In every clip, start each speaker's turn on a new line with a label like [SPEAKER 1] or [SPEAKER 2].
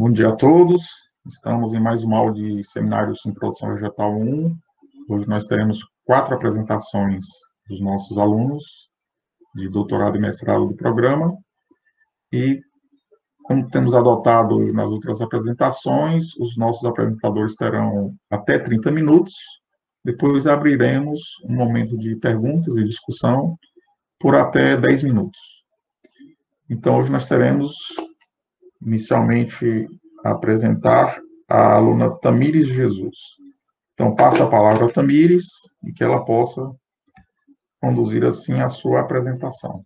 [SPEAKER 1] Bom dia a todos. Estamos em mais uma aula de Seminários em Produção Vegetal 1. Hoje nós teremos 4 apresentações dos nossos alunos de doutorado e mestrado do programa. E, como temos adotado nas outras apresentações, os nossos apresentadores terão até 30 minutos. Depois abriremos um momento de perguntas e discussão por até 10 minutos. Então, hoje nós teremos, inicialmente, a apresentar a aluna Tamires Jesus. Então, passo a palavra a Tamires e que ela possa conduzir, assim, a sua apresentação.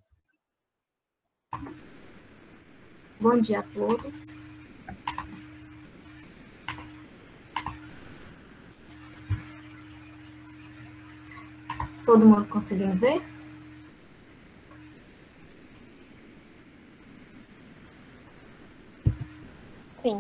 [SPEAKER 2] Bom dia a todos. Todo mundo conseguindo ver?
[SPEAKER 3] Sim.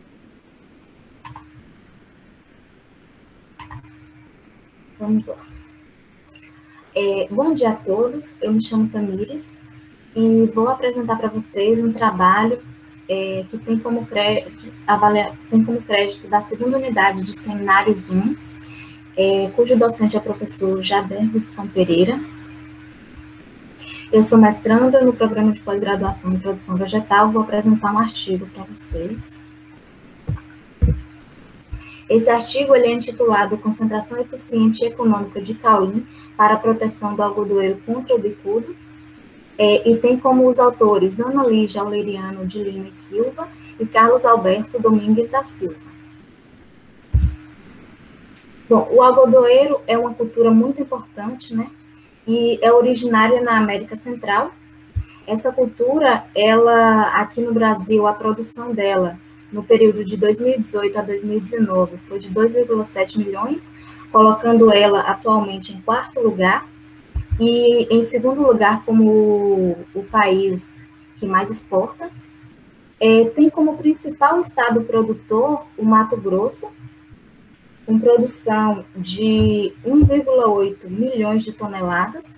[SPEAKER 2] Vamos lá. Bom dia a todos, eu me chamo Tamires e vou apresentar para vocês um trabalho que tem como crédito da segunda unidade de Seminários 1, cujo docente é o professor Jader Hudson Pereira. Eu sou mestranda no programa de pós-graduação em produção vegetal, vou apresentar um artigo para vocês. Esse artigo ele é intitulado Concentração Eficiente e Econômica de Kaolin para a Proteção do Algodoeiro contra o Bicudo, e tem como os autores Ana Lígia Aureliano de Lima e Silva e Carlos Alberto Domingues da Silva. Bom, o algodoeiro é uma cultura muito importante, né? E é originária na América Central. Essa cultura, ela, aqui no Brasil, a produção dela, no período de 2018 a 2019, foi de 2,7 milhões, colocando ela atualmente em 4º lugar, e em 2º lugar como o país que mais exporta. Tem como principal estado produtor o Mato Grosso, com produção de 1,8 milhões de toneladas.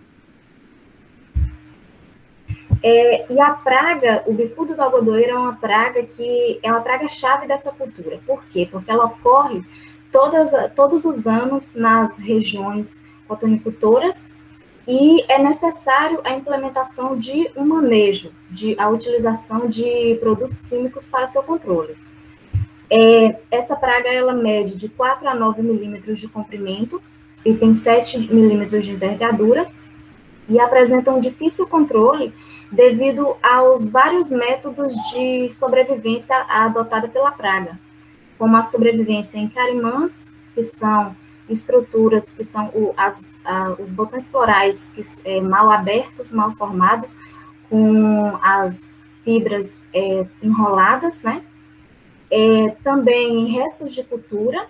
[SPEAKER 2] E a praga, o bicudo do algodoeiro é uma praga que é uma praga-chave dessa cultura. Por quê? Porque ela ocorre todos os anos nas regiões cotonicultoras e é necessário a implementação de um manejo, a utilização de produtos químicos para seu controle. Essa praga, ela mede de 4 a 9 milímetros de comprimento e tem 7 milímetros de envergadura e apresenta um difícil controle devido aos vários métodos de sobrevivência adotada pela praga, como a sobrevivência em carimãs, que são estruturas, que são os botões florais mal abertos, mal formados, com as fibras enroladas, né? Também em restos de cultura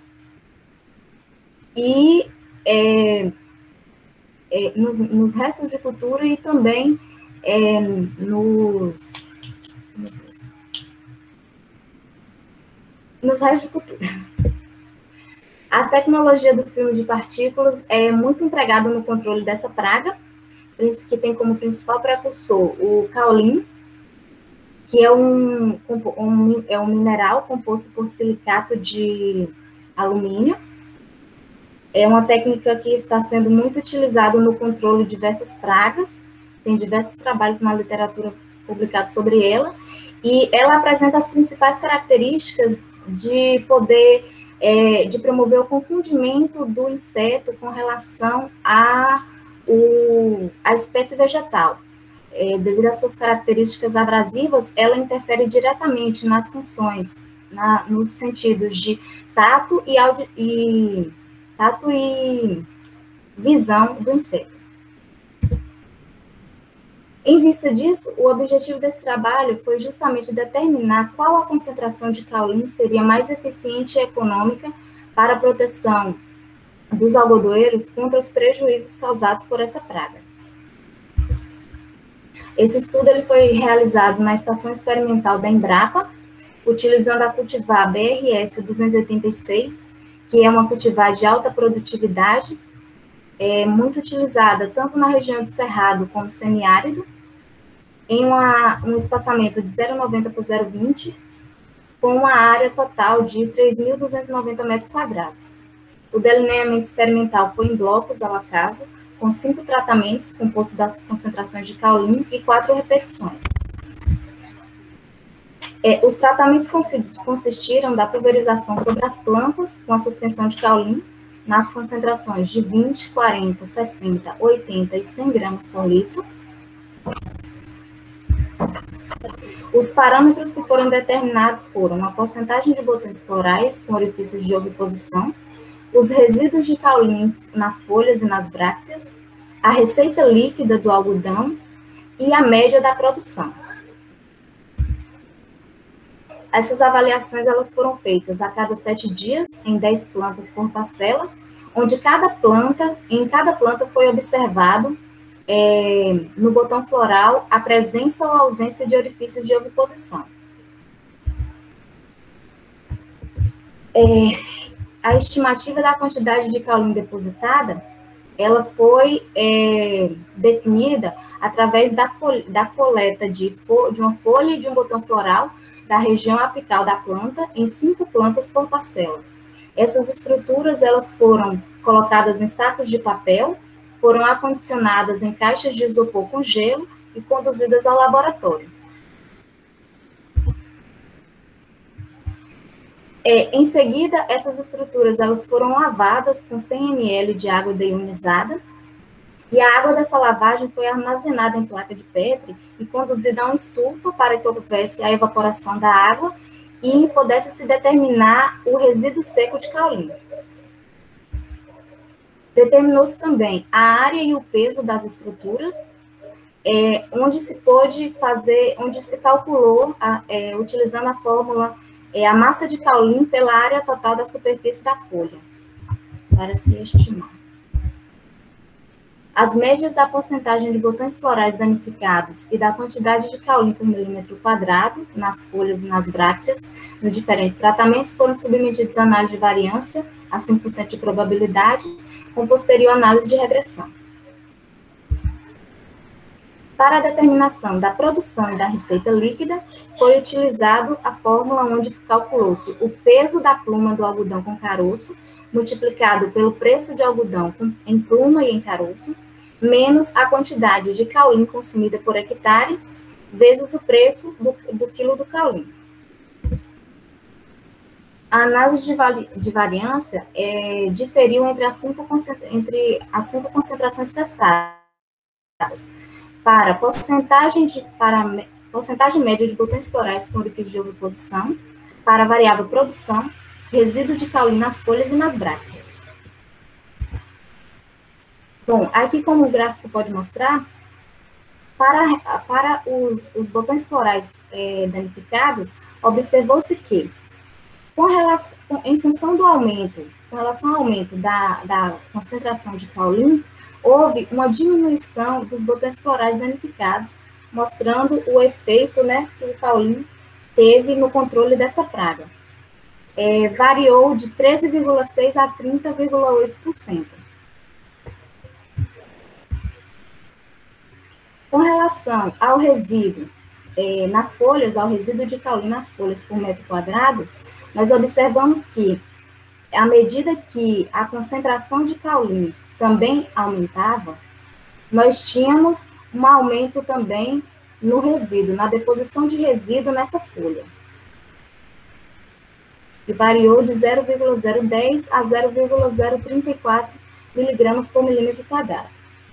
[SPEAKER 2] e nos restos de cultura e também nos restos de cultura. A tecnologia do filme de partículas é muito empregada no controle dessa praga, que tem como principal precursor o kaolin, que é um mineral composto por silicato de alumínio. É uma técnica que está sendo muito utilizada no controle de diversas pragas, tem diversos trabalhos na literatura publicados sobre ela, e ela apresenta as principais características de poder, de promover o confundimento do inseto com relação à espécie vegetal. Devido às suas características abrasivas, ela interfere diretamente nas funções, nos sentidos de tato e visão do inseto. Em vista disso, o objetivo desse trabalho foi justamente determinar qual a concentração de kaolin seria mais eficiente e econômica para a proteção dos algodoeiros contra os prejuízos causados por essa praga. Esse estudo ele foi realizado na Estação Experimental da Embrapa, utilizando a cultivar BRS 286, que é uma cultivar de alta produtividade, muito utilizada tanto na região de cerrado como semiárido, em um espaçamento de 0,90 por 0,20, com uma área total de 3.290 metros quadrados. O delineamento experimental foi em blocos ao acaso, com 5 tratamentos, composto das concentrações de caolino e 4 repetições. Os tratamentos consistiram da pulverização sobre as plantas com a suspensão de caolino, nas concentrações de 20, 40, 60, 80 e 100 gramas por litro. Os parâmetros que foram determinados foram a porcentagem de botões florais com orifícios de oviposição, os resíduos de caolino nas folhas e nas brácteas, a receita líquida do algodão e a média da produção. Essas avaliações elas foram feitas a cada 7 dias, em 10 plantas por parcela, onde em cada planta foi observado no botão floral a presença ou ausência de orifícios de oviposição. A estimativa da quantidade de caolino depositada, ela foi definida através da coleta de uma folha e de um botão floral da região apical da planta em 5 plantas por parcela. Essas estruturas elas foram colocadas em sacos de papel, foram acondicionadas em caixas de isopor com gelo e conduzidas ao laboratório. Em seguida, essas estruturas elas foram lavadas com 100 ml de água deionizada, e a água dessa lavagem foi armazenada em placa de Petri e conduzida a uma estufa para que houvesse a evaporação da água e pudesse se determinar o resíduo seco de caolino. Determinou-se também a área e o peso das estruturas, onde se calculou, utilizando a fórmula, a massa de caolino pela área total da superfície da folha, para se estimar. As médias da porcentagem de botões florais danificados e da quantidade de caolino por milímetro quadrado nas folhas e nas brácteas, nos diferentes tratamentos, foram submetidos à análise de variância, a 5% de probabilidade, com posterior análise de regressão. Para a determinação da produção e da receita líquida, foi utilizado a fórmula onde calculou-se o peso da pluma do algodão com caroço, multiplicado pelo preço de algodão em pluma e em caroço, menos a quantidade de caolino consumida por hectare, vezes o preço do quilo do caolino. A análise de variância diferiu entre as 5 concentrações testadas, para porcentagem média de botões florais com orifício de oviposição, para a variável produção, resíduo de caolino nas folhas e nas brácteas. Bom, aqui como o gráfico pode mostrar, para os botões florais danificados, observou-se que, em função do aumento, com relação ao aumento da concentração de caolino, houve uma diminuição dos botões florais danificados, mostrando o efeito, que o caolino teve no controle dessa praga. Variou de 13,6% a 30,8%. Com relação ao resíduo nas folhas, ao resíduo de caolino nas folhas por metro quadrado, nós observamos que, à medida que a concentração de caolino também aumentava, nós tínhamos um aumento também no resíduo, na deposição de resíduo nessa folha. E variou de 0,010 a 0,034 miligramas por milímetro quadrado.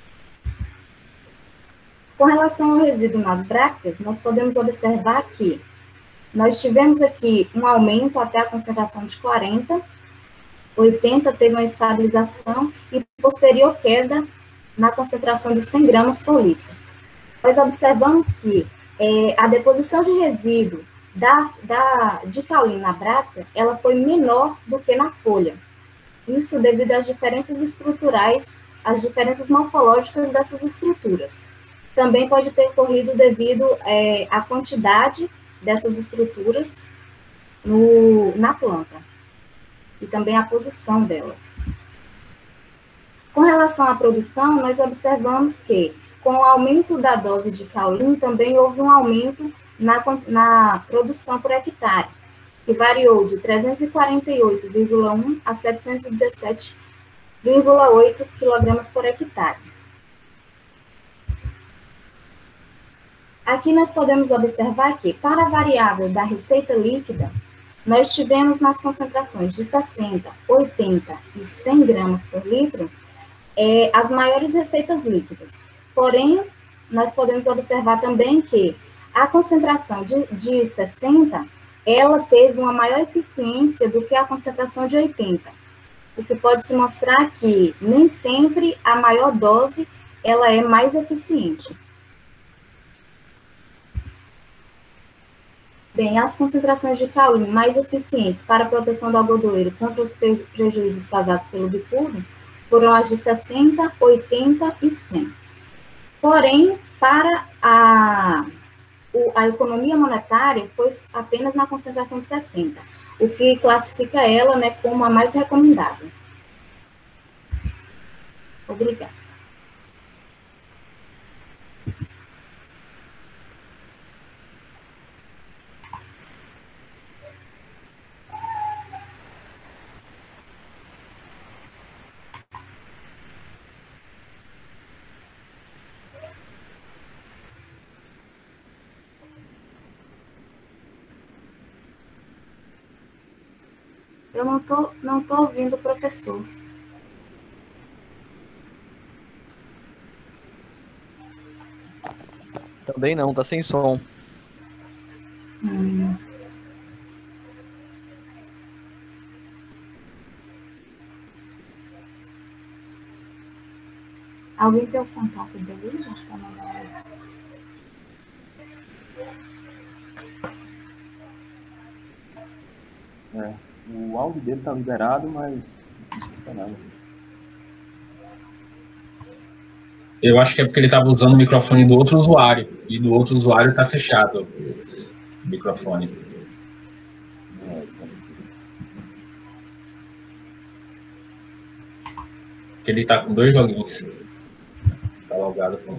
[SPEAKER 2] Com relação ao resíduo nas brácteas, nós podemos observar que nós tivemos aqui um aumento até a concentração de 40, 80 teve uma estabilização e posterior queda na concentração de 100 gramas por litro. Nós observamos que a deposição de resíduo de caolino na bráctea, ela foi menor do que na folha. Isso devido às diferenças estruturais, às diferenças morfológicas dessas estruturas. Também pode ter ocorrido devido à quantidade dessas estruturas na planta e também a posição delas. Com relação à produção, nós observamos que, com o aumento da dose de caolino, também houve um aumento na produção por hectare. que variou de 348,1 a 717,8 kg por hectare. Aqui nós podemos observar que, para a variável da receita líquida, nós tivemos nas concentrações de 60, 80 e 100 gramas por litro, as maiores receitas líquidas. Porém, nós podemos observar também que a concentração de 60, ela teve uma maior eficiência do que a concentração de 80, o que pode se mostrar que nem sempre a maior dose ela é mais eficiente. Bem, as concentrações de caule mais eficientes para a proteção do algodoeiro contra os prejuízos causados pelo bicudo foram as de 60, 80 e 100. Porém, para a economia monetária foi apenas na concentração de 60, o que classifica ela, né, como a mais recomendada. Obrigada. Eu não tô ouvindo o professor.
[SPEAKER 3] Também não, tá sem som.
[SPEAKER 2] Alguém tem o contato dele? Acho que eu não.
[SPEAKER 4] O áudio dele está liberado, mas não escuta nada.
[SPEAKER 5] Eu acho que é porque ele estava usando o microfone do outro usuário, e do outro usuário está fechado o microfone. Porque ele está com 2 joguinhos. Está logado com...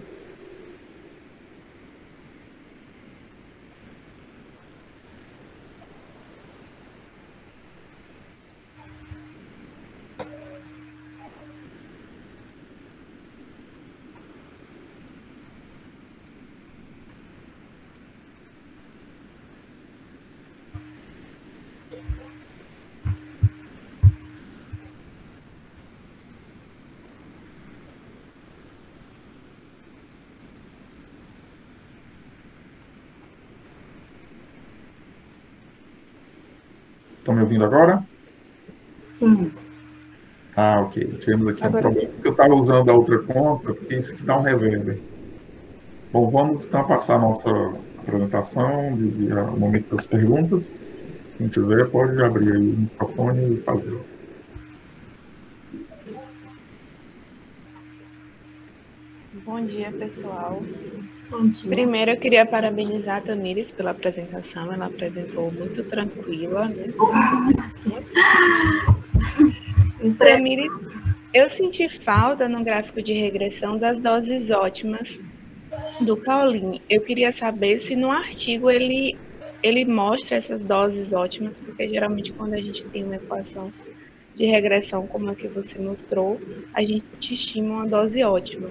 [SPEAKER 1] Estão me ouvindo agora?
[SPEAKER 2] Sim.
[SPEAKER 1] Ah, ok. Tivemos aqui
[SPEAKER 6] Agora
[SPEAKER 1] um problema. Porque eu estava usando a outra conta, porque isso aqui dá um reverb. Bom, vamos então passar a nossa apresentação, o momento das perguntas. Quem tiver, pode abrir aí o microfone e fazer.
[SPEAKER 6] Bom dia, pessoal.
[SPEAKER 2] Bom dia.
[SPEAKER 6] Primeiro, eu queria parabenizar a Tamires pela apresentação. Ela apresentou muito tranquila, né? Tamires, eu senti falta no gráfico de regressão das doses ótimas do Paulinho. Eu queria saber se no artigo ele mostra essas doses ótimas, porque geralmente quando a gente tem uma equação de regressão como a que você mostrou, a gente estima uma dose ótima.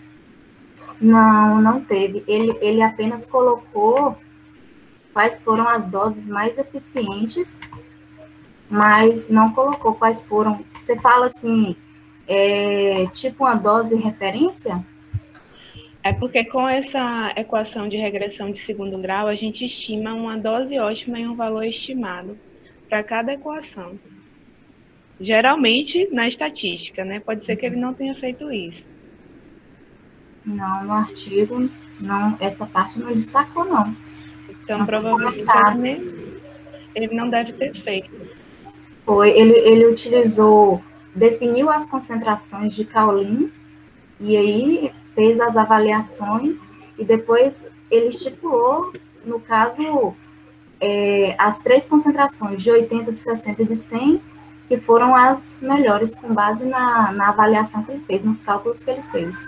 [SPEAKER 2] Não teve. Ele apenas colocou quais foram as doses mais eficientes, mas não colocou quais foram. Você fala assim, tipo uma dose referência?
[SPEAKER 6] É porque com essa equação de regressão de segundo grau, a gente estima uma dose ótima e um valor estimado para cada equação. Geralmente na estatística, né? Pode ser que ele não tenha feito isso.
[SPEAKER 2] Não, no artigo, não, essa parte não destacou, não.
[SPEAKER 6] Então,
[SPEAKER 2] não
[SPEAKER 6] provavelmente ele não deve ter feito.
[SPEAKER 2] Foi, ele definiu as concentrações de caolin, e aí fez as avaliações, e depois ele estipulou, no caso, as 3 concentrações, de 80, de 60 e de 100, que foram as melhores, com base na avaliação que ele fez, nos cálculos que ele fez.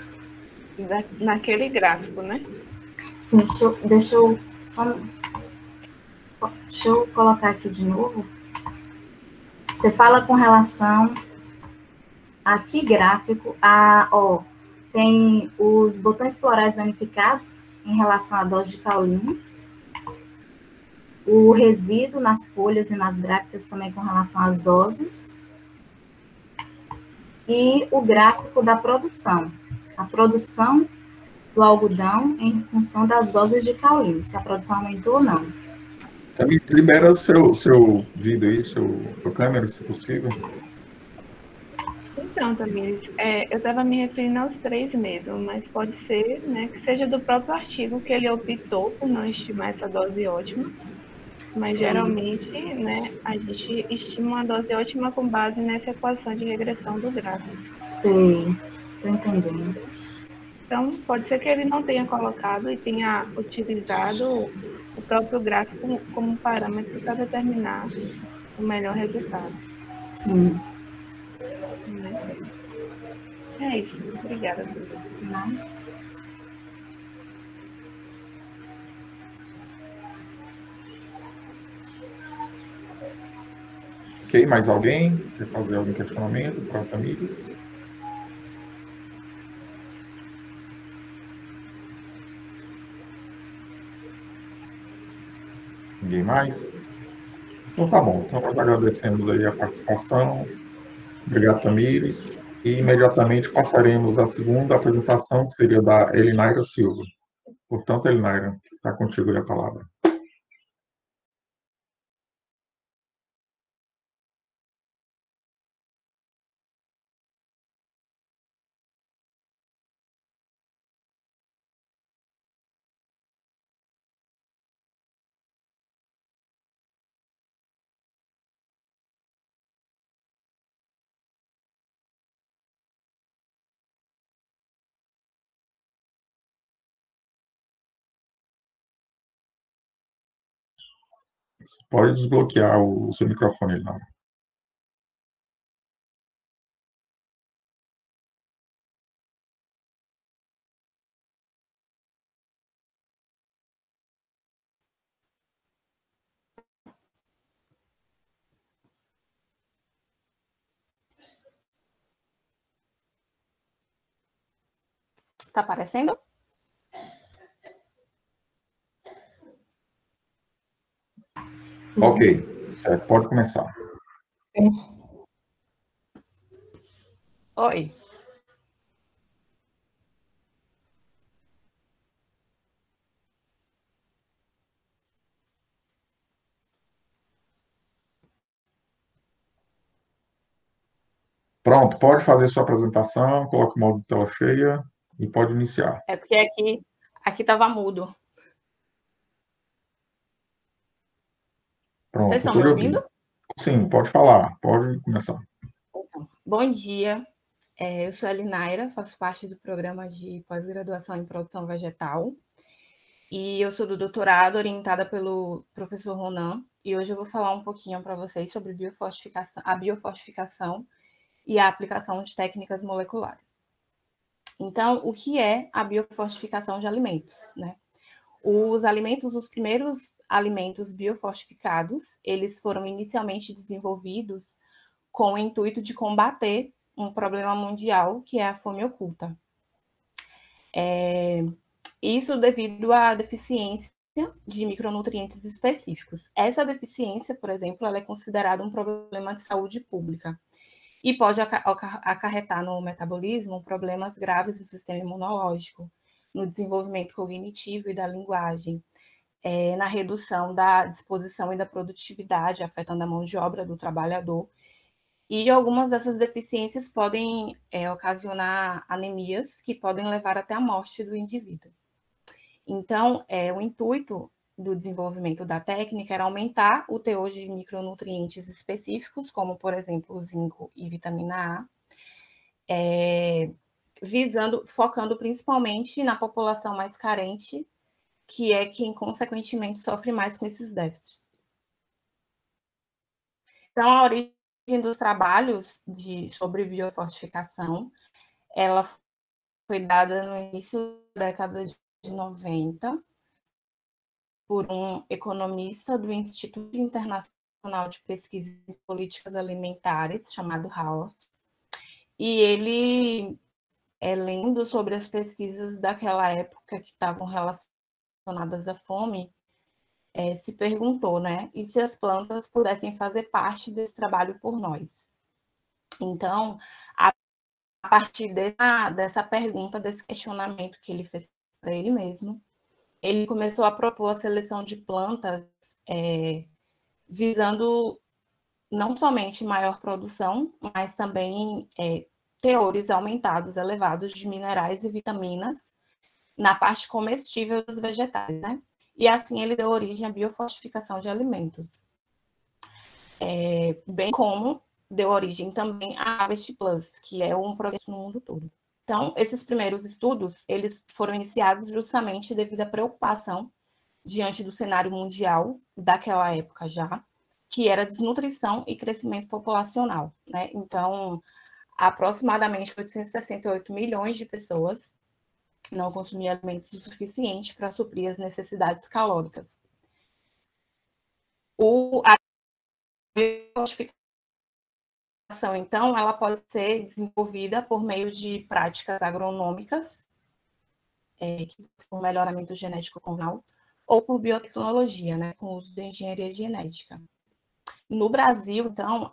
[SPEAKER 6] Naquele gráfico, né?
[SPEAKER 2] Sim, deixa eu só... Deixa eu colocar aqui de novo. Você fala com relação a que gráfico? Tem os botões florais danificados em relação à dose de caolino, o resíduo nas folhas e nas brácteas também com relação às doses, e o gráfico da produção. A produção do algodão em função das doses de caolino, se a produção aumentou ou não.
[SPEAKER 1] Também libera seu vídeo aí, sua câmera, se possível.
[SPEAKER 6] Então, Tamires, eu estava me referindo aos 3 mesmo, mas pode ser, né, que seja do próprio artigo que ele optou por não estimar essa dose ótima, mas
[SPEAKER 2] Sim.
[SPEAKER 6] Geralmente, né, a gente estima uma dose ótima com base nessa equação de regressão do gráfico.
[SPEAKER 2] Sei, estou entendendo.
[SPEAKER 6] Então, pode ser que ele não tenha colocado e tenha utilizado o próprio gráfico como parâmetro para determinar o melhor resultado.
[SPEAKER 2] Sim.
[SPEAKER 6] Né? É isso. Obrigada, Duda.
[SPEAKER 2] Não?
[SPEAKER 1] Ok, mais alguém? Quer fazer algum questionamento para a Tamires? Ninguém mais? Então tá bom. Então nós agradecemos aí a participação. Obrigado, Tamires. E imediatamente passaremos à segunda apresentação, que seria da Elinaira Silva. Portanto, Elinaira, está contigo aí a palavra. Você pode desbloquear o seu microfone, Elinaira.
[SPEAKER 7] Tá aparecendo?
[SPEAKER 2] Sim.
[SPEAKER 1] Ok, certo, pode começar.
[SPEAKER 7] Sim. Oi.
[SPEAKER 1] Pronto, pode fazer sua apresentação, coloque o modo de tela cheia e pode iniciar.
[SPEAKER 7] É porque aqui estava mudo.
[SPEAKER 1] Pronto,
[SPEAKER 7] Vocês estão
[SPEAKER 1] estou
[SPEAKER 7] me
[SPEAKER 1] lhe
[SPEAKER 7] ouvindo?
[SPEAKER 1] ouvindo. Sim, pode falar, pode começar.
[SPEAKER 7] Bom dia. Eu sou a Elinaira, faço parte do programa de pós-graduação em produção vegetal. E eu sou do doutorado, orientada pelo professor Ronan. E hoje eu vou falar um pouquinho para vocês sobre a biofortificação e a aplicação de técnicas moleculares. Então, o que é a biofortificação de alimentos, né? Os primeiros alimentos biofortificados, eles foram inicialmente desenvolvidos com o intuito de combater um problema mundial, que é a fome oculta. Isso devido à deficiência de micronutrientes específicos. Essa deficiência, por exemplo, ela é considerada um problema de saúde pública e pode acarretar no metabolismo problemas graves no sistema imunológico, no desenvolvimento cognitivo e da linguagem, na redução da disposição e da produtividade, afetando a mão de obra do trabalhador. E algumas dessas deficiências podem ocasionar anemias que podem levar até a morte do indivíduo. Então, o intuito do desenvolvimento da técnica era aumentar o teor de micronutrientes específicos, como, por exemplo, o zinco e vitamina A, focando principalmente na população mais carente, que é quem, consequentemente, sofre mais com esses déficits. Então, a origem dos trabalhos sobre biofortificação, ela foi dada no início da década de 90, por um economista do Instituto Internacional de Pesquisa em Políticas Alimentares, chamado Howard, e ele, lendo sobre as pesquisas daquela época que estavam relacionadas à fome, se perguntou, né, e se as plantas pudessem fazer parte desse trabalho por nós? Então, a partir dessa pergunta, desse questionamento que ele fez para ele mesmo, ele começou a propor a seleção de plantas visando não somente maior produção, mas também teores aumentados, elevados de minerais e vitaminas na parte comestível dos vegetais, né? E assim ele deu origem à biofortificação de alimentos. Bem como deu origem também à Harvest Plus, que é um projeto no mundo todo. Então, esses primeiros estudos, eles foram iniciados justamente devido à preocupação diante do cenário mundial daquela época já, que era desnutrição e crescimento populacional, né? Então, aproximadamente 868 milhões de pessoas não consumiam alimentos o suficiente para suprir as necessidades calóricas. A biofortificação, então, ela pode ser desenvolvida por meio de práticas agronômicas, por melhoramento genético convencional, ou por biotecnologia, né, com o uso de engenharia genética. No Brasil, então,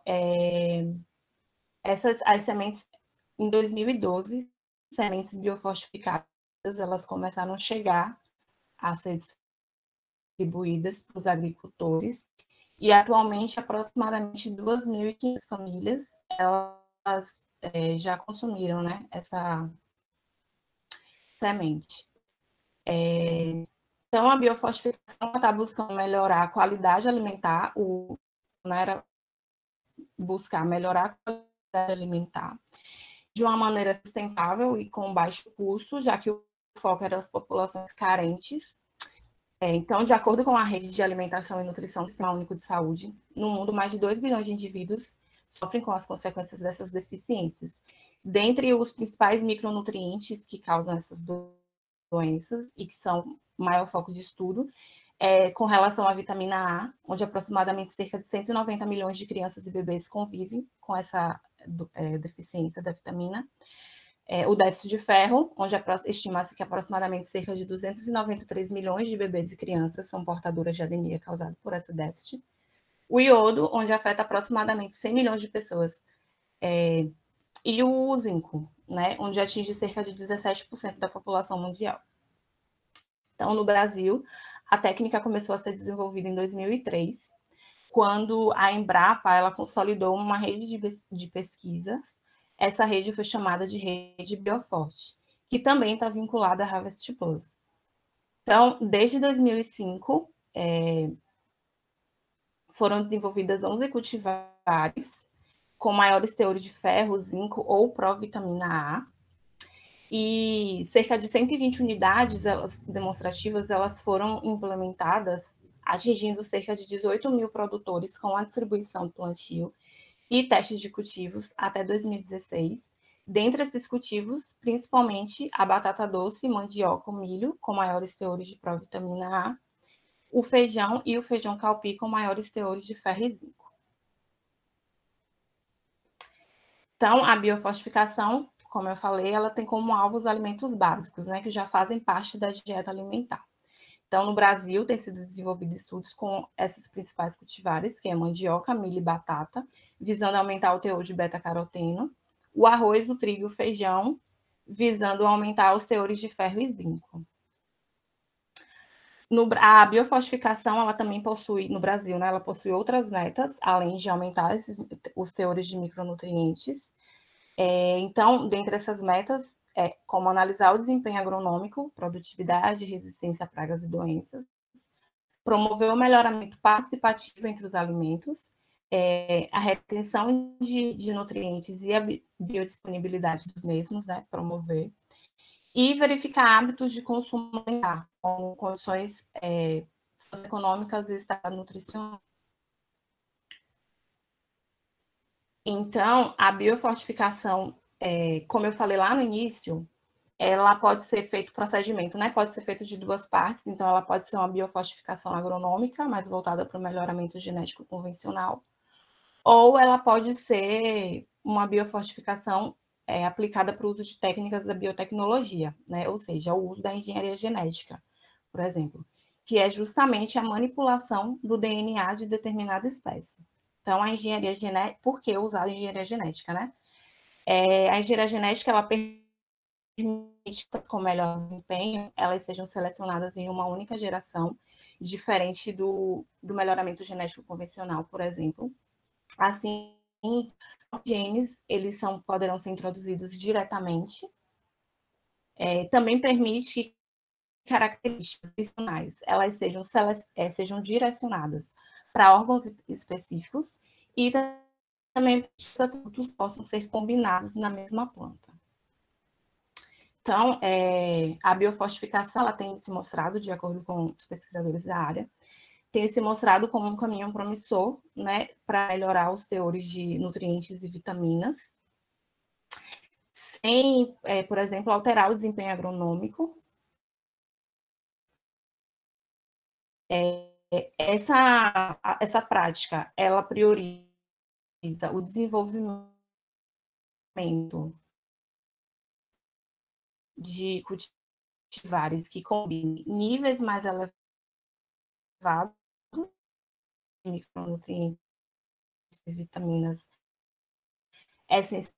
[SPEAKER 7] as sementes, em 2012, sementes biofortificadas, elas começaram a chegar a ser distribuídas para os agricultores, e atualmente aproximadamente 2.500 famílias elas já consumiram, né, essa semente. Então, a biofortificação está buscando melhorar a qualidade alimentar, não era buscar melhorar a qualidade alimentar de uma maneira sustentável e com baixo custo, já que o foco era as populações carentes. Então, de acordo com a Rede de Alimentação e Nutrição do Sistema Único de Saúde, no mundo, mais de 2 bilhões de indivíduos sofrem com as consequências dessas deficiências. Dentre os principais micronutrientes que causam essas doenças e que são o maior foco de estudo, com relação à vitamina A, onde aproximadamente cerca de 190 milhões de crianças e bebês convivem com essa deficiência da vitamina. O déficit de ferro, onde estima-se que aproximadamente cerca de 293 milhões de bebês e crianças são portadoras de anemia causada por esse déficit. O iodo, onde afeta aproximadamente 100 milhões de pessoas. E o zinco, né, onde atinge cerca de 17% da população mundial. Então, no Brasil, a técnica começou a ser desenvolvida em 2003, quando a Embrapa ela consolidou uma rede de pesquisas. Essa rede foi chamada de Rede Bioforte, que também está vinculada à Harvest Plus. Então, desde 2005, foram desenvolvidas 11 cultivares com maiores teores de ferro, zinco ou provitamina A, e cerca de 120 unidades demonstrativas elas foram implementadas, atingindo cerca de 18 mil produtores com a distribuição do plantio e testes de cultivos até 2016. Dentre esses cultivos, principalmente a batata doce, mandioca, o milho, com maiores teores de provitamina A, o feijão e o feijão calpi, com maiores teores de ferro e zinco. Então, a biofortificação, como eu falei, ela tem como alvo os alimentos básicos, né, que já fazem parte da dieta alimentar. Então, no Brasil, tem sido desenvolvido estudos com esses principais cultivares, que é mandioca, milho e batata, visando aumentar o teor de beta-caroteno, o arroz, o trigo e o feijão, visando aumentar os teores de ferro e zinco. A biofortificação, ela também possui, no Brasil, né, ela possui outras metas, além de aumentar os teores de micronutrientes. Então, dentre essas metas, como analisar o desempenho agronômico, produtividade, resistência a pragas e doenças, promover o melhoramento participativo entre os alimentos, a retenção de nutrientes e a biodisponibilidade dos mesmos, né, promover, e verificar hábitos de consumo alimentar, com condições socioeconômicas e estado nutricional. Então, a biofortificação, como eu falei lá no início, ela pode ser feito procedimento, né? Pode ser feito de duas partes, então ela pode ser uma biofortificação agronômica, mais voltada para o melhoramento genético convencional, ou ela pode ser uma biofortificação aplicada para o uso de técnicas da biotecnologia, né? Ou seja, o uso da engenharia genética, por exemplo, que é justamente a manipulação do DNA de determinada espécie. Então, a engenharia genética, por que usar a engenharia genética, né? A engenharia genética, ela permite com melhor desempenho, elas sejam selecionadas em uma única geração, diferente do melhoramento genético convencional, por exemplo. Assim, os genes, eles poderão ser introduzidos diretamente. Também permite que características nutricionais, elas sejam direcionadas para órgãos específicos e também os atributos possam ser combinados na mesma planta. Então, a biofortificação, ela tem se mostrado, de acordo com os pesquisadores da área, tem se mostrado como um caminho promissor, né, para melhorar os teores de nutrientes e vitaminas, sem, por exemplo, alterar o desempenho agronômico. Essa prática, ela prioriza o desenvolvimento de cultivares que combinem níveis mais elevados de micronutrientes e vitaminas essenciais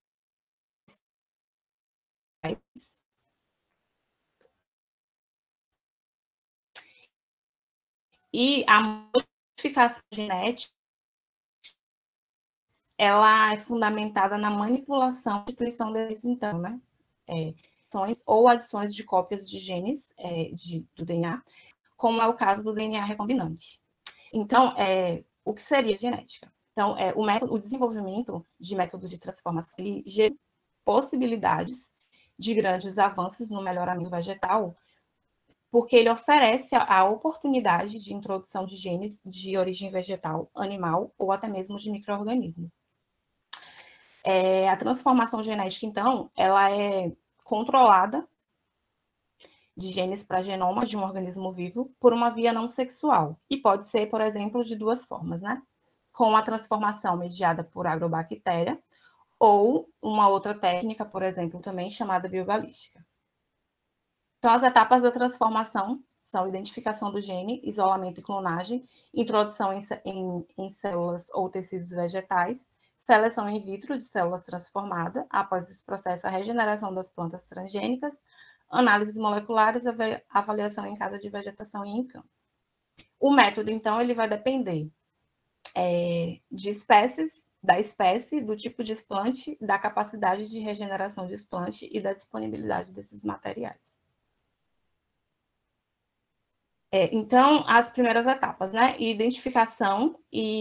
[SPEAKER 7] e a modificação genética, ela é fundamentada na manipulação e substituição deles, então, né? Ou adições de cópias de genes do DNA, como é o caso do DNA recombinante. Então, o que seria genética? Então, o desenvolvimento de métodos de transformação, ele gera possibilidades de grandes avanços no melhoramento vegetal, porque ele oferece a oportunidade de introdução de genes de origem vegetal, animal ou até mesmo de micro-organismos. A transformação genética, então, ela é controlada de genes para genomas de um organismo vivo por uma via não sexual. E pode ser, por exemplo, de duas formas, né? Com a transformação mediada por agrobactéria ou uma outra técnica, por exemplo, também chamada biobalística. Então, as etapas da transformação são identificação do gene, isolamento e clonagem, introdução em células ou tecidos vegetais, seleção in vitro de células transformadas, após esse processo, a regeneração das plantas transgênicas, análises moleculares, avaliação em casa de vegetação e em campo. O método, então, ele vai depender de espécies, da espécie, do tipo de explante, da capacidade de regeneração de explante e da disponibilidade desses materiais. Então, as primeiras etapas, né? Identificação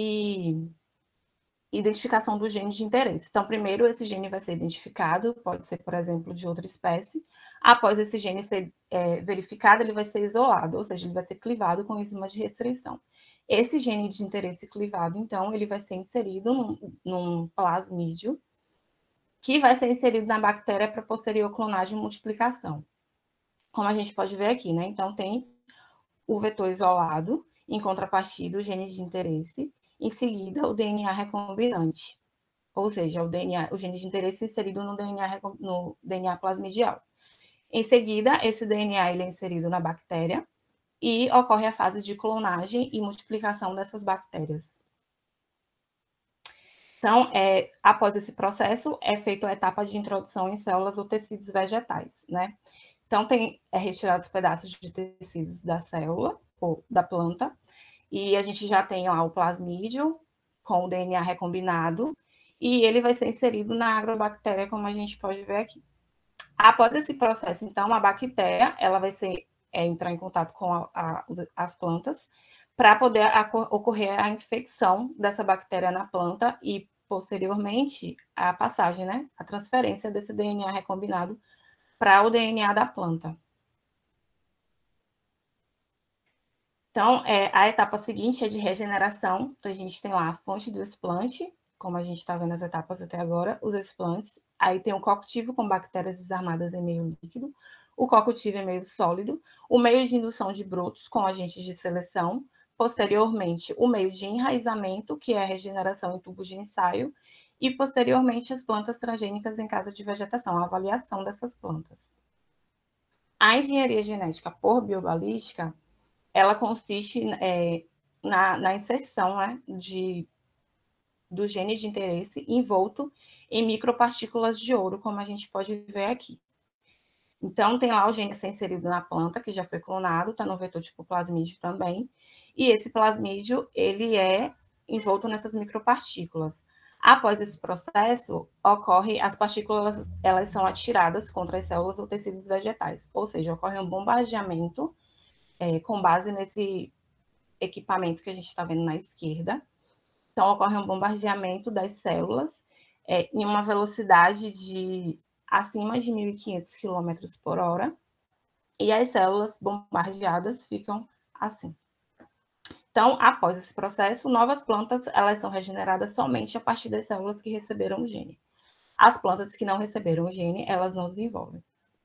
[SPEAKER 7] do gene de interesse. Então, primeiro, esse gene vai ser identificado, pode ser, por exemplo, de outra espécie. Após esse gene ser verificado, ele vai ser isolado, ou seja, ele vai ser clivado com enzima de restrição. Esse gene de interesse clivado, então, ele vai ser inserido num plasmídio, que vai ser inserido na bactéria para posterior clonagem e multiplicação. Como a gente pode ver aqui, né? Então, tem o vetor isolado, em contrapartida, o gene de interesse, em seguida, o DNA recombinante, ou seja, o gene de interesse inserido no DNA plasmidial. Em seguida, esse DNA ele é inserido na bactéria e ocorre a fase de clonagem e multiplicação dessas bactérias. Então, após esse processo, é feita a etapa de introdução em células ou tecidos vegetais, né? Então, retirados pedaços de tecidos da célula ou da planta, e a gente já tem lá o plasmídio com o DNA recombinado, e ele vai ser inserido na agrobactéria, como a gente pode ver aqui. Após esse processo, então, a bactéria, ela vai entrar em contato com as plantas, para poder ocorrer a infecção dessa bactéria na planta e, posteriormente, a passagem, né? A transferência desse DNA recombinado para o DNA da planta. Então, a etapa seguinte é de regeneração. Então, a gente tem lá a fonte do explante, como a gente está vendo as etapas até agora, os explantes, Aí tem o cocultivo com bactérias desarmadas em meio líquido, o cocultivo em meio sólido, o meio de indução de brotos com agentes de seleção, posteriormente o meio de enraizamento, que é a regeneração em tubos de ensaio, e posteriormente as plantas transgênicas em casa de vegetação, a avaliação dessas plantas. A engenharia genética por biobalística, ela consiste na inserção, né, do gene de interesse envolto em micropartículas de ouro, como a gente pode ver aqui. Então, tem lá o gene a ser inserido na planta, que já foi clonado, está no vetor tipo plasmídio também, e esse plasmídio, ele é envolto nessas micropartículas. Após esse processo, as partículas, elas são atiradas contra as células ou tecidos vegetais, ou seja, ocorre um bombardeamento com base nesse equipamento que a gente está vendo na esquerda. Então, ocorre um bombardeamento das células em uma velocidade de acima de 1.500 km por hora, e as células bombardeadas ficam assim. Então, após esse processo, novas plantas elas são regeneradas somente a partir das células que receberam o gene. As plantas que não receberam o gene, elas não desenvolvem.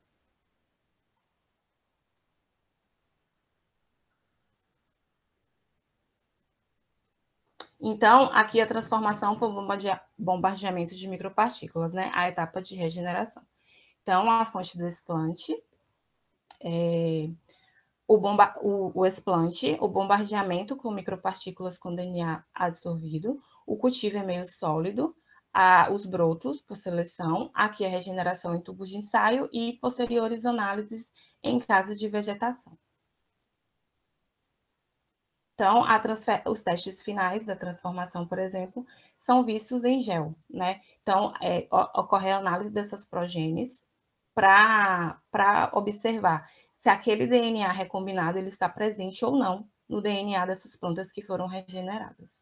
[SPEAKER 7] Então, aqui a transformação por bombardeamento de micropartículas, né? A etapa de regeneração. Então, a fonte do explante, o explante, o bombardeamento com micropartículas com DNA adsorvido, o cultivo é meio sólido, os brotos, por seleção, aqui a regeneração em tubos de ensaio e posteriores análises em casa de vegetação. Então, os testes finais da transformação, por exemplo, são vistos em gel, né? Então, ocorre a análise dessas progenes para observar se aquele DNA recombinado ele está presente ou não no DNA dessas plantas que foram regeneradas.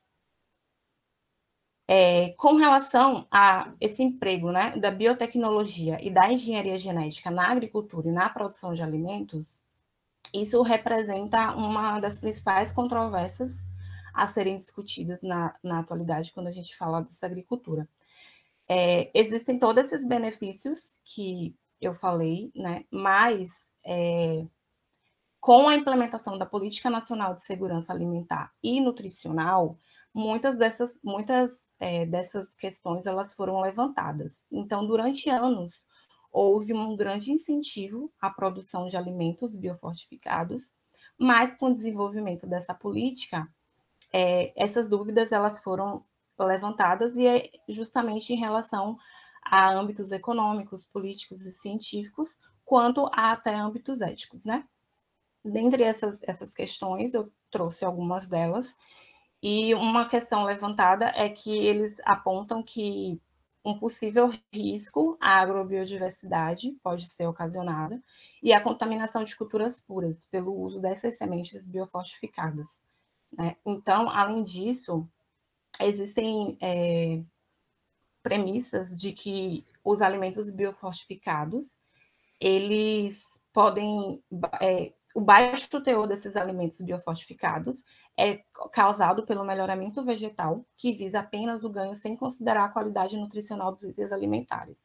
[SPEAKER 7] Com relação a esse emprego, né, da biotecnologia e da engenharia genética na agricultura e na produção de alimentos, isso representa uma das principais controvérsias a serem discutidas na atualidade quando a gente fala dessa agricultura. Existem todos esses benefícios que eu falei, né? Mas com a implementação da Política Nacional de Segurança Alimentar e Nutricional, muitas dessas questões elas foram levantadas. Então, durante anos, houve um grande incentivo à produção de alimentos biofortificados, mas com o desenvolvimento dessa política, essas dúvidas elas foram levantadas e é justamente em relação a âmbitos econômicos, políticos e científicos, quanto a até âmbitos éticos, né? Dentre essas questões, eu trouxe algumas delas, e uma questão levantada é que eles apontam que um possível risco à agrobiodiversidade pode ser ocasionada e a contaminação de culturas puras pelo uso dessas sementes biofortificadas, né? Então, além disso, existem premissas de que os alimentos biofortificados, eles podem... o baixo teor desses alimentos biofortificados é causado pelo melhoramento vegetal, que visa apenas o ganho sem considerar a qualidade nutricional dos itens alimentares.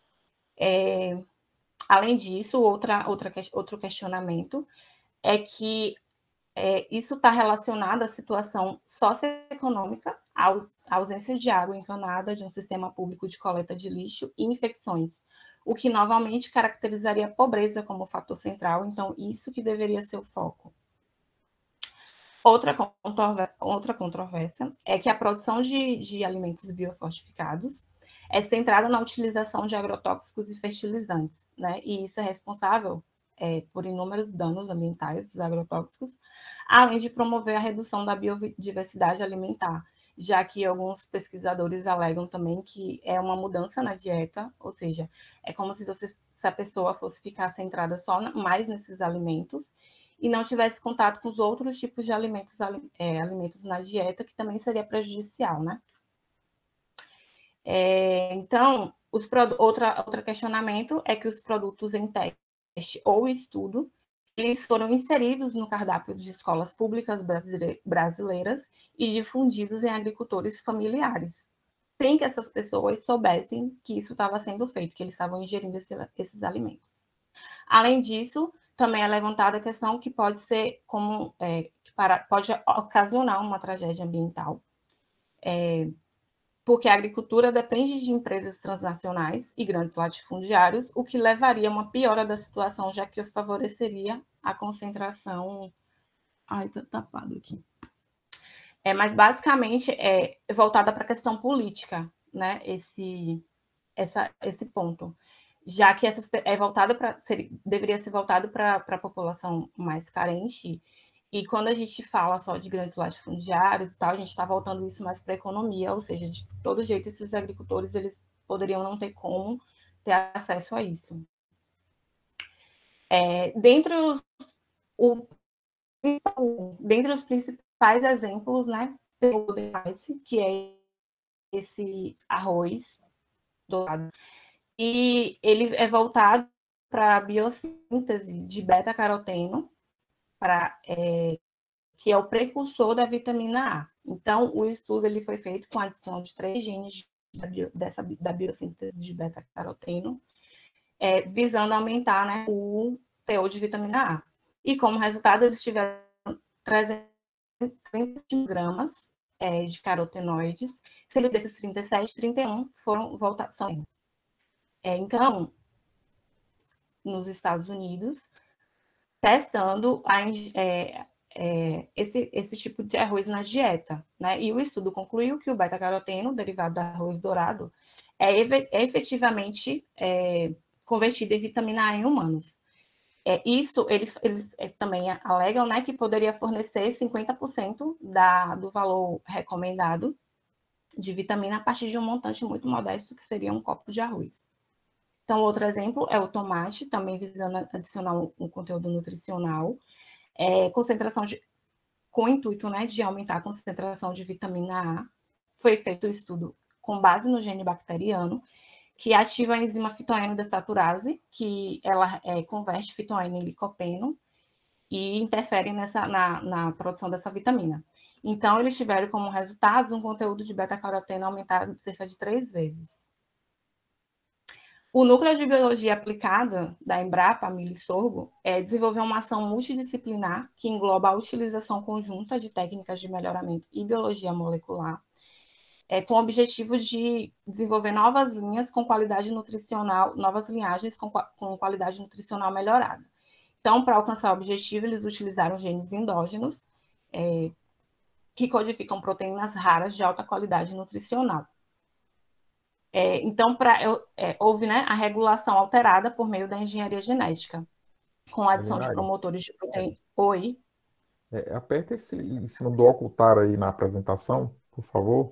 [SPEAKER 7] Além disso, outro questionamento é que isso está relacionado à situação socioeconômica, à ausência de água encanada, de um sistema público de coleta de lixo e infecções, o que novamente caracterizaria a pobreza como fator central, então isso que deveria ser o foco. Outra controvérsia é que a produção de alimentos biofortificados é centrada na utilização de agrotóxicos e fertilizantes, né? E isso é responsável por inúmeros danos ambientais dos agrotóxicos, além de promover a redução da biodiversidade alimentar, já que alguns pesquisadores alegam também que é uma mudança na dieta, ou seja, é como se a pessoa fosse ficar centrada só mais nesses alimentos e não tivesse contato com os outros tipos de alimentos na dieta, que também seria prejudicial, né? Então, outro questionamento é que os produtos em teste ou estudo, eles foram inseridos no cardápio de escolas públicas brasileiras e difundidos em agricultores familiares. sem que essas pessoas soubessem que isso estava sendo feito, que eles estavam ingerindo esses alimentos. Além disso, também é levantada a questão que pode ser como pode ocasionar uma tragédia ambiental, porque a agricultura depende de empresas transnacionais e grandes latifundiários, o que levaria a uma piora da situação, já que favoreceria a concentração. Ai, tá tapado aqui. Mas basicamente é voltada para a questão política, né? Esse ponto, já que deveria ser voltado para a população mais carente. E quando a gente fala só de grandes latifundiários e tal, a gente está voltando isso mais para a economia, ou seja, de todo jeito esses agricultores eles poderiam não ter como ter acesso a isso. Dentre os principais exemplos, né, tem o Golden Rice, que é esse arroz dourado, e ele é voltado para a biossíntese de beta-caroteno, que é o precursor da vitamina A. Então, o estudo ele foi feito com a adição de 3 genes da biossíntese de beta-caroteno, visando aumentar, né, o teor de vitamina A. E, como resultado, eles tiveram 330 gramas de carotenoides, sendo desses 37, 31 foram voltados. Então, nos Estados Unidos, testando esse tipo de arroz na dieta, né? E o estudo concluiu que o beta-caroteno, derivado do arroz dourado, é efetivamente convertido em vitamina A em humanos. Isso, eles também alegam, né, que poderia fornecer 50% do valor recomendado de vitamina a partir de um montante muito modesto, que seria um copo de arroz. Então, outro exemplo é o tomate, também visando adicionar um conteúdo nutricional, com o intuito, né, de aumentar a concentração de vitamina A. Foi feito um estudo com base no gene bacteriano, que ativa a enzima fitoenodessaturase, que ela converte fitoeno em licopeno e interfere na produção dessa vitamina. Então, eles tiveram como resultado um conteúdo de beta-caroteno aumentado de cerca de 3 vezes. O Núcleo de Biologia Aplicada da Embrapa, Milho e Sorgo, desenvolveu uma ação multidisciplinar que engloba a utilização conjunta de técnicas de melhoramento e biologia molecular, com o objetivo de desenvolver novas linhas com qualidade nutricional, novas linhagens com qualidade nutricional melhorada. Então, para alcançar o objetivo, eles utilizaram genes endógenos, que codificam proteínas raras de alta qualidade nutricional. Então, houve, né, a regulação alterada por meio da engenharia genética, com a adição de promotores de proteína. Oi?
[SPEAKER 1] Aperta em cima do ocultar aí na apresentação, por favor.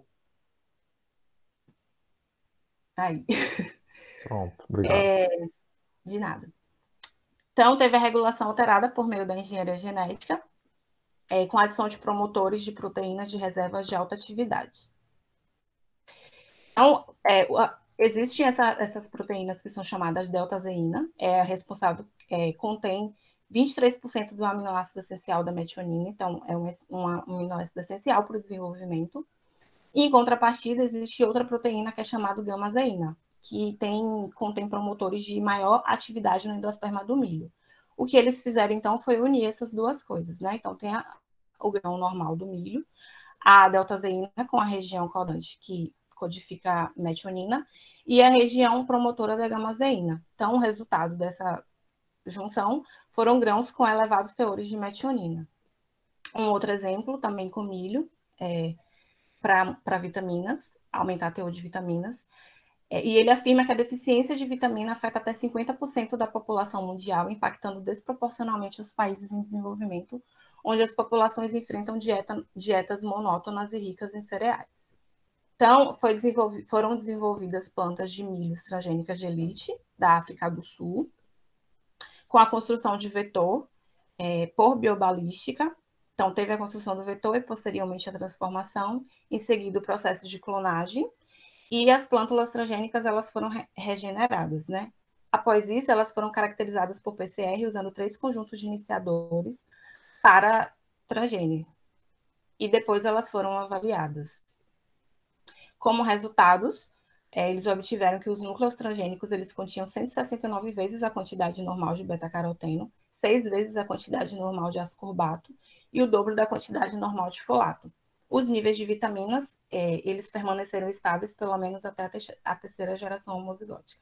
[SPEAKER 7] Aí.
[SPEAKER 1] Pronto, obrigado.
[SPEAKER 7] De nada. Então, teve a regulação alterada por meio da engenharia genética, com a adição de promotores de proteínas de reservas de alta atividade. Então, existem essas proteínas que são chamadas deltazeína, responsável, contém 23% do aminoácido essencial da metionina, então é um aminoácido essencial para o desenvolvimento. E, em contrapartida, existe outra proteína que é chamada gamazeína, que contém promotores de maior atividade no endosperma do milho. O que eles fizeram, então, foi unir essas duas coisas, né? Então, tem o grão normal do milho, a deltazeína com a região codante que codifica metionina e a região promotora da gamazeína. Então, o resultado dessa junção foram grãos com elevados teores de metionina. Um outro exemplo, também com milho, para vitaminas, aumentar o teor de vitaminas. E ele afirma que a deficiência de vitamina afeta até 50% da população mundial, impactando desproporcionalmente os países em desenvolvimento, onde as populações enfrentam dietas monótonas e ricas em cereais. Então, foram desenvolvidas plantas de milho transgênicas de elite da África do Sul, com a construção de vetor por biobalística. Então, teve a construção do vetor e, posteriormente, a transformação, em seguida, o processo de clonagem, e as plântulas transgênicas elas foram regeneradas, né? Após isso, elas foram caracterizadas por PCR usando 3 conjuntos de iniciadores para transgênero. E depois elas foram avaliadas. Como resultados, eles obtiveram que os núcleos transgênicos eles continham 169 vezes a quantidade normal de beta-caroteno, 6 vezes a quantidade normal de ascorbato e o dobro da quantidade normal de folato. Os níveis de vitaminas, eles permaneceram estáveis pelo menos até a terceira geração homozigótica.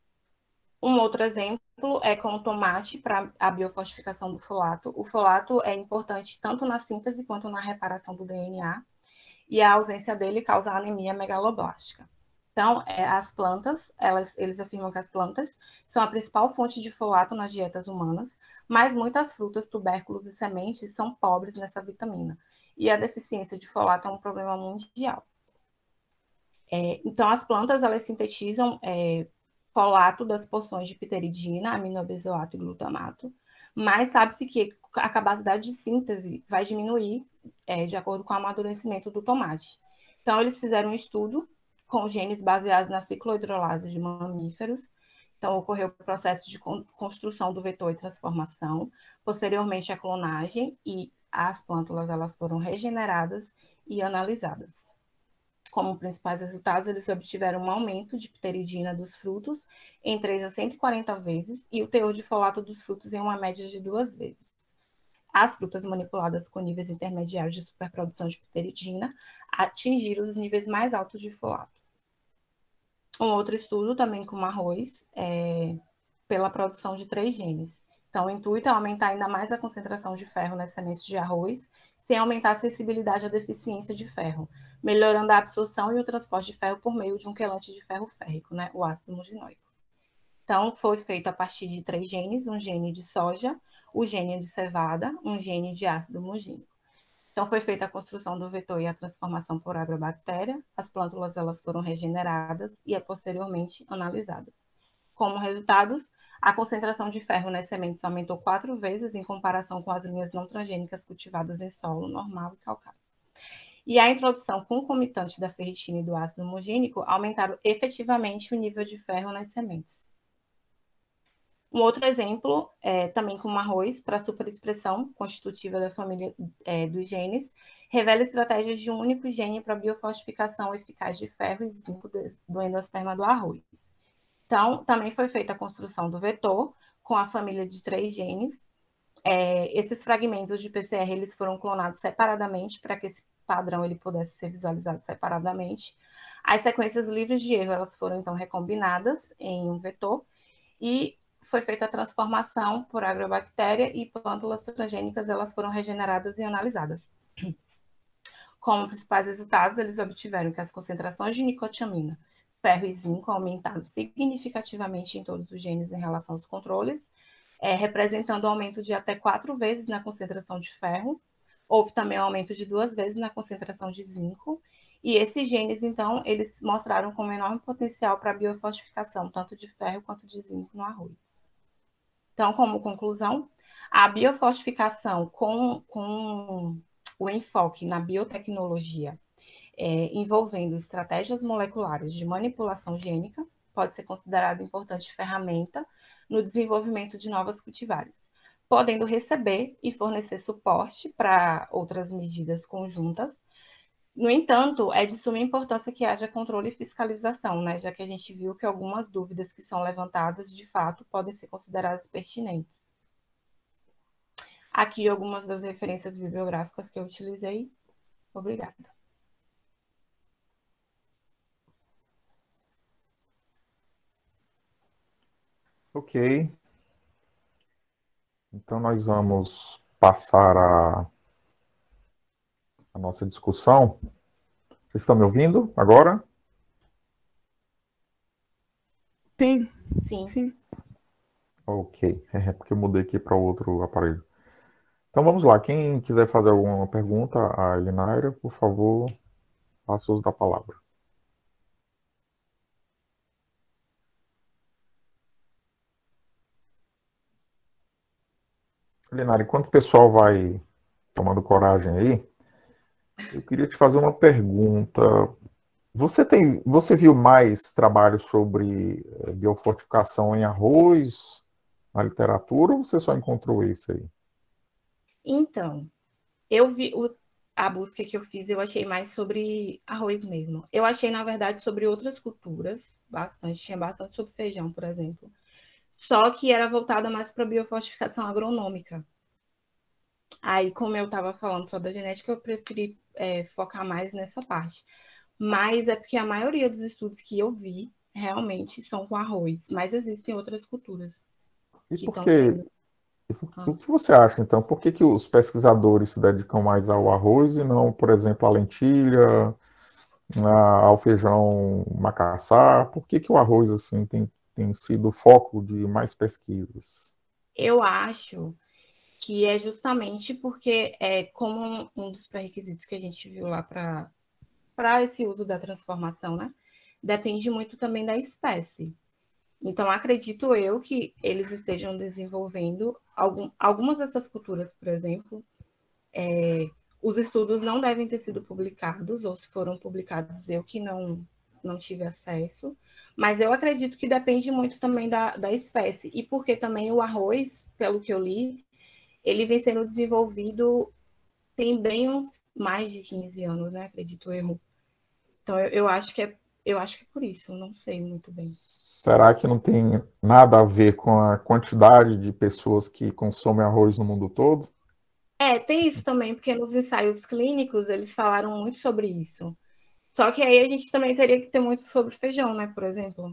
[SPEAKER 7] Um outro exemplo é com o tomate para a biofosficação do folato. O folato é importante tanto na síntese quanto na reparação do DNA, e a ausência dele causa anemia megaloblástica. Então, as plantas, eles afirmam que as plantas são a principal fonte de folato nas dietas humanas, mas muitas frutas, tubérculos e sementes são pobres nessa vitamina. E a deficiência de folato é um problema mundial. Então, as plantas, elas sintetizam folato das porções de pteridina, aminobenzoato e glutamato, mas sabe-se que a capacidade de síntese vai diminuir de acordo com o amadurecimento do tomate. Então, eles fizeram um estudo com genes baseados na ciclohidrolase de mamíferos. Então, ocorreu o processo de construção do vetor e transformação, posteriormente a clonagem, e as plântulas elas foram regeneradas e analisadas. Como principais resultados, eles obtiveram um aumento de pteridina dos frutos em 3 a 140 vezes e o teor de folato dos frutos em uma média de 2 vezes. As frutas manipuladas com níveis intermediários de superprodução de pteridina atingiram os níveis mais altos de folato. Um outro estudo, também com arroz, pela produção de 3 genes. Então, o intuito é aumentar ainda mais a concentração de ferro nas sementes de arroz, sem aumentar a sensibilidade à deficiência de ferro, melhorando a absorção e o transporte de ferro por meio de um quelante de ferro férrico, né, o ácido muginoico. Então, foi feito a partir de 3 genes, um gene de soja, o gene de cevada, um gene de ácido mugínico. Então, foi feita a construção do vetor e a transformação por agrobactéria, as plântulas elas foram regeneradas e posteriormente analisadas. Como resultados, a concentração de ferro nas sementes aumentou 4 vezes em comparação com as linhas não transgênicas cultivadas em solo normal e calcário. E a introdução concomitante da ferritina e do ácido mugínico aumentaram efetivamente o nível de ferro nas sementes. Um outro exemplo, também com arroz, para superexpressão constitutiva da família dos genes, revela estratégias de um único gene para biofosficação eficaz de ferro e zinco do endosperma do arroz. Então, também foi feita a construção do vetor com a família de 3 genes. Esses fragmentos de PCR eles foram clonados separadamente para que esse padrão ele pudesse ser visualizado separadamente. As sequências livres de erro elas foram então recombinadas em um vetor e foi feita a transformação por agrobactéria e plântulas transgênicas elas foram regeneradas e analisadas. Como principais resultados, eles obtiveram que as concentrações de nicotinamina, ferro e zinco aumentaram significativamente em todos os genes em relação aos controles, representando um aumento de até 4 vezes na concentração de ferro. Houve também um aumento de 2 vezes na concentração de zinco. E esses genes, então, eles mostraram com um enorme potencial para a biofosficação, tanto de ferro quanto de zinco no arroz. Então, como conclusão, a biofosficação com o enfoque na biotecnologia, envolvendo estratégias moleculares de manipulação gênica, pode ser considerada importante ferramenta no desenvolvimento de novas cultivares, podendo receber e fornecer suporte para outras medidas conjuntas. No entanto, é de suma importância que haja controle e fiscalização, né, já que a gente viu que algumas dúvidas que são levantadas, de fato, podem ser consideradas pertinentes. Aqui algumas das referências bibliográficas que eu utilizei. Obrigada.
[SPEAKER 1] Ok. Então, nós vamos passar a nossa discussão. Vocês estão me ouvindo agora?
[SPEAKER 8] Sim.
[SPEAKER 7] Sim.
[SPEAKER 8] Sim.
[SPEAKER 1] Ok. É porque eu mudei aqui para outro aparelho. Então, vamos lá. Quem quiser fazer alguma pergunta à Elinaira, por favor, faça uso da palavra. Elinaira, enquanto o pessoal vai tomando coragem aí, eu queria te fazer uma pergunta. Você viu mais trabalhos sobre biofortificação em arroz na literatura ou você só encontrou isso aí?
[SPEAKER 7] Então, eu vi a busca que eu fiz, eu achei mais sobre arroz mesmo. Eu achei, na verdade, sobre outras culturas, bastante. Tinha bastante sobre feijão, por exemplo. Só que era voltada mais para biofortificação agronômica. Aí, como eu estava falando só da genética, eu preferi focar mais nessa parte. Mas é porque a maioria dos estudos que eu vi realmente são com arroz. Mas existem outras culturas
[SPEAKER 1] E
[SPEAKER 7] que
[SPEAKER 1] por
[SPEAKER 7] estão
[SPEAKER 1] que,
[SPEAKER 7] sendo.
[SPEAKER 1] o que você acha, então? Por que os pesquisadores se dedicam mais ao arroz e não, por exemplo, à lentilha, ao feijão macaçá? Por que o arroz, assim, tem sido o foco de mais pesquisas?
[SPEAKER 7] Eu acho que é justamente porque, como um dos pré-requisitos que a gente viu lá para esse uso da transformação, né? Depende muito também da espécie. Então, acredito eu que eles estejam desenvolvendo algumas dessas culturas, por exemplo, os estudos não devem ter sido publicados, ou se foram publicados, eu que não tive acesso, mas eu acredito que depende muito também da espécie, e porque também o arroz, pelo que eu li, ele vem sendo desenvolvido tem bem uns mais de 15 anos, né? Acredito eu. Então, eu acho que é por isso, não sei muito bem.
[SPEAKER 1] Será que não tem nada a ver com a quantidade de pessoas que consomem arroz no mundo todo?
[SPEAKER 7] Tem isso também, porque nos ensaios clínicos eles falaram muito sobre isso. Só que aí a gente também teria que ter muito sobre feijão, né, por exemplo.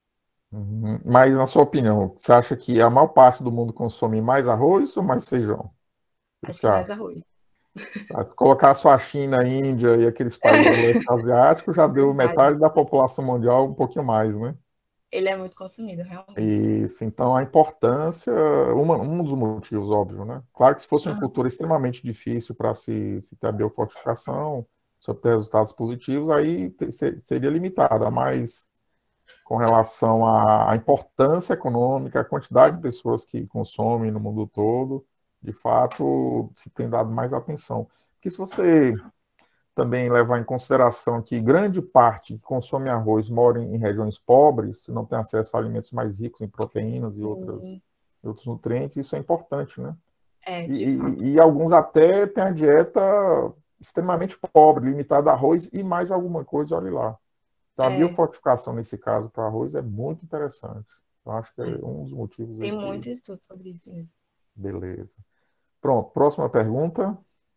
[SPEAKER 1] Mas, na sua opinião, você acha que a maior parte do mundo consome mais arroz ou mais feijão? O que
[SPEAKER 7] Acho
[SPEAKER 1] você
[SPEAKER 7] que mais
[SPEAKER 1] acha?
[SPEAKER 7] arroz.
[SPEAKER 1] Colocar só a China, a Índia e aqueles países do leste asiático já deu
[SPEAKER 7] Verdade.
[SPEAKER 1] metade da população mundial, um pouquinho mais, né?
[SPEAKER 7] Ele é muito consumido, realmente.
[SPEAKER 1] Isso, então a importância, um dos motivos, óbvio, né? Claro que se fosse uma cultura extremamente difícil para se ter a biofortificação, se obter resultados positivos, aí seria limitada, mas com relação à importância econômica, a quantidade de pessoas que consomem no mundo todo, de fato, se tem dado mais atenção. Porque se você também levar em consideração que grande parte que consome arroz mora em regiões pobres, não tem acesso a alimentos mais ricos em proteínas e outros nutrientes, isso é importante, né?
[SPEAKER 7] De fato.
[SPEAKER 1] E alguns até têm a dieta extremamente pobre, limitada a arroz e mais alguma coisa, olha lá. Então, a biofortificação, nesse caso, para arroz, é muito interessante. Eu acho que é um dos motivos
[SPEAKER 7] Tem
[SPEAKER 1] aí
[SPEAKER 7] muito estudo sobre isso mesmo.
[SPEAKER 1] Beleza. Pronto, próxima pergunta.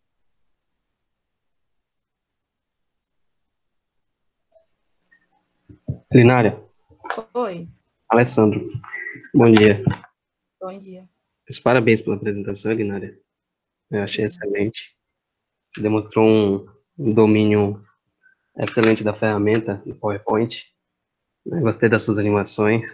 [SPEAKER 9] Linária,
[SPEAKER 7] Oi,
[SPEAKER 9] Alessandro, bom dia.
[SPEAKER 7] bom dia.
[SPEAKER 9] Parabéns pela apresentação, Linária. Eu achei excelente. Você demonstrou um domínio excelente da ferramenta do PowerPoint. Eu gostei das suas animações.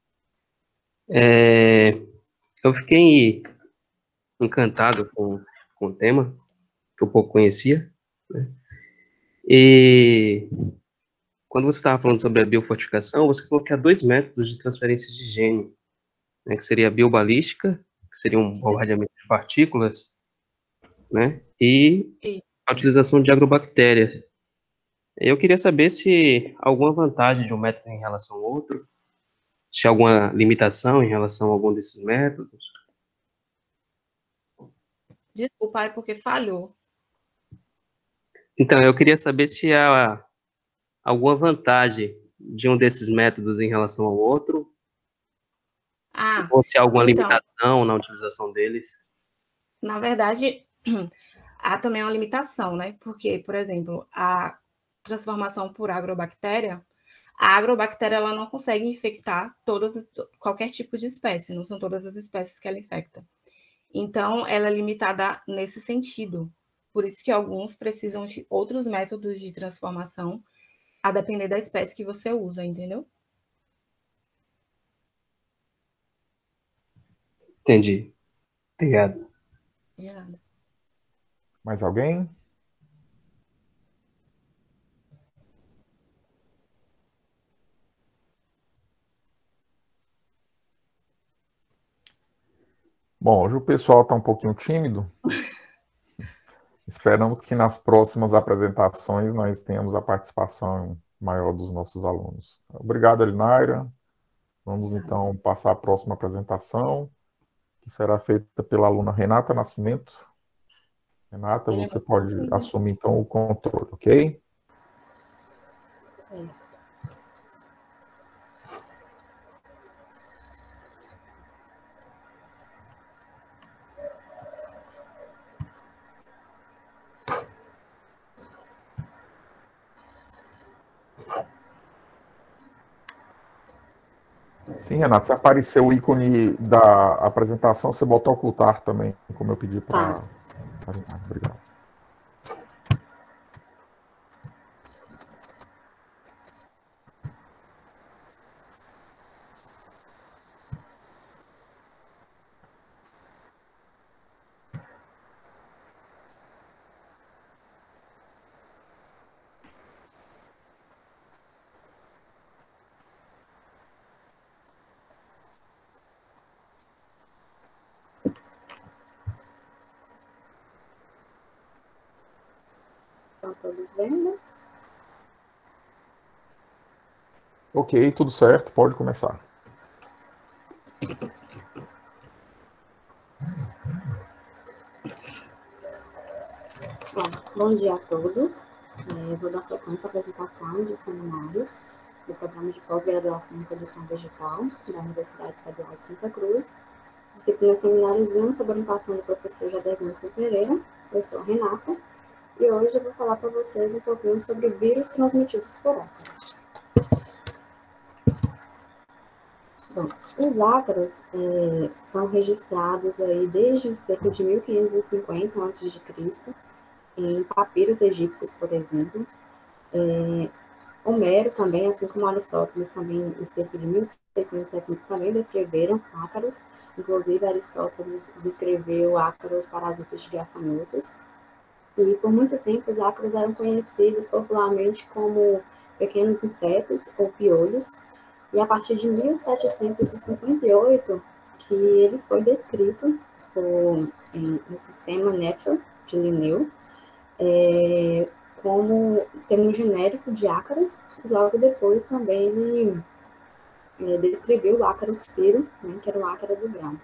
[SPEAKER 9] Eu fiquei encantado com o tema, que eu pouco conhecia, né? E quando você estava falando sobre a biofortificação, você falou que há 2 métodos de transferência de gene, né, que seria a biobalística, que seria um bombardeamento de partículas, né, e a utilização de agrobactérias. Eu queria saber se há alguma vantagem de um método em relação ao outro, se há alguma limitação em relação a algum desses métodos.
[SPEAKER 7] Desculpa, é porque falhou.
[SPEAKER 9] Então, eu queria saber se há alguma vantagem de um desses métodos em relação ao outro, ou se há alguma
[SPEAKER 7] Então,
[SPEAKER 9] limitação na utilização deles.
[SPEAKER 7] na verdade, há também uma limitação, né? Porque, por exemplo, a transformação por agrobactéria, a agrobactéria ela não consegue infectar qualquer tipo de espécie, não são todas as espécies que ela infecta. Então, ela é limitada nesse sentido. Por isso que alguns precisam de outros métodos de transformação, a depender da espécie que você usa, entendeu?
[SPEAKER 9] Entendi. Obrigado.
[SPEAKER 7] De nada.
[SPEAKER 1] Mais alguém? Bom, hoje o pessoal está um pouquinho tímido. Esperamos que nas próximas apresentações nós tenhamos a participação maior dos nossos alunos. Obrigado, Elinaira. Vamos então passar a próxima apresentação, que será feita pela aluna Renata Nascimento. Renata,
[SPEAKER 7] Ele é
[SPEAKER 1] você
[SPEAKER 7] muito
[SPEAKER 1] pode
[SPEAKER 7] lindo.
[SPEAKER 1] assumir, então, o controle, ok?
[SPEAKER 7] Certo.
[SPEAKER 1] Sim, Renata, se aparecer o ícone da apresentação, você bota ocultar também, como eu pedi para
[SPEAKER 2] Tá.
[SPEAKER 1] a Renata. Obrigado.
[SPEAKER 2] Estão todos vendo?
[SPEAKER 1] Ok, tudo certo, pode começar.
[SPEAKER 2] Bom dia a todos. Eu vou dar sequência à apresentação de seminários do Programa de Pós-Graduação em Produção Vegetal da Universidade Estadual de Santa Cruz. Disciplina Seminários 1, sob orientação do professor Jader Wilson Pereira. Eu sou a Renata e hoje eu vou falar para vocês um pouquinho sobre vírus transmitidos por ácaros. Bom, os ácaros são registrados aí desde cerca de 1550 a.C., em papiros egípcios, por exemplo. Homero também, assim como Aristóteles, também em cerca de 1660 também descreveram ácaros. Inclusive, Aristóteles descreveu ácaros parasitas de gafanhotos. E por muito tempo, os ácaros eram conhecidos popularmente como pequenos insetos ou piolhos. E a partir de 1758, que ele foi descrito no sistema Nature de Linneu, como termo genérico de ácaros, e logo depois também ele descreveu o ácaro ciro, né, que era o ácaro do grão.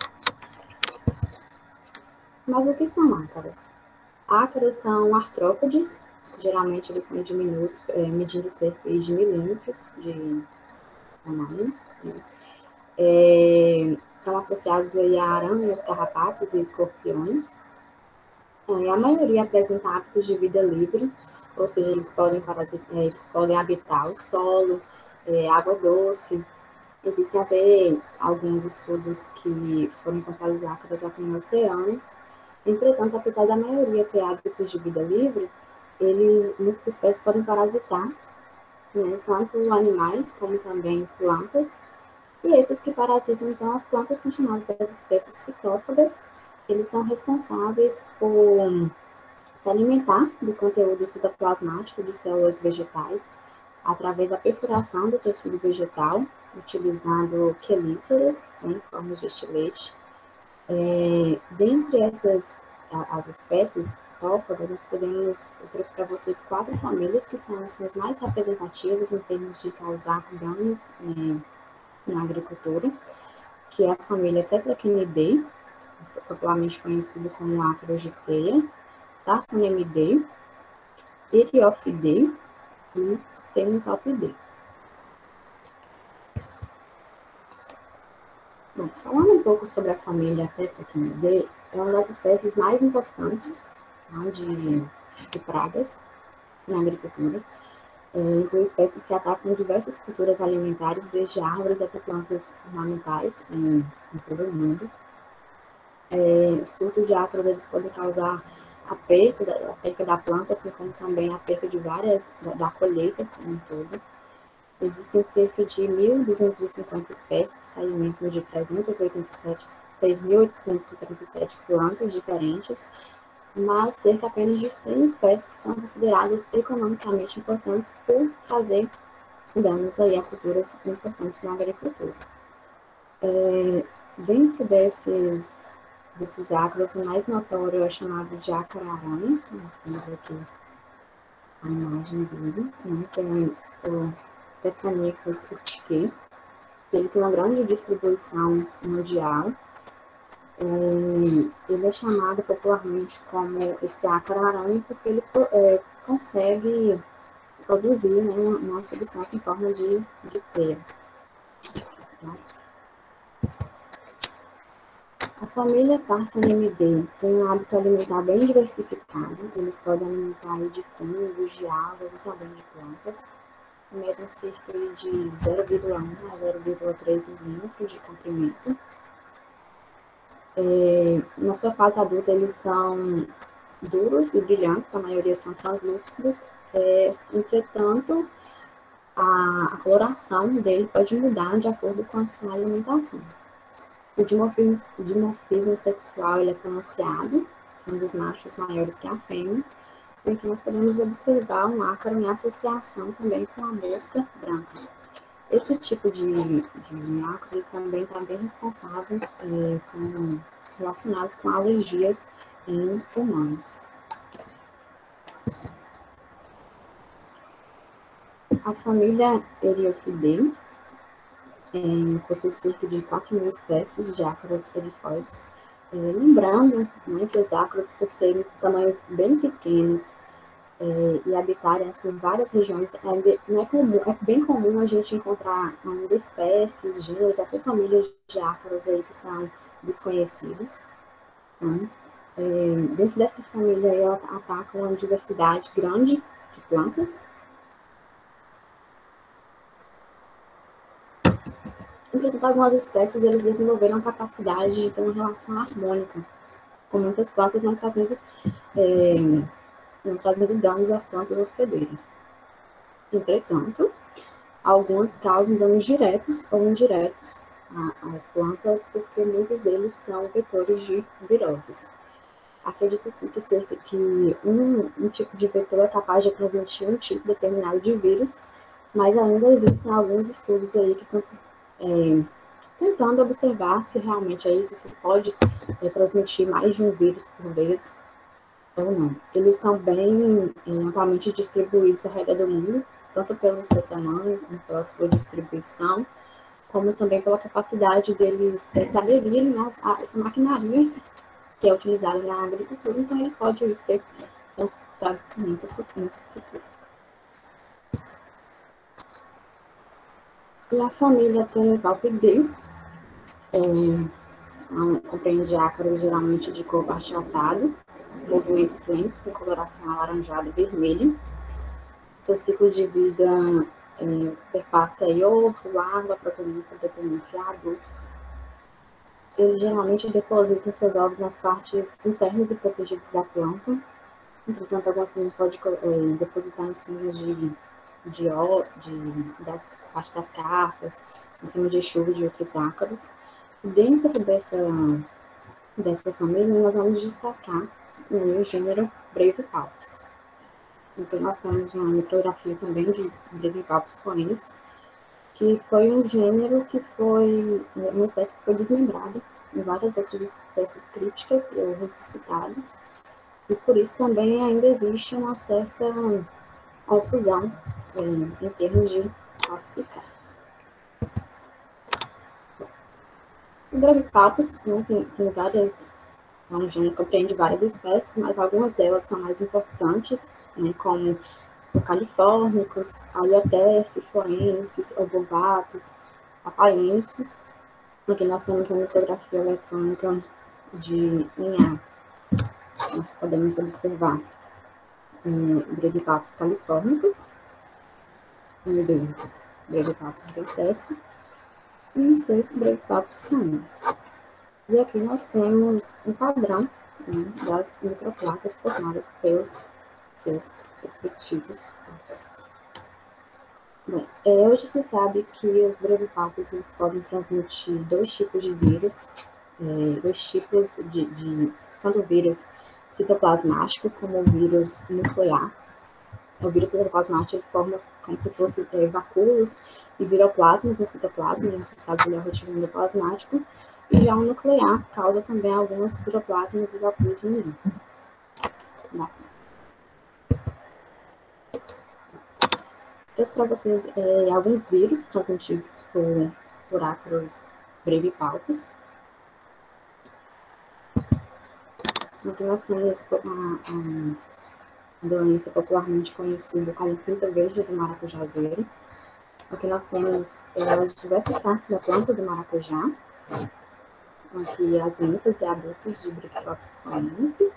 [SPEAKER 2] Mas o que são ácaros? Ácaros são artrópodes, geralmente eles são diminutos, medindo cerca de milímetros de tamanho, né? Estão associados aí a aranhas, carrapatos e escorpiões. A maioria apresenta hábitos de vida livre, ou seja, eles podem habitar o solo, água doce. Existem até alguns estudos que foram encontrados ácaros aqui nos oceanos. Entretanto, apesar da maioria ter hábitos de vida livre, muitas espécies podem parasitar, né, tanto animais como também plantas. E esses que parasitam, então, as plantas são chamadas das espécies fitópodas. Eles são responsáveis por se alimentar do conteúdo citoplasmático de células vegetais através da perfuração do tecido vegetal, utilizando quelíceras, né, em formas de estilete. Dentre as espécies fitópodas, eu trouxe para vocês 4 famílias que são as mais representativas em termos de causar danos na agricultura, que é a família Tetrachinidae, popularmente conhecido como ácaros de teia, Tarsinemidae, Eriopidae e Thanatopidae. Bom, falando um pouco sobre a família Tetrachinidae, é uma das espécies mais importantes, tá, de pragas na agricultura. Inclui espécies que atacam diversas culturas alimentares, desde árvores até plantas ornamentais em todo o mundo. Os surtos de ácaros eles podem causar a perda da planta, assim como também a perda de da colheita como um todo. Existem cerca de 1.250 espécies que se alimentam de 3.877 plantas diferentes, mas cerca apenas de 100 espécies que são consideradas economicamente importantes por trazer danos aí a culturas importantes na agricultura. Dentro desses ácaros, o mais notório é chamado de ácaro-aranha. Nós temos aqui a imagem dele, né, que é o Tetranicus urticae. Ele tem uma grande distribuição mundial. Ele é chamado popularmente como esse ácaro-aranha porque ele consegue produzir, né, uma substância em forma de teia. Tá? A família Parsinimidae tem um hábito alimentar bem diversificado. Eles podem alimentar aí de fungos, de algas e também de plantas. Mesmo cerca de 0,1 a 0,3 milímetros de comprimento. Na sua fase adulta, eles são duros e brilhantes, a maioria são translúcidos. Entretanto, a coloração dele pode mudar de acordo com a sua alimentação. O dimorfismo sexual ele é pronunciado, são dos machos maiores que a fêmea, e aqui nós podemos observar um ácaro em associação também com a mosca branca. Esse tipo de ácaro também está bem responsável relacionados com alergias em humanos. A família Eriophidae possui cerca de 4.000 espécies de ácaros erifoides. Lembrando, né, que os ácaros, por serem tamanhos bem pequenos e habitarem assim, várias regiões, não é comum, é bem comum a gente encontrar ainda espécies, gêneros, até famílias de ácaros aí que são desconhecidos. Né? Dentro dessa família, ela ataca uma diversidade grande de plantas. Entretanto, algumas espécies eles desenvolveram a capacidade de ter uma relação harmônica com muitas plantas, não trazendo danos às plantas hospedeiras. Entretanto, algumas causam danos diretos ou indiretos às plantas, porque muitos deles são vetores de viroses. Acredita-se que cerca de um tipo de vetor é capaz de transmitir um tipo determinado de vírus, mas ainda existem alguns estudos aí que estão tentando observar se realmente é isso, se pode transmitir mais de um vírus por vez ou não. Eles são bem amplamente distribuídos ao redor do mundo, tanto pelo seu tamanho, como pela sua distribuição, como também pela capacidade deles se aderirem a essa maquinaria que é utilizada na agricultura, então ele pode ser transportado por muitas culturas. E a família Tenivalpidae compreende ácaros geralmente de cor achatado, movimentos lentos com coloração alaranjada e vermelha. Seu ciclo de vida perpassa ovo, larva, protonífero e adultos. Eles geralmente depositam seus ovos nas partes internas e protegidas da planta. Entretanto, algumas também podem depositar em cima das partes das cascas, em cima de chuva de outros ácaros. Dentro dessa família, nós vamos destacar o gênero Brevipalpus. Então, nós temos uma micrografia também de Brevipalpus foensis, que foi um gênero que foi uma espécie que foi desmembrada em várias outras espécies críticas ou ressuscitadas, e por isso também ainda existe uma certa confusão em termos de classificados. O Brevipalpus tem várias, é um gênero que compreende várias espécies, mas algumas delas são mais importantes, né, como o Californicus, Aliothece, foensis, Obovatus, Papaiensis. Aqui nós temos a micrografia eletrônica em A. Nós podemos observar Brevipalpus californicus, em B, Brevipalpus Aliothece, e em C, Brevipalpus foensis. E aqui nós temos um padrão, né, das microplacas formadas pelos seus respectivos papéis. Bom, hoje se sabe que os brevipalpus eles podem transmitir dois tipos de vírus, dois tipos tanto o vírus citoplasmático como o vírus nuclear. O vírus citoplasmático ele forma como se fosse vacúolos e viroplasmas no citoplasma, associados ao retículo endoplasmático, e já o nuclear causa também algumas viroplasmas e vacúolos no meio. Trouxe para vocês alguns vírus transmitidos por ácaros brevipalpus. Aqui nós temos a doença popularmente conhecida como pinta verde do maracujazeiro. Aqui nós temos as diversas partes da planta do maracujá. Aqui as limpas e adultos de Brichyphops forensis.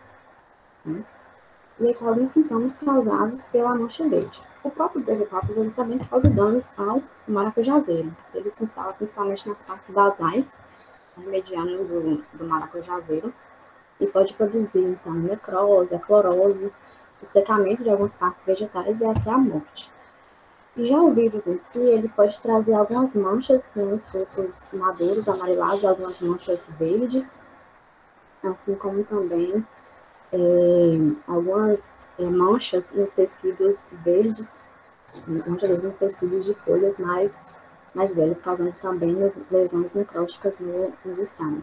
[SPEAKER 2] E aqui alguns sintomas causados pela mancha verde. O próprio Brichyphops ele também causa danos ao maracujazeiro. Ele se instala principalmente nas partes basais, medianas do maracujazeiro, e pode produzir, então, necrose, clorose, o secamento de algumas partes vegetais e até a morte. E já o vírus em si, ele pode trazer algumas manchas em frutos maduros, amarelados, algumas manchas verdes, assim como também algumas manchas nos tecidos verdes, manchas nos tecidos de folhas mais velhas, causando também lesões necróticas nos estames.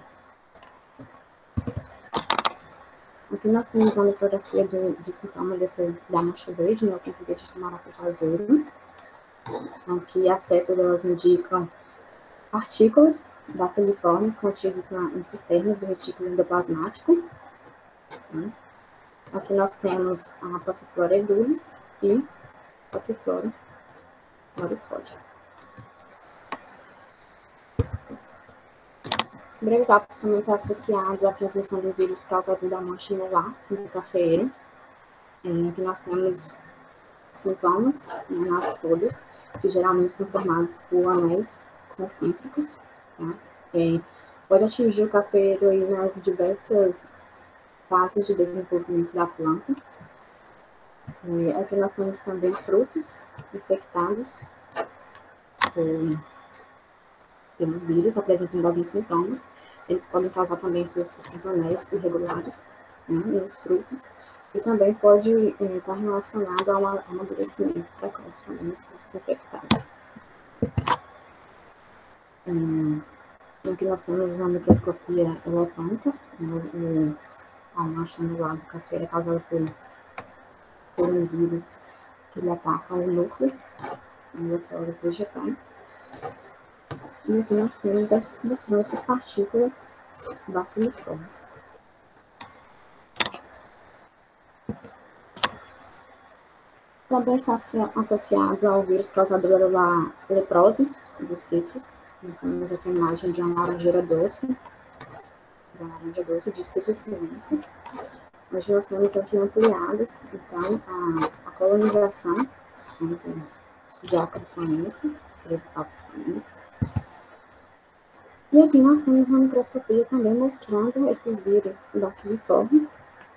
[SPEAKER 2] Aqui nós temos a micrografia do sintoma da mancha verde, o pinto verde do maracujazeiro. Aqui as células indicam partículas baciliformes contidas nos cisternas do retículo endoplasmático. Aqui nós temos a Passiflora edulis e Passiflora florifolia. O Brichyphops também está associado à transmissão do vírus causado da mancha anular do cafeeiro. Aqui nós temos sintomas nas folhas, que geralmente são formados por anéis concêntricos. Pode atingir o cafeeiro aí nas diversas fases de desenvolvimento da planta. Aqui nós temos também frutos infectados pelo vírus, apresentando alguns sintomas. Eles podem causar também esses anéis irregulares nos frutos, e também pode estar relacionado ao amadurecimento precoce também nos frutos infectados. Aqui nós temos uma microscopia eletrônica, a mancha anular do café é causada por um vírus que ele ataca o núcleo das células vegetais. E aqui nós temos essas partículas baciliformes. Também está associado ao vírus causador da leprose dos citros. Nós temos aqui a imagem de uma laranjeira doce de Citrus sinensis. Hoje nós temos aqui ampliadas, então, a colonização de Acrophoensis, Brichyphops forensis. E aqui nós temos uma microscopia também mostrando esses vírus baciliformes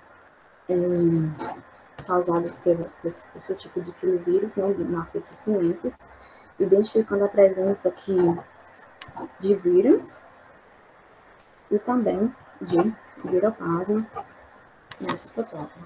[SPEAKER 2] causados por esse tipo de silvírus, na Citrus sinensis, identificando a presença aqui de vírus e também de viroplasma no citoplasma.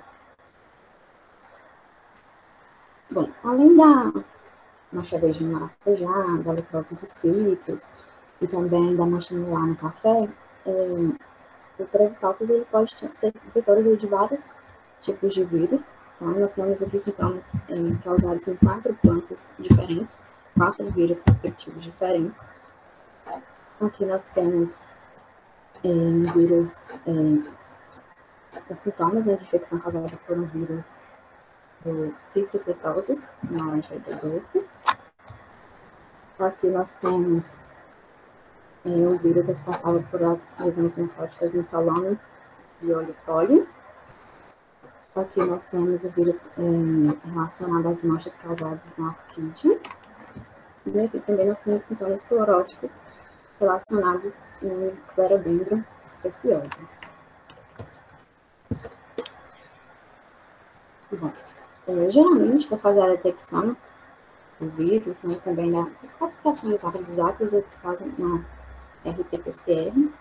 [SPEAKER 2] Bom, além da mancha verde no maracujá, da leprose dos citros e também da mancha anular no café, o Brichyphops ele pode ser vetor de vários tipos de vírus. Então, nós temos aqui sintomas causados em 4 plantas diferentes, 4 vírus respectivos diferentes. Aqui nós temos vírus, os sintomas de infecção causada por um vírus do Citrus leprosis, na laranjeira doce. Aqui nós temos um vírus responsável por as lesões linfóticas no Salome violeifolium. Aqui nós temos o vírus relacionado às manchas causadas na orquídea. E aqui também nós temos sintomas cloróticos relacionados em Clerobendrum speciosa. Bom, geralmente, para fazer a detecção do vírus, também da classificação exata dos átomos, eles fazem uma RT-PCR.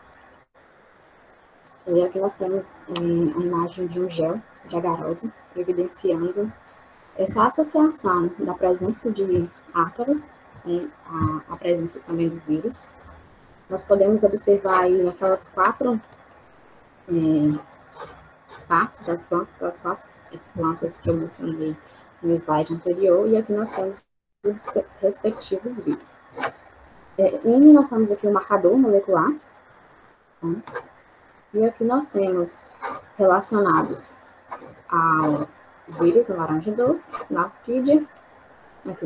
[SPEAKER 2] E aqui nós temos a imagem de um gel de agarose, evidenciando essa associação da presença de ácaros com a presença também do vírus. Nós podemos observar aí aquelas 4 partes das plantas, aquelas 4 plantas que eu mencionei no slide anterior, e aqui nós temos os respectivos vírus. Nós temos aqui o marcador molecular, E aqui nós temos relacionados ao vírus da laranja doce, na orquídea, aqui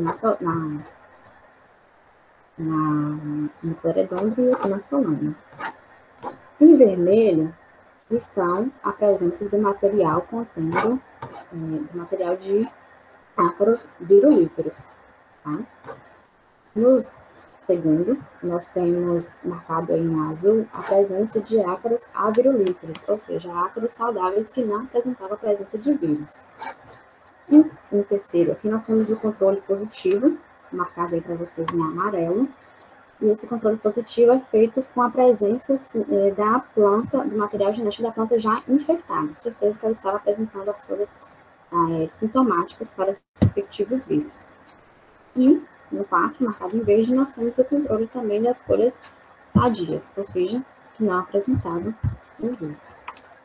[SPEAKER 2] no cleredôndio e aqui na solana. Em vermelho estão a presença do material contendo, do material de ácaros virulíferos. Tá? No segundo, nós temos marcado aí em azul a presença de ácaros avirulíferos, ou seja, ácaros saudáveis que não apresentavam a presença de vírus. E em terceiro, aqui nós temos o controle positivo, marcado aí para vocês em amarelo. E esse controle positivo é feito com a presença da planta, do material genético da planta já infectada. Certeza que ela estava apresentando as folhas sintomáticas para os respectivos vírus. E no quarto, marcado em verde, nós temos o controle também das folhas sadias, ou seja, que não apresentavam o vírus.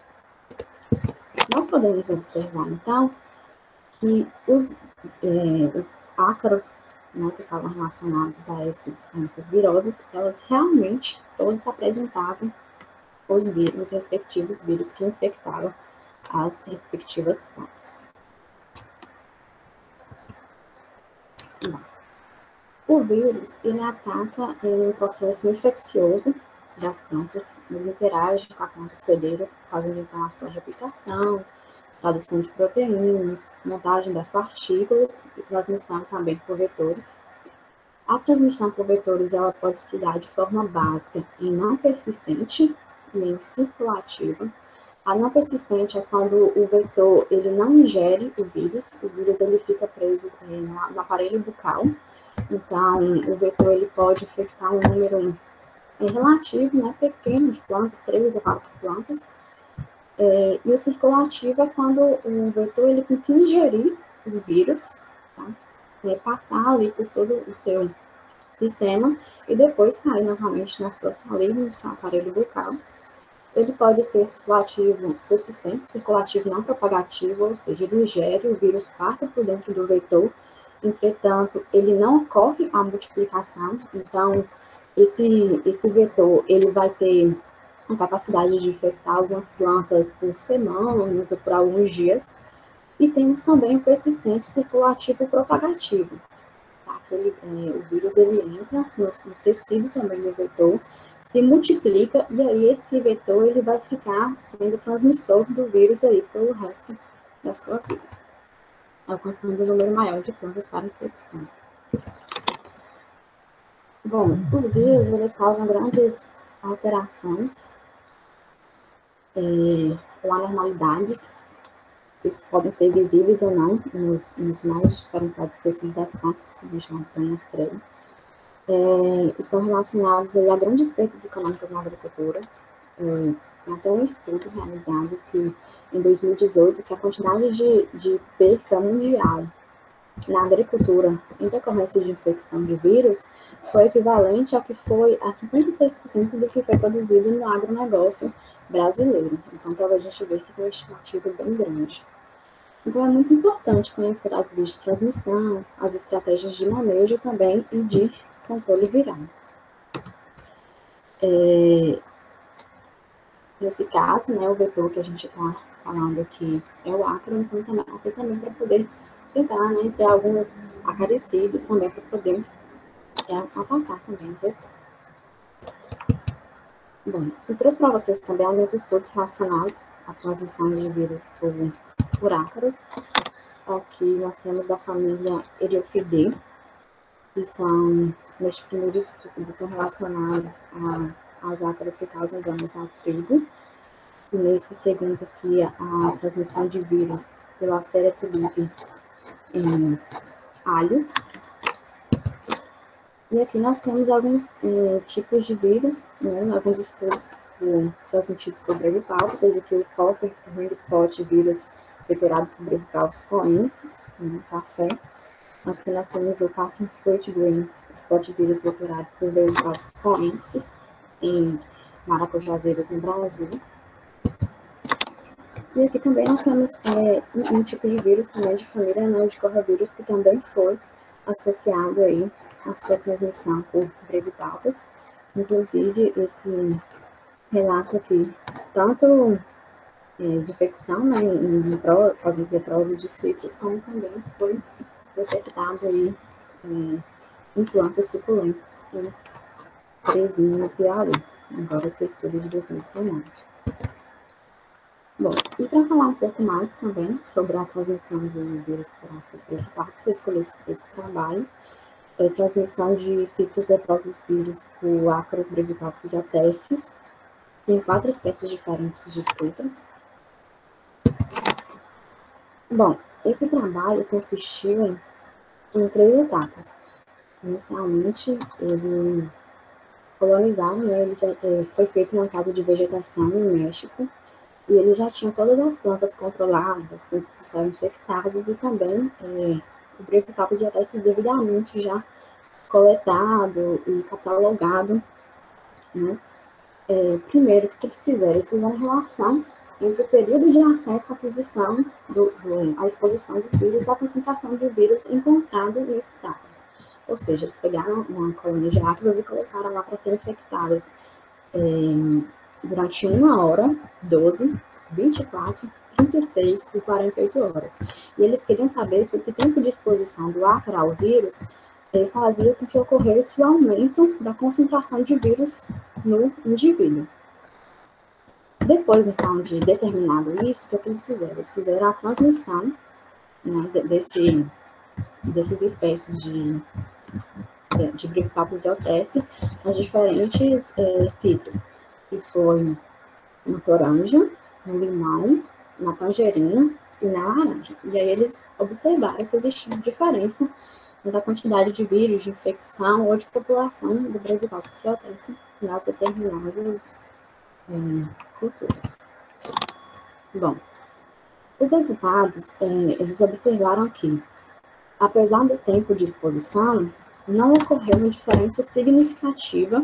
[SPEAKER 2] Nós podemos observar, então, que os ácaros, né, que estavam relacionados a essas viroses, elas realmente todos apresentavam os respectivos vírus que infectavam as respectivas plantas. Bom, o vírus, ele ataca um processo infeccioso das plantas, ele interage com a planta hospedeira, fazendo então a sua replicação, tradução de proteínas, montagem das partículas e transmissão também por vetores. A transmissão por vetores ela pode se dar de forma básica e não persistente e em circulativa. A não persistente é quando o vetor ele não ingere o vírus ele fica preso no aparelho bucal. Então, o vetor ele pode infectar um número relativo, né, pequeno de plantas, 3 a 4 plantas. E o circulativo é quando o vetor ele tem que ingerir o vírus, tá? Passar ali por todo o seu sistema e depois sair novamente na sua saliva, no seu aparelho bucal. Ele pode ser circulativo persistente, circulativo não propagativo, ou seja, ele ingere, o vírus passa por dentro do vetor, entretanto, ele não ocorre a multiplicação, então, esse vetor, ele vai ter a capacidade de infectar algumas plantas por semanas ou por alguns dias, e temos também o persistente circulativo propagativo. Tá? O vírus ele entra no tecido também do vetor, se multiplica, e aí esse vetor ele vai ficar sendo transmissor do vírus aí pelo resto da sua vida, alcançando um número maior de plantas para infecção. Bom, os vírus eles causam grandes alterações ou anormalidades, que podem ser visíveis ou não nos mais diferenciados tecidos das plantas, que a gente não mostrei. Estão relacionados a grandes perdas econômicas na agricultura. Tem até um estudo realizado que, em 2018, que a quantidade de perca mundial na agricultura em decorrência de infecção de vírus foi equivalente ao que foi a 56% do que foi produzido no agronegócio brasileiro. Então, para a gente ver que foi uma estimativa bem grande. Então, é muito importante conhecer as vias de transmissão, as estratégias de manejo também e de controle viral. Nesse caso, né, o vetor que a gente está falando aqui é o ácaro, então também para poder tentar, né, ter alguns acaricidos também para poder atacar também o vetor. Bom, eu trouxe para vocês também alguns estudos relacionados à transmissão de vírus por ácaros. Aqui nós temos da família Eriophidae, que são, neste primeiro estudo, estão relacionados aos ácaros que causam danos ao trigo. E nesse segundo aqui, a transmissão de vírus pela Ceretulipe em alho. E aqui nós temos alguns tipos de vírus, né, alguns estudos transmitidos por Brevipalpus, seja aqui o Coffer Ring Spot vírus vetorado por Brevipalpus coensis, no café. Aqui nós temos o Passum Fruit Green Spot vírus vetorado por Brevipalpus coensis, em maracujazeiros no Brasil. E aqui também nós temos um tipo de vírus também de família, né, de corravírus, que também foi associado aí a sua transmissão por Brevipalpus. Inclusive, esse relato aqui tanto de infecção, né, causando petrose de citros, como também foi detectado aí em plantas suculentas em Teresina, no Piauí. Agora esse estudo de 2019. Bom, e para falar um pouco mais também sobre a transmissão do vírus por ácaros brevipapas, eu escolhi esse trabalho, transmissão de citros leprosos vírus por ácaros brevipapas de Ateces, em 4 espécies diferentes de citros. Bom, esse trabalho consistiu em 3 etapas. Inicialmente, eles colonizaram, né, foi feito uma casa de vegetação no México, e eles já tinham todas as plantas controladas, as plantas que estavam infectadas, e também o Brevipapas já está devidamente já coletado e catalogado, né? Primeiro, o que eles fizeram? Eles fizeram relação entre o período de acesso à aquisição, à exposição do vírus e a concentração do vírus encontrado nesses ácaros. Ou seja, eles pegaram uma colônia de ácaros e colocaram lá para serem infectadas durante 1 hora, 12, 24, 36 e 48 horas. E eles queriam saber se esse tempo de exposição do ácaro ao vírus fazia com que ocorresse o aumento da concentração de vírus no indivíduo. Depois, então, de determinado isso, o que eles fizeram? Eles fizeram a transmissão, né, dessas espécies de Brevipapas de Ateces nas diferentes citros, que foi na toranja, no limão, na tangerina e na laranja. E aí eles observaram se existia diferença da quantidade de vírus, de infecção ou de população do Brevipapas de Ateces nas determinadas culturas. Bom, os resultados, eles observaram que, apesar do tempo de exposição, não ocorreu uma diferença significativa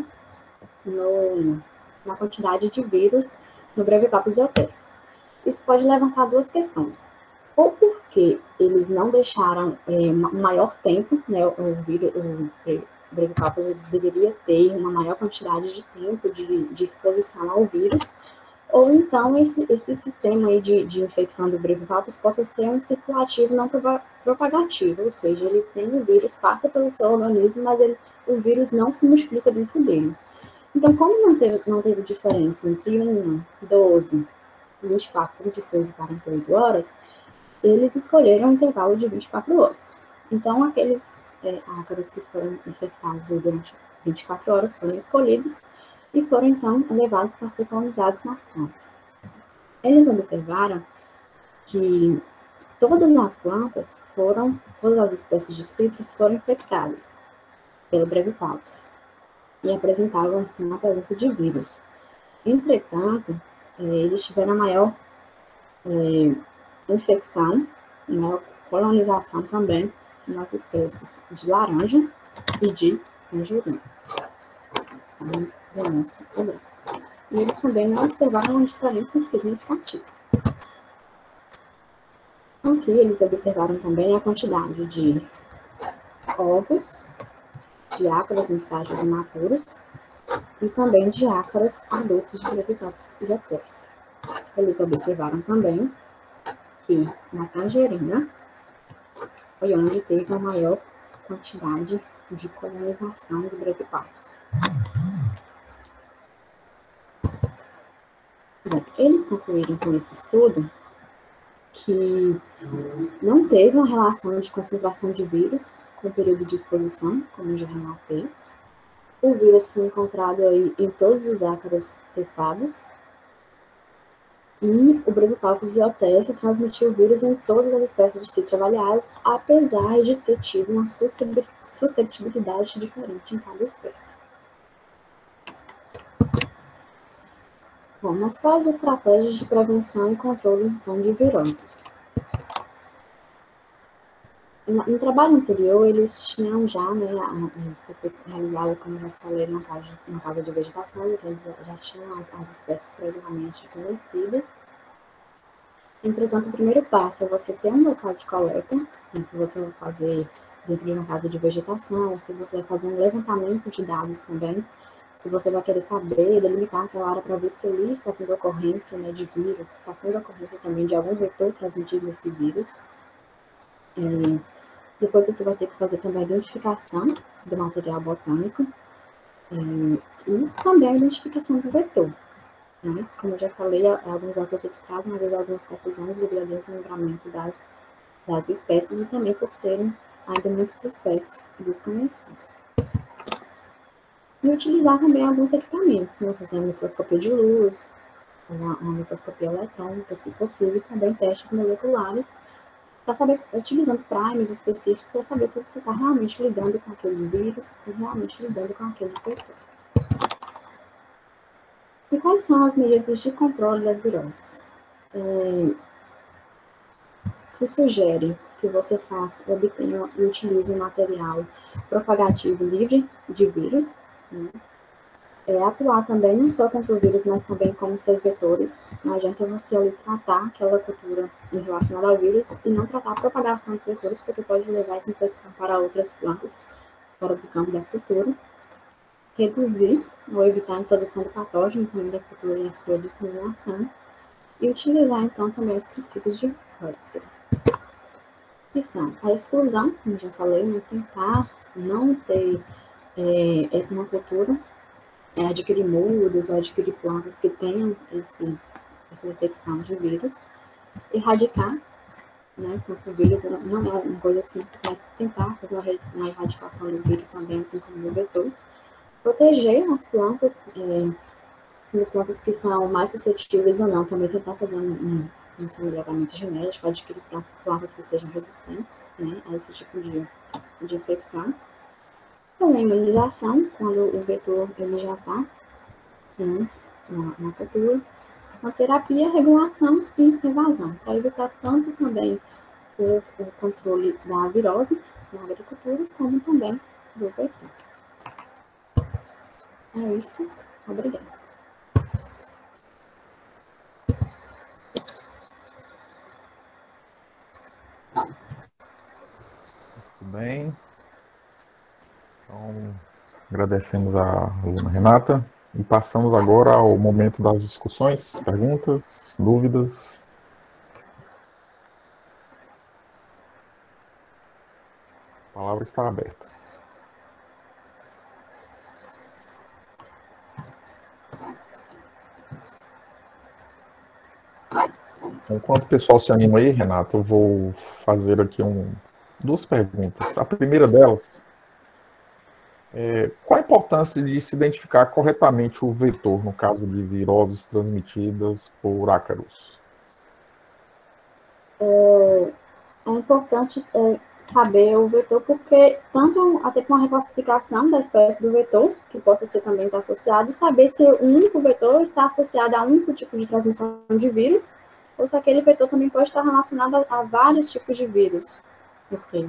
[SPEAKER 2] na quantidade de vírus no Brevipapas de Ateces. Isso pode levantar 2 questões. Ou porque eles não deixaram maior tempo, né, o Brevipapas deveria ter uma maior quantidade de tempo de exposição ao vírus, ou então esse sistema aí de infecção do Brevipapas possa ser um circulativo não propagativo, ou seja, ele tem o vírus, passa pelo seu organismo, mas o vírus não se multiplica dentro dele. Então, como não teve diferença entre 1, 12, 24, 36 e 48 horas, eles escolheram um intervalo de 24 horas. Então, aqueles ácaros que foram infectados durante 24 horas foram escolhidos e foram, então, levados para ser colonizados nas plantas. Eles observaram que todas as plantas todas as espécies de citros foram infectadas pelo Brevipapas e apresentavam, assim, a presença de vírus. Entretanto, eles tiveram a maior infecção, né, colonização também nas espécies de laranja e de tangerina. E eles também não observaram uma diferença significativa. Aqui eles observaram também a quantidade de ovos de ácaros em estágios imaturos e também de ácaros adultos de Brevipapas de Ateces. Eles observaram também que na tangerina foi onde teve a maior quantidade de colonização de Brevipapas. Bom, eles concluíram com esse estudo que não teve uma relação de concentração de vírus com o período de exposição, como eu já relatei. O vírus foi encontrado aí em todos os ácaros testados. E o Brevipapas de Ateces transmitiu o vírus em todas as espécies de citro avaliadas, apesar de ter tido uma susceptibilidade diferente em cada espécie. Bom, mas quais as estratégias de prevenção e controle, então, de viroses? No trabalho anterior, eles tinham já, né, realizado, como eu já falei, na casa de vegetação, então eles já tinham as espécies previamente conhecidas. Entretanto, o primeiro passo é você ter um local de coleta, né, se você vai fazer dentro de uma casa de vegetação, se você vai fazer um levantamento de dados também, se você vai querer saber, delimitar aquela área para ver se ali está tendo ocorrência, né, de vírus, se está tendo ocorrência também de algum vetor transmitido esse vírus. Depois você vai ter que fazer também a identificação do material botânico e também a identificação do vetor. Né? Como eu já falei, alguns autores eles trazem, às vezes, algumas confusões devido ao desmembramento das espécies e também por serem ainda muitas espécies desconhecidas. E utilizar também alguns equipamentos, né? Fazer uma microscopia de luz, uma microscopia eletrônica, se possível, e também testes moleculares, para saber, utilizando primers específicos, para saber se você está realmente lidando com aquele vírus e realmente lidando com aquele vetor. E quais são as medidas de controle das viroses? Se sugere que você obtenha e utilize um material propagativo livre de vírus, né? Atuar também não só contra o vírus, mas também como seus vetores. Não adianta você ali tratar aquela cultura em relação ao vírus e não tratar a propagação dos vetores, porque pode levar essa infecção para outras plantas, fora do campo da cultura. Reduzir ou evitar a introdução do patógeno também da cultura e a sua disseminação. E utilizar, então, também os princípios de Hudson. Que são a exclusão, como já falei, né? Tentar não ter etnocultura, adquirir mudas ou adquirir plantas que tenham essa detecção de vírus. Erradicar, né? Porque o vírus não é uma coisa simples, mas tentar fazer uma erradicação do vírus também, assim como do vetor. Proteger as plantas, sendo plantas que são mais suscetíveis ou não, também tentar fazer um melhoramento genético, adquirir plantas que sejam resistentes, né, a esse tipo de infecção. Também imunização, quando o vetor ele já está, né, na cultura. Uma terapia, regulação e evasão, para evitar tanto também o controle da virose na agricultura, como também do vetor. É isso. Obrigada.
[SPEAKER 1] Tudo bem. Então, agradecemos a aluna Renata e passamos agora ao momento das discussões, perguntas, dúvidas. A palavra está aberta. Enquanto o pessoal se anima aí, Renato, eu vou fazer aqui duas perguntas. A primeira delas qual a importância de se identificar corretamente o vetor no caso de viroses transmitidas por ácaros?
[SPEAKER 2] É importante saber o vetor, porque tanto até com a reclassificação da espécie do vetor, que possa ser também associado, saber se o único vetor está associado a um único tipo de transmissão de vírus, ou se aquele vetor também pode estar relacionado a vários tipos de vírus. Okay.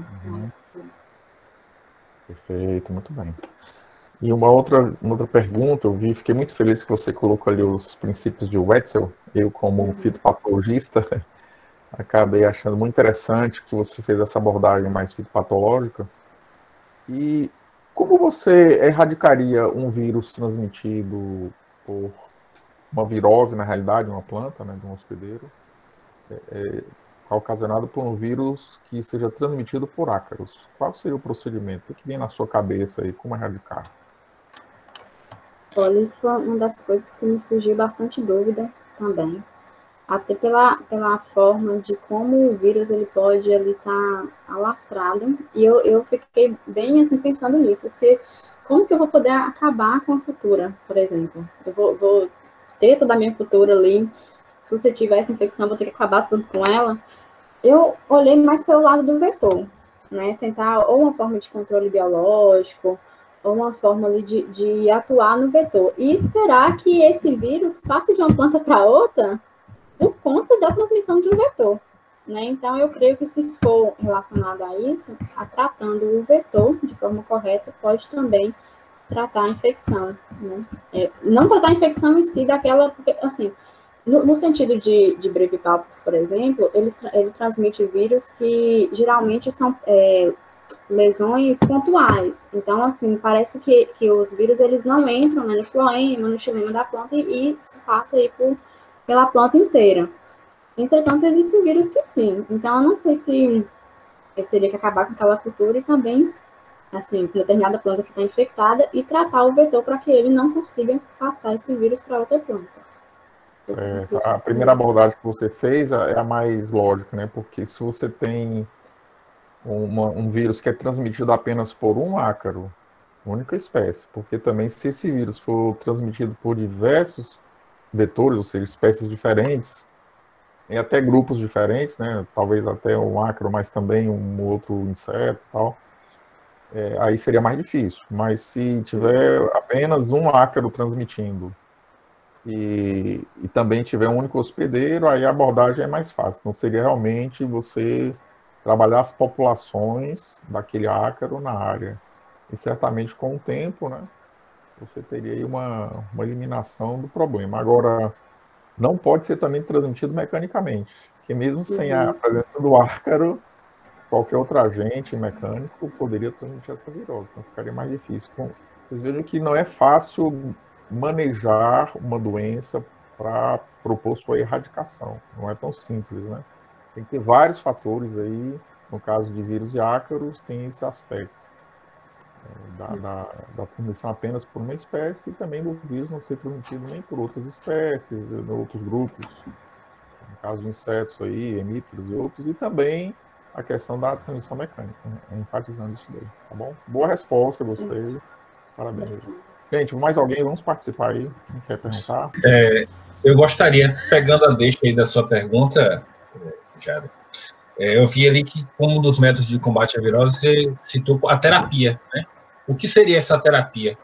[SPEAKER 1] Perfeito, muito bem. E uma outra pergunta, fiquei muito feliz que você colocou ali os princípios de Wetzel. Eu, como fitopatologista, acabei achando muito interessante que você fez essa abordagem mais fitopatológica. E como você erradicaria um vírus transmitido por uma virose, na realidade, uma planta, né, de um hospedeiro, ocasionado por um vírus que seja transmitido por ácaros? Qual seria o procedimento? O que vem na sua cabeça aí? Como erradicar?
[SPEAKER 2] Olha, isso foi uma das coisas que me surgiu bastante dúvida também. Até pela forma de como o vírus ele pode estar alastrado. E eu fiquei bem assim, pensando nisso. Como que eu vou poder acabar com a cultura, por exemplo? Eu vou ter toda a minha cultura ali suscetível a essa infecção, vou ter que acabar tudo com ela. Eu olhei mais pelo lado do vetor, né? Tentar ou uma forma de controle biológico, ou uma forma ali de atuar no vetor. E esperar que esse vírus passe de uma planta para outra por conta da transmissão de um vetor, né? Então, eu creio que se for relacionado a isso, tratando o vetor de forma correta, pode também tratar a infecção, né? Não tratar a infecção em si daquela, porque, assim, no sentido de Brevipalpus, por exemplo, ele transmite vírus que geralmente são lesões pontuais. Então, assim, parece que os vírus, eles não entram, né, no floema, no xilema da planta e se passa aí pela planta inteira. Entretanto, existem vírus que sim. Então, eu não sei se eu teria que acabar com aquela cultura e também, assim, com determinada planta que está infectada e tratar o vetor para que ele não consiga passar esse vírus para outra planta.
[SPEAKER 1] Certo. A primeira abordagem que você fez é a mais lógica, né? Porque se você tem um vírus que é transmitido apenas por um ácaro, única espécie, porque também se esse vírus for transmitido por diversos vetores, ou seja, espécies diferentes, e até grupos diferentes, né? Talvez até um ácaro, mas também um outro inseto e tal, aí seria mais difícil. Mas se tiver apenas um ácaro transmitindo e também tiver um único hospedeiro, aí a abordagem é mais fácil. Então seria realmente você trabalhar as populações daquele ácaro na área. E certamente com o tempo, né, você teria aí uma eliminação do problema. Agora, não pode ser também transmitido mecanicamente, porque mesmo sem a presença do ácaro, qualquer outro agente mecânico poderia transmitir essa virose, então ficaria mais difícil. Então, vocês vejam que não é fácil manejar uma doença para propor sua erradicação. Não é tão simples, né? Tem que ter vários fatores aí. No caso de vírus e ácaros, tem esse aspecto da transmissão apenas por uma espécie e também do vírus não ser transmitido nem por outras espécies, outros grupos. No caso de insetos aí, hemípteros e outros, e também a questão da transmissão mecânica, né? Enfatizando isso daí, tá bom? Boa resposta, gostei. Parabéns. Gente, mais alguém? Vamos participar aí. Quem quer perguntar?
[SPEAKER 5] Eu gostaria, pegando a deixa aí da sua pergunta, Jada, eu vi ali que, como um dos métodos de combate à virose, você citou a terapia, né? O que seria essa terapia?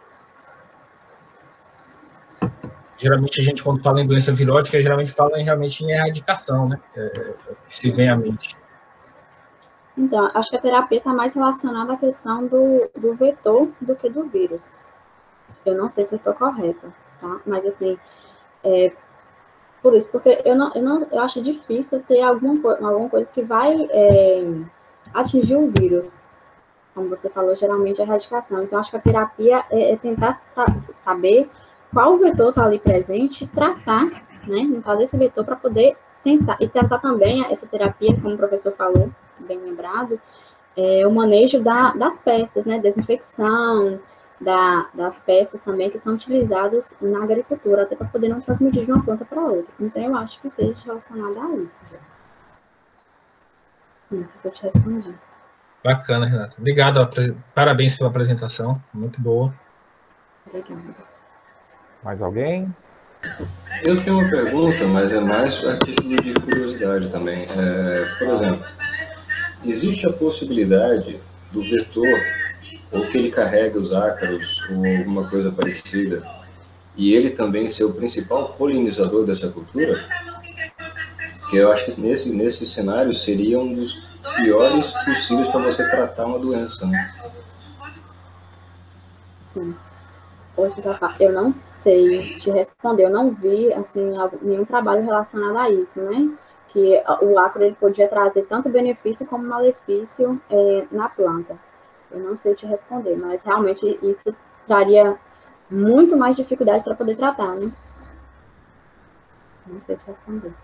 [SPEAKER 5] Geralmente a gente, quando fala em doença virótica, geralmente fala realmente em erradicação, né? Que se vem à mente.
[SPEAKER 2] Então, acho que a terapia está mais relacionada à questão do vetor do que do vírus. Eu não sei se eu estou correta, tá? Mas, assim, por isso, porque eu acho difícil ter alguma coisa que vai atingir o vírus. Como você falou, geralmente é a erradicação. Então, acho que a terapia é tentar saber qual vetor está ali presente e tratar, né? No caso, esse vetor para poder tentar. E tratar também essa terapia, como o professor falou, bem lembrado, o manejo das peças, né? Desinfecção das peças também que são utilizadas na agricultura, até para poder não transmitir de uma planta para outra. Então, eu acho que seja relacionado a isso. Não sei se eu te respondi.
[SPEAKER 5] Bacana, Renata. Obrigado. Parabéns pela apresentação. Muito boa.
[SPEAKER 2] Obrigada.
[SPEAKER 1] Mais alguém?
[SPEAKER 10] Eu tenho uma pergunta, mas é mais a título de curiosidade também. Por exemplo, existe a possibilidade do vetor, ou que ele carrega os ácaros, ou alguma coisa parecida, e ele também ser o principal polinizador dessa cultura? Que eu acho que nesse cenário seria um dos piores possíveis para você tratar uma doença, né?
[SPEAKER 2] Sim. Hoje, eu não sei te responder, eu não vi, assim, nenhum trabalho relacionado a isso, né? Que o ácaro, ele podia trazer tanto benefício como malefício na planta. Eu não sei te responder, mas realmente isso traria muito mais dificuldades para poder tratar, né? Não sei te responder.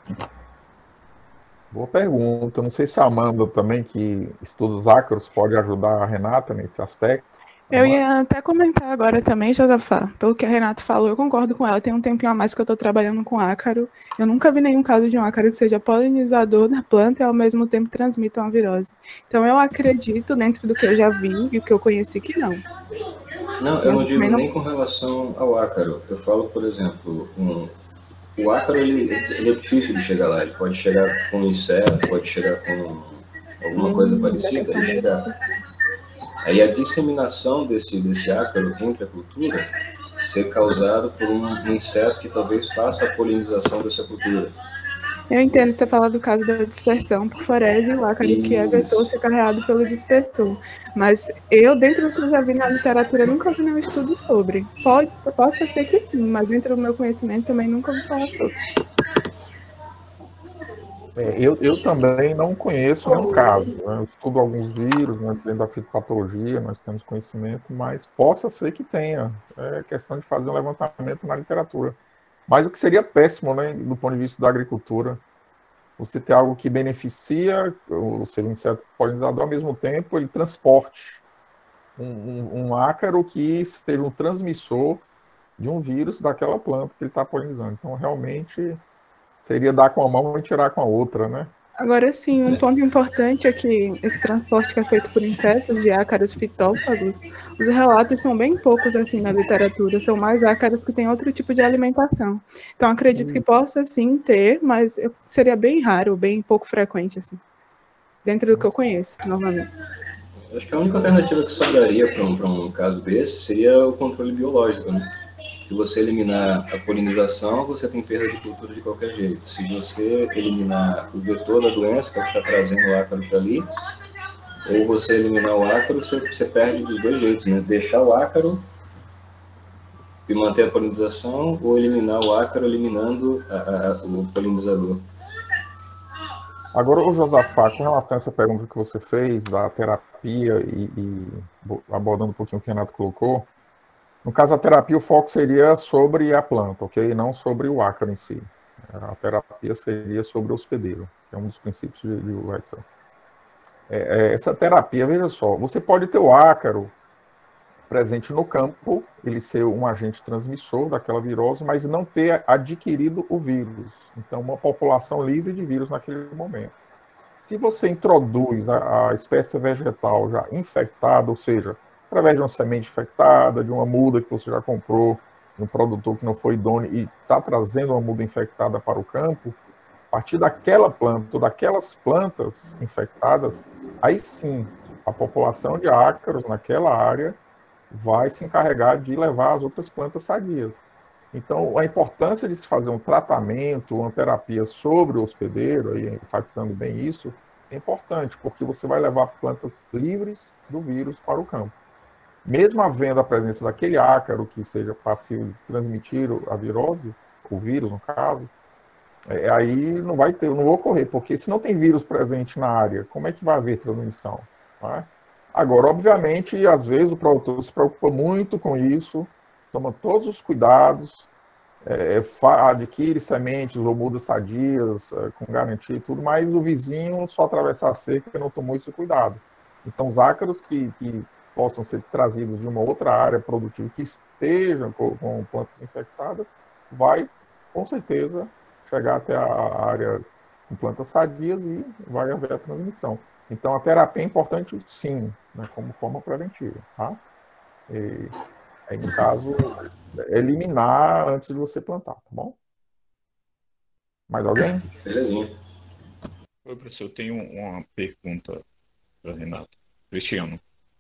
[SPEAKER 1] Boa pergunta. Não sei se a Amanda também, que estuda os ácaros, pode ajudar a Renata nesse aspecto.
[SPEAKER 8] Eu ia até comentar agora também, Josafá, pelo que a Renata falou, eu concordo com ela, tem um tempinho a mais que eu estou trabalhando com ácaro, eu nunca vi nenhum caso de um ácaro que seja polinizador da planta e ao mesmo tempo transmita uma virose. Então eu acredito, dentro do que eu já vi e o que eu conheci, que não.
[SPEAKER 10] Não, eu não digo nem com relação ao ácaro, eu falo, por exemplo, o ácaro ele é difícil de chegar lá, ele pode chegar com um inseto, pode chegar com alguma coisa parecida, ele chegar... Aí a disseminação desse ácaro entre a cultura ser causado por um inseto que talvez faça a polinização dessa cultura.
[SPEAKER 8] Eu entendo você falar do caso da dispersão por forese e o ácaro que é vetor ser carregado pelo dispersor. Mas eu, dentro do que eu já vi na literatura, nunca vi nenhum estudo sobre. Posso ser que sim, mas dentro do meu conhecimento também nunca ouvi falar sobre.
[SPEAKER 1] Eu também não conheço nenhum caso, né? Eu estudo alguns vírus, né, dentro da fitopatologia, nós temos conhecimento, mas possa ser que tenha. É questão de fazer um levantamento na literatura. Mas o que seria péssimo, né, do ponto de vista da agricultura, você ter algo que beneficia o seu inseto polinizador, ao mesmo tempo ele transporte um ácaro que seja um transmissor de um vírus daquela planta que ele está polinizando. Então, realmente, seria dar com a mão e tirar com a outra, né?
[SPEAKER 8] Agora sim, um ponto importante é que esse transporte que é feito por insetos de ácaros fitófagos, os relatos são bem poucos assim na literatura, são mais ácaros que têm outro tipo de alimentação. Então acredito que possa sim ter, mas seria bem raro, bem pouco frequente assim, dentro do que eu conheço, novamente.
[SPEAKER 10] Acho que a única alternativa que sobraria para um caso desse seria o controle biológico, né? Se você eliminar a polinização, você tem perda de cultura de qualquer jeito. Se você eliminar o vetor da doença, que está trazendo o ácaro para ali, ou você eliminar o ácaro, você perde dos dois jeitos, né? Deixar o ácaro e manter a polinização, ou eliminar o ácaro eliminando o polinizador.
[SPEAKER 1] Agora, o Josafá, com relação a essa pergunta que você fez da terapia e abordando um pouquinho o que o Renato colocou, no caso da terapia, o foco seria sobre a planta, ok? Não sobre o ácaro em si. A terapia seria sobre o hospedeiro, que é um dos princípios de Weitzel. Essa terapia, veja só, você pode ter o ácaro presente no campo, ele ser um agente transmissor daquela virose, mas não ter adquirido o vírus. Então, uma população livre de vírus naquele momento. Se você introduz a espécie vegetal já infectada, ou seja, através de uma semente infectada, de uma muda que você já comprou, de um produtor que não foi idôneo e está trazendo uma muda infectada para o campo, a partir daquela planta ou daquelas plantas infectadas, aí sim, a população de ácaros naquela área vai se encarregar de levar as outras plantas sadias. Então, a importância de se fazer um tratamento, uma terapia sobre o hospedeiro, aí, enfatizando bem isso, é importante, porque você vai levar plantas livres do vírus para o campo. Mesmo havendo a presença daquele ácaro que seja passivo de transmitir a virose, o vírus, no caso, aí não vai ocorrer, porque se não tem vírus presente na área, como é que vai haver transmissão? Não é? Agora, obviamente, às vezes o produtor se preocupa muito com isso, toma todos os cuidados, adquire sementes ou mudas sadias, com garantia e tudo, mas o vizinho só atravessar a cerca não tomou esse cuidado. Então, os ácaros que possam ser trazidos de uma outra área produtiva que estejam com plantas infectadas, vai, com certeza, chegar até a área com plantas sadias e vai haver a transmissão. Então, a terapia é importante, sim, né, como forma preventiva, tá? Aí, no caso, eliminar antes de você plantar, tá bom? Mais alguém?
[SPEAKER 10] Belezinha.
[SPEAKER 11] Oi, professor, eu tenho uma pergunta para Renato. Cristiano.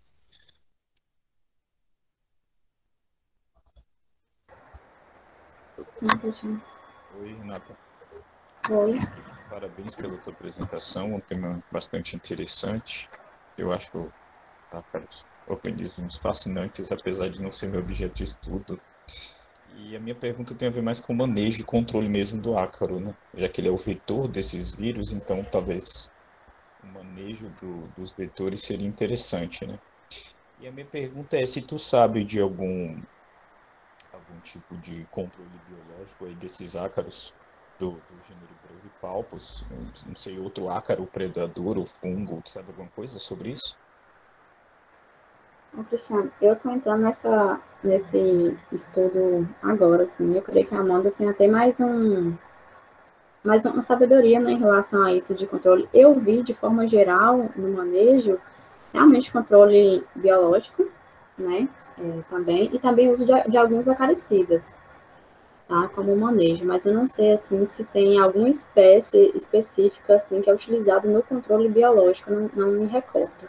[SPEAKER 11] Oi, Renata.
[SPEAKER 2] Oi.
[SPEAKER 11] Parabéns pela tua apresentação, um tema bastante interessante. Eu acho ácaros organismos fascinantes, apesar de não ser meu objeto de estudo. E a minha pergunta tem a ver mais com o manejo e controle mesmo do ácaro, né? Já que ele é o vetor desses vírus, então talvez o manejo dos vetores seria interessante, né? E a minha pergunta é se tu sabe de algum tipo de controle biológico aí desses ácaros do gênero Brevipalpus, não sei, outro ácaro predador ou fungo, sabe alguma coisa sobre isso?
[SPEAKER 2] Cristiano, eu estou entrando nesse estudo agora, assim, eu creio que a Amanda tem até mais uma sabedoria, né, em relação a isso de controle. Eu vi, de forma geral, no manejo, realmente controle biológico, né, também, e também uso de alguns acaricidas, tá, como manejo, mas eu não sei, assim, se tem alguma espécie específica, assim, que é utilizado no controle biológico, não me recordo.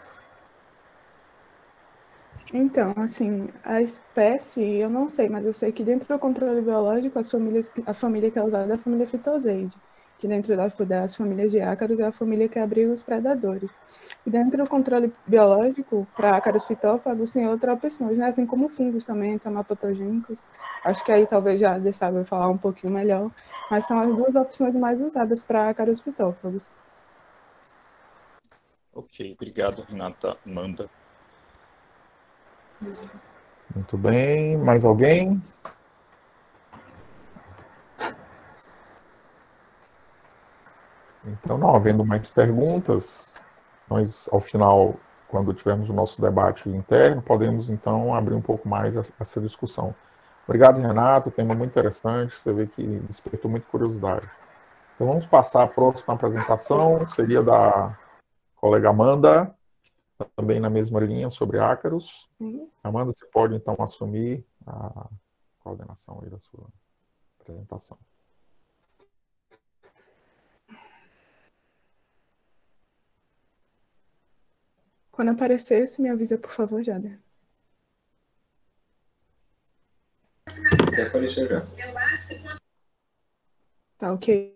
[SPEAKER 8] Então, assim, a espécie, eu não sei, mas eu sei que dentro do controle biológico, a família que é usada é a família Phytosaceae. que dentro das famílias de ácaros é a família que abriga os predadores. E dentro do controle biológico, para ácaros fitófagos, tem outras opções, né? Assim como fungos também, entomopatogênicos. Acho que aí talvez já Ade saiba falar um pouquinho melhor, mas são as duas opções mais usadas para ácaros fitófagos.
[SPEAKER 11] Ok, obrigado, Renata. Amanda.
[SPEAKER 1] Muito bem. Mais alguém? Então, não havendo mais perguntas, nós, ao final, quando tivermos o nosso debate interno, podemos, então, abrir um pouco mais essa discussão. Obrigado, Renato. Tema muito interessante. Você vê que despertou muita curiosidade. Então, vamos passar à próxima apresentação, seria da colega Amanda, também na mesma linha, sobre ácaros. Amanda, você pode, então, assumir a coordenação aí da sua apresentação.
[SPEAKER 8] Quando aparecer, me avisa, por favor, Jade.
[SPEAKER 10] Quer aparecer já.
[SPEAKER 8] Tá ok?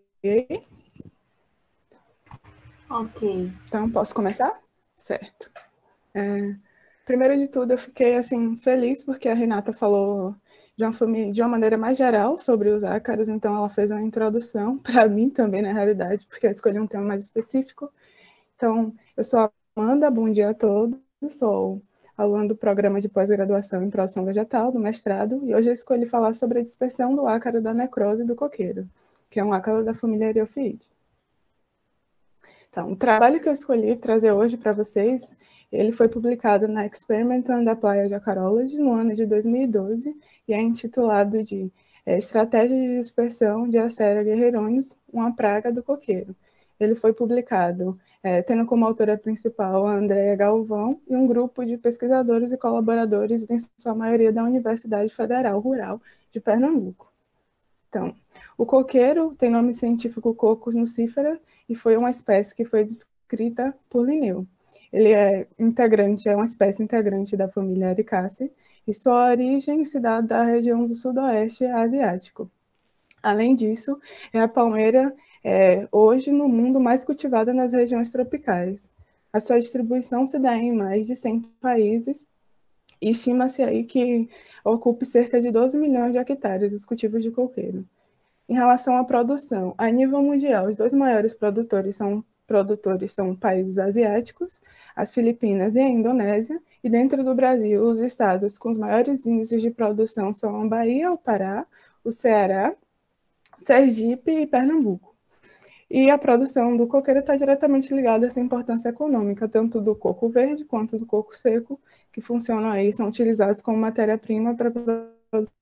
[SPEAKER 2] Ok.
[SPEAKER 8] Então, posso começar? Certo. Primeiro de tudo, eu fiquei assim feliz porque a Renata falou de uma maneira mais geral sobre os ácaros, então ela fez uma introdução para mim também, na realidade, porque eu escolhi um tema mais específico. Então, eu sou a Amanda, bom dia a todos, sou aluna do programa de pós-graduação em produção vegetal, do mestrado, e hoje eu escolhi falar sobre a dispersão do ácaro da necrose do coqueiro, que é um ácaro da família Eriophyide. Então, o trabalho que eu escolhi trazer hoje para vocês, ele foi publicado na Experiment on Applied Acarology no ano de 2012 e é intitulado de Estratégia de Dispersão de Asteria guerreironis, uma praga do coqueiro. Ele foi publicado tendo como autora principal a Andréa Galvão e um grupo de pesquisadores e colaboradores, em sua maioria da Universidade Federal Rural de Pernambuco. Então, o coqueiro tem nome científico Cocos nucifera e foi uma espécie que foi descrita por Linneu. Ele é uma espécie integrante da família Ericaceae e sua origem se dá da região do sudoeste asiático. Além disso, é a palmeira hoje no mundo mais cultivada nas regiões tropicais. A sua distribuição se dá em mais de 100 países e estima-se aí que ocupe cerca de 12 milhões de hectares os cultivos de coqueiro. Em relação à produção, a nível mundial, os dois maiores produtores são países asiáticos, as Filipinas e a Indonésia, e dentro do Brasil, os estados com os maiores índices de produção são a Bahia, o Pará, o Ceará, Sergipe e Pernambuco. E a produção do coqueiro está diretamente ligada a essa importância econômica, tanto do coco verde quanto do coco seco, que funcionam aí, são utilizados como matéria-prima para a produção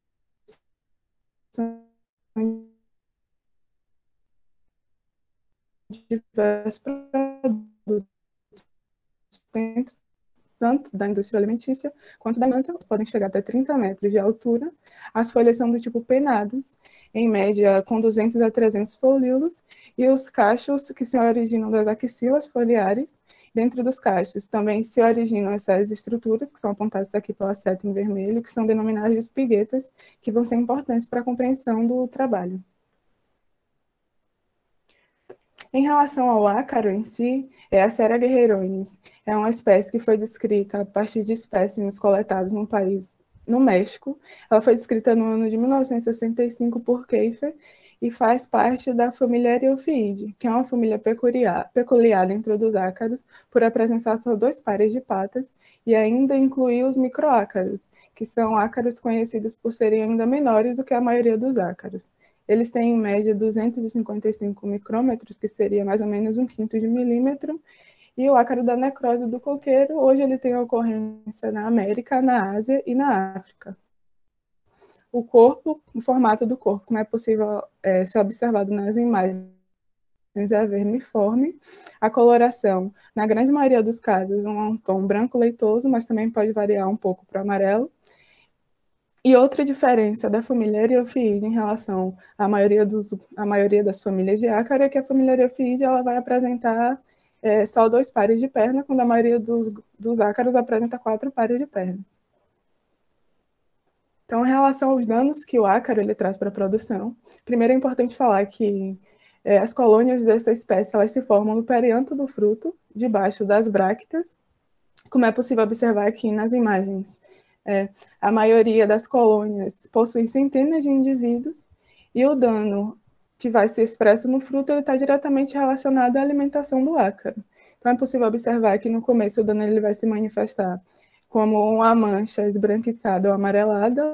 [SPEAKER 8] de diversos produtos, tanto da indústria alimentícia quanto da planta, podem chegar até 30 metros de altura. As folhas são do tipo pennadas, em média com 200 a 300 folíolos, e os cachos que se originam das axilas foliares. Dentro dos cachos também se originam essas estruturas, que são apontadas aqui pela seta em vermelho, que são denominadas de espiguetas, que vão ser importantes para a compreensão do trabalho. Em relação ao ácaro em si, a Asteria guerreironis é uma espécie que foi descrita a partir de espécimes coletados no México. Ela foi descrita no ano de 1965 por Kiefer e faz parte da família Eriophyide, que é uma família peculiar dentro dos ácaros, por apresentar só 2 pares de patas e ainda incluir os microácaros, que são ácaros conhecidos por serem ainda menores do que a maioria dos ácaros. Eles têm, em média, 255 micrômetros, que seria mais ou menos 1/5 de milímetro, e o ácaro da necrose do coqueiro, hoje ele tem ocorrência na América, na Ásia e na África. O formato do corpo, como é possível ser observado nas imagens, é vermiforme. A coloração, na grande maioria dos casos, um tom branco leitoso, mas também pode variar um pouco para o amarelo. E outra diferença da família Eriophyide em relação à maioria das famílias de ácaro é que a família Eriophyide ela vai apresentar só 2 pares de perna, quando a maioria dos ácaros apresenta 4 pares de perna. Então, em relação aos danos que o ácaro ele traz para a produção, primeiro é importante falar que As colônias dessa espécie elas se formam no perianto do fruto, debaixo das bracteas, como é possível observar aqui nas imagens. A maioria das colônias possui centenas de indivíduos, e o dano que vai ser expresso no fruto está diretamente relacionado à alimentação do ácaro. Então, é possível observar que no começo o dano ele vai se manifestar como uma mancha esbranquiçada ou amarelada,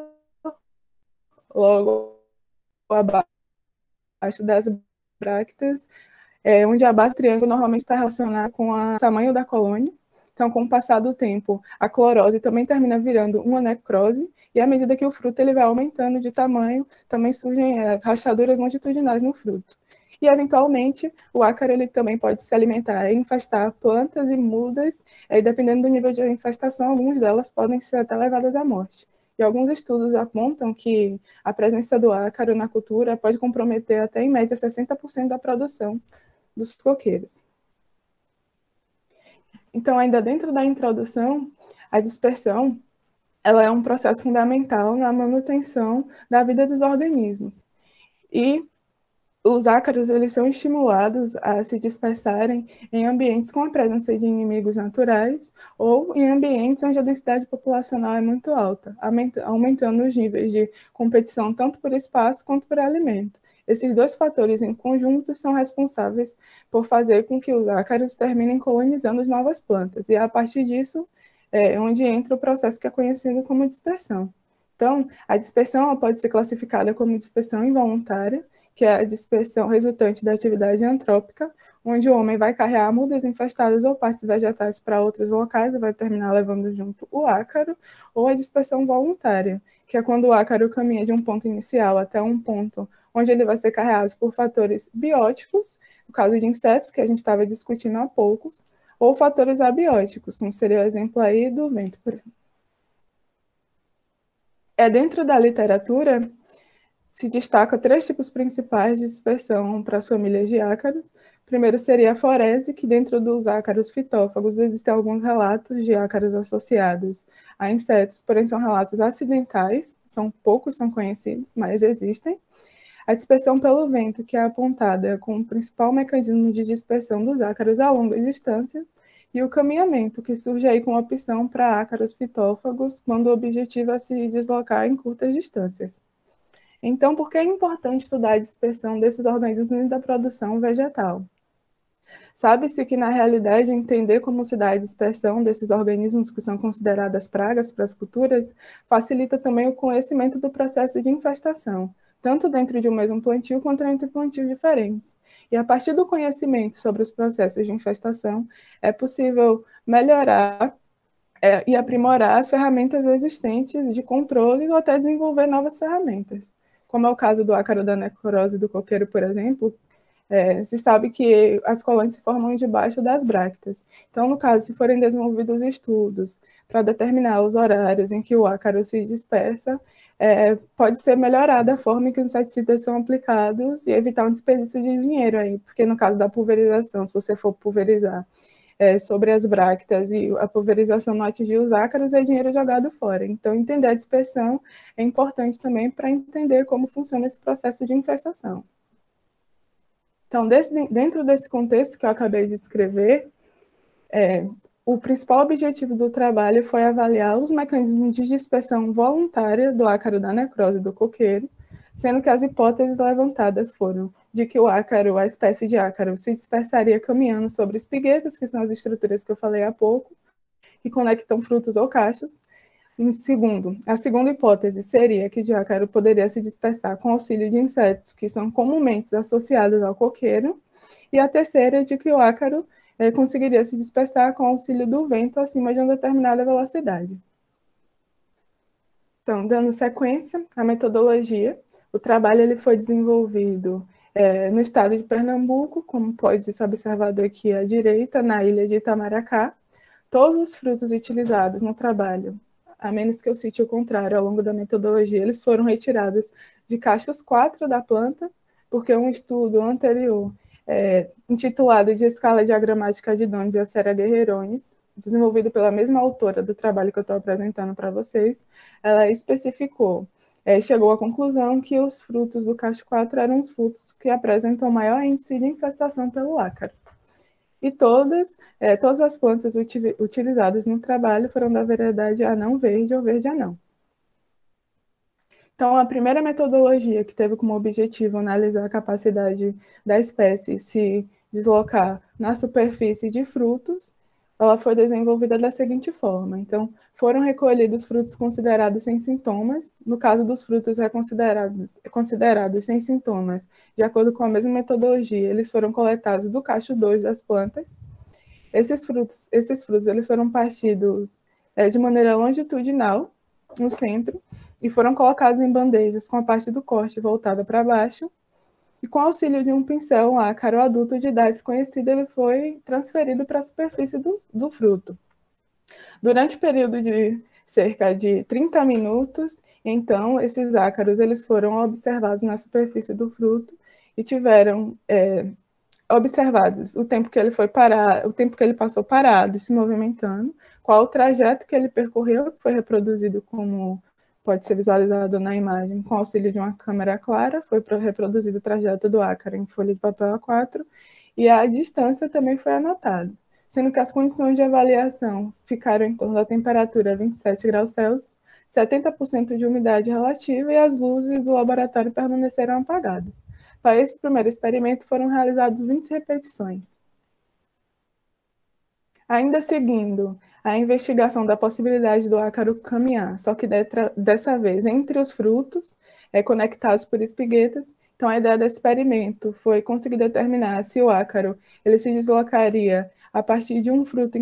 [SPEAKER 8] logo abaixo das bracteas, onde a base do triângulo normalmente está relacionada com o tamanho da colônia. Então, com o passar do tempo, a clorose também termina virando uma necrose, e à medida que o fruto ele vai aumentando de tamanho, também surgem rachaduras longitudinais no fruto. E, eventualmente, o ácaro ele também pode se alimentar e infestar plantas e mudas, e dependendo do nível de infestação, algumas delas podem ser até levadas à morte. E alguns estudos apontam que a presença do ácaro na cultura pode comprometer até, em média, 60% da produção dos coqueiros. Então, ainda dentro da introdução, a dispersão ela é um processo fundamental na manutenção da vida dos organismos. E os ácaros eles são estimulados a se dispersarem em ambientes com a presença de inimigos naturais ou em ambientes onde a densidade populacional é muito alta, aumentando os níveis de competição tanto por espaço quanto por alimento. Esses dois fatores em conjunto são responsáveis por fazer com que os ácaros terminem colonizando as novas plantas, e a partir disso é onde entra o processo que é conhecido como dispersão. Então, a dispersão ela pode ser classificada como dispersão involuntária, que é a dispersão resultante da atividade antrópica, onde o homem vai carregar mudas infestadas ou partes vegetais para outros locais e vai terminar levando junto o ácaro, ou a dispersão voluntária, que é quando o ácaro caminha de um ponto inicial até um ponto onde ele vai ser carregado por fatores bióticos, no caso de insetos, que a gente estava discutindo há pouco, ou fatores abióticos, como seria o exemplo aí do vento, por exemplo. Dentro da literatura, se destaca 3 tipos principais de dispersão para as famílias de ácaro. Primeiro seria a florese, que dentro dos ácaros fitófagos existem alguns relatos de ácaros associados a insetos, porém são relatos acidentais, poucos são conhecidos, mas existem. A dispersão pelo vento, que é apontada como o principal mecanismo de dispersão dos ácaros a longa distância, e o caminhamento, que surge aí com opção para ácaros fitófagos, quando o objetivo é se deslocar em curtas distâncias. Então, por que é importante estudar a dispersão desses organismos da produção vegetal? Sabe-se que, na realidade, entender como se dá a dispersão desses organismos que são consideradas pragas para as culturas facilita também o conhecimento do processo de infestação, tanto dentro de um mesmo plantio quanto entre plantios diferentes. E a partir do conhecimento sobre os processos de infestação, é possível melhorar e aprimorar as ferramentas existentes de controle ou até desenvolver novas ferramentas. Como é o caso do ácaro da necrose do coqueiro, por exemplo, se sabe que as colônias se formam debaixo das bracteas. Então, no caso, se forem desenvolvidos estudos para determinar os horários em que o ácaro se dispersa, pode ser melhorada a forma em que os inseticidas são aplicados e evitar um desperdício de dinheiro aí, porque no caso da pulverização, se você for pulverizar sobre as bracteas e a pulverização não atingir os ácaros, é dinheiro jogado fora. Então, entender a dispersão é importante também para entender como funciona esse processo de infestação. Então, dentro desse contexto que eu acabei de escrever, o principal objetivo do trabalho foi avaliar os mecanismos de dispersão voluntária do ácaro da necrose do coqueiro, sendo que as hipóteses levantadas foram de que o ácaro, a espécie de ácaro, se dispersaria caminhando sobre espiguetas, que são as estruturas que eu falei há pouco, que conectam frutos ou cachos. A segunda hipótese seria que o ácaro poderia se dispersar com auxílio de insetos que são comumente associados ao coqueiro, e a terceira é de que o ácaro conseguiria se dispersar com auxílio do vento acima de uma determinada velocidade. Então, dando sequência à metodologia, o trabalho ele foi desenvolvido no estado de Pernambuco, como pode ser observado aqui à direita, na ilha de Itamaracá. Todos os frutos utilizados no trabalho, a menos que eu cite o contrário, ao longo da metodologia, eles foram retirados de cachos 4 da planta, porque um estudo anterior, intitulado de Escala Diagramática de Dohn de Acera Guerreirones, desenvolvido pela mesma autora do trabalho que eu estou apresentando para vocês, ela especificou chegou à conclusão que os frutos do cacho 4 eram os frutos que apresentam maior índice de infestação pelo ácaro. E todas as plantas utilizadas no trabalho foram da variedade anão verde ou verde anão. Então, a primeira metodologia que teve como objetivo analisar a capacidade da espécie se deslocar na superfície de frutos, ela foi desenvolvida da seguinte forma. Então, foram recolhidos frutos considerados sem sintomas. No caso dos frutos considerados sem sintomas, de acordo com a mesma metodologia, eles foram coletados do cacho 2 das plantas. Esses frutos eles foram partidos de maneira longitudinal no centro e foram colocados em bandejas com a parte do corte voltada para baixo. E com o auxílio de um pincel, um ácaro adulto de idade desconhecida, ele foi transferido para a superfície do fruto. Durante o período de cerca de 30 minutos, então, esses ácaros eles foram observados na superfície do fruto e tiveram observados o tempo que ele foi parado, o tempo que ele passou parado, se movimentando, qual o trajeto que ele percorreu, que foi reproduzido como pode ser visualizado na imagem com auxílio de uma câmera clara, foi reproduzido o trajeto do ácaro em folha de papel A4, e a distância também foi anotada, sendo que as condições de avaliação ficaram em torno da temperatura 27 graus Celsius, 70% de umidade relativa e as luzes do laboratório permaneceram apagadas. Para esse primeiro experimento foram realizadas 20 repetições. Ainda seguindo a investigação da possibilidade do ácaro caminhar, só que dessa vez entre os frutos, conectados por espiguetas. Então, a ideia desse experimento foi conseguir determinar se o ácaro ele se deslocaria a partir de um fruto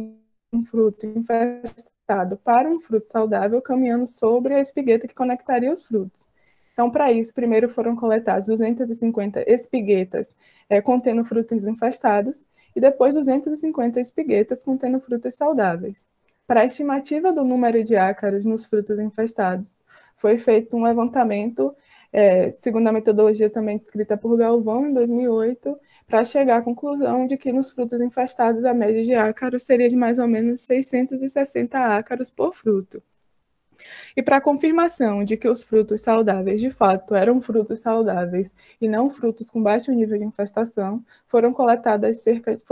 [SPEAKER 8] infestado para um fruto saudável, caminhando sobre a espigueta que conectaria os frutos. Então, para isso, primeiro foram coletadas 250 espiguetas contendo frutos infestados, e depois 250 espiguetas contendo frutos saudáveis. Para a estimativa do número de ácaros nos frutos infestados, foi feito um levantamento, segundo a metodologia também descrita por Galvão, em 2008, para chegar à conclusão de que nos frutos infestados a média de ácaros seria de mais ou menos 660 ácaros por fruto. E para a confirmação de que os frutos saudáveis, de fato, eram frutos saudáveis e não frutos com baixo nível de infestação, foram coletadas cerca de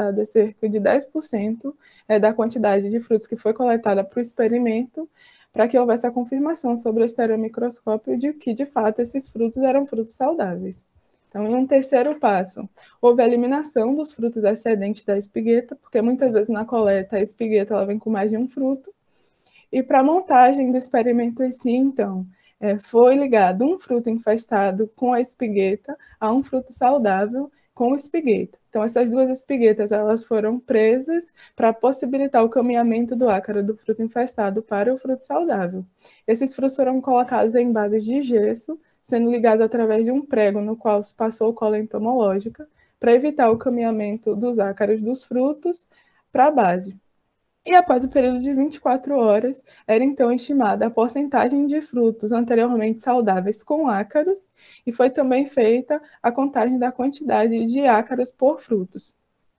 [SPEAKER 8] 10% da quantidade de frutos que foi coletada para o experimento, para que houvesse a confirmação sobre o estereomicroscópio de que, de fato, esses frutos eram frutos saudáveis. Então, em um terceiro passo, houve a eliminação dos frutos excedentes da espigueta, porque muitas vezes na coleta a espigueta ela vem com mais de um fruto. E para a montagem do experimento em si, então, foi ligado um fruto infestado com a espigueta a um fruto saudável com espigueta. Então, essas duas espiguetas elas foram presas para possibilitar o caminhamento do ácaro do fruto infestado para o fruto saudável. Esses frutos foram colocados em bases de gesso, sendo ligados através de um prego no qual se passou cola entomológica, para evitar o caminhamento dos ácaros dos frutos para a base. E após o período de 24 horas, era então estimada a porcentagem de frutos anteriormente saudáveis com ácaros, e foi também feita a contagem da quantidade de ácaros por frutos.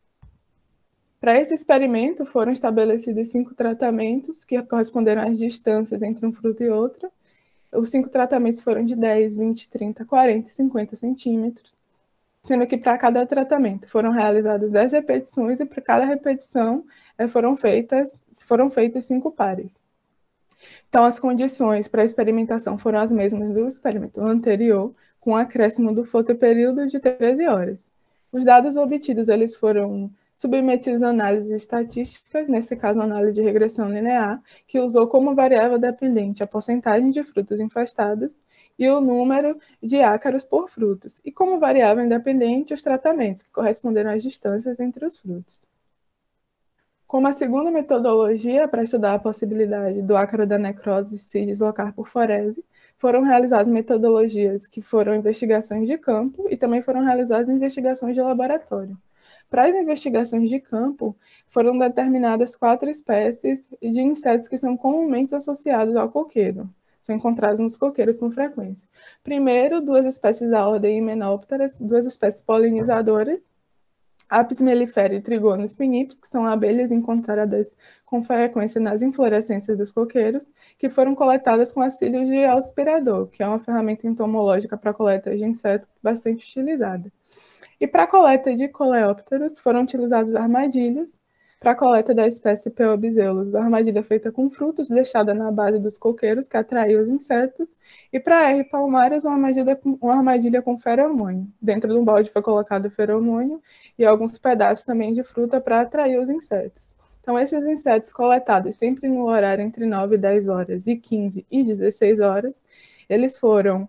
[SPEAKER 8] Para esse experimento, foram estabelecidos 5 tratamentos, que corresponderam às distâncias entre um fruto e outro. Os 5 tratamentos foram de 10, 20, 30, 40 e 50 centímetros, sendo que para cada tratamento foram realizadas 10 repetições e para cada repetição foram feitos 5 pares. Então, as condições para a experimentação foram as mesmas do experimento anterior, com um acréscimo do fotoperíodo de 13 horas. Os dados obtidos eles foram submetidos a análises estatísticas, nesse caso, análise de regressão linear, que usou como variável dependente a porcentagem de frutos infestados e o número de ácaros por frutos, e como variável independente os tratamentos, que corresponderam às distâncias entre os frutos. Como a segunda metodologia para estudar a possibilidade do ácaro da necrose se deslocar por forese, foram realizadas metodologias que foram investigações de campo e também foram realizadas investigações de laboratório. Para as investigações de campo, foram determinadas 4 espécies de insetos que são comumente associados ao coqueiro. São encontrados nos coqueiros com frequência. Primeiro, 2 espécies da ordem Hymenoptera, 2 espécies polinizadoras, Apis mellifera e Trigonis pinnips, que são abelhas encontradas com frequência nas inflorescências dos coqueiros, que foram coletadas com auxílio de aspirador, que é uma ferramenta entomológica para coleta de insetos bastante utilizada. E para a coleta de coleópteros foram utilizadas armadilhas. Para a coleta da espécie Peobizellus, a armadilha feita com frutos deixada na base dos coqueiros, que atraía os insetos. E para R. palmaris, uma armadilha com feromônio. Dentro de um balde foi colocado feromônio e alguns pedaços também de fruta para atrair os insetos. Então, esses insetos coletados sempre no horário entre 9 e 10 horas e 15 e 16 horas, eles foram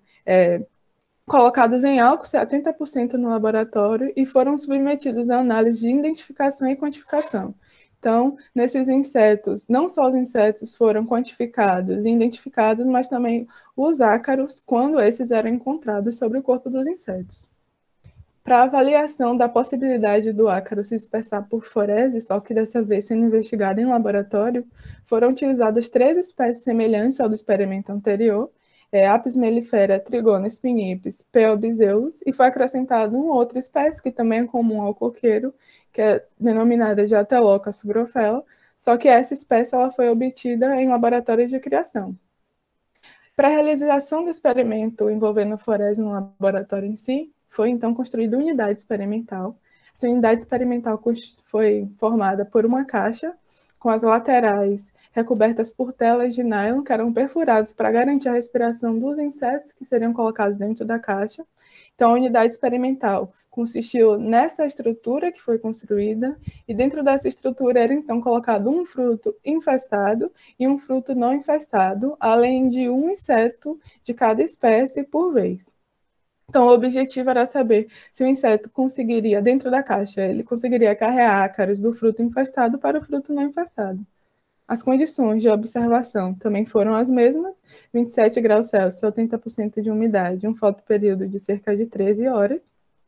[SPEAKER 8] colocados em álcool 70% no laboratório e foram submetidos a análise de identificação e quantificação. Então, nesses insetos, não só os insetos foram quantificados e identificados, mas também os ácaros, quando esses eram encontrados sobre o corpo dos insetos. Para avaliação da possibilidade do ácaro se dispersar por forese, só que dessa vez sendo investigado em laboratório, foram utilizadas 3 espécies semelhantes ao do experimento anterior, Apis mellifera, Trigonis pinnips, Peobizellus, e foi acrescentado uma outra espécie que também é comum ao coqueiro, que é denominada de Ateloca subrophylla, só que essa espécie ela foi obtida em laboratório de criação. Para a realização do experimento envolvendo forese no laboratório em si, foi então construída uma unidade experimental. Essa unidade experimental foi formada por uma caixa com as laterais recobertas por telas de nylon que eram perfuradas para garantir a respiração dos insetos que seriam colocados dentro da caixa. Então, a unidade experimental consistiu nessa estrutura que foi construída, e dentro dessa estrutura era então colocado um fruto infestado e um fruto não infestado, além de um inseto de cada espécie por vez. Então, o objetivo era saber se o inseto conseguiria, dentro da caixa, ele conseguiria carregar ácaros do fruto infestado para o fruto não infestado. As condições de observação também foram as mesmas, 27 graus Celsius, 80% de umidade, um fotoperíodo de cerca de 13 horas,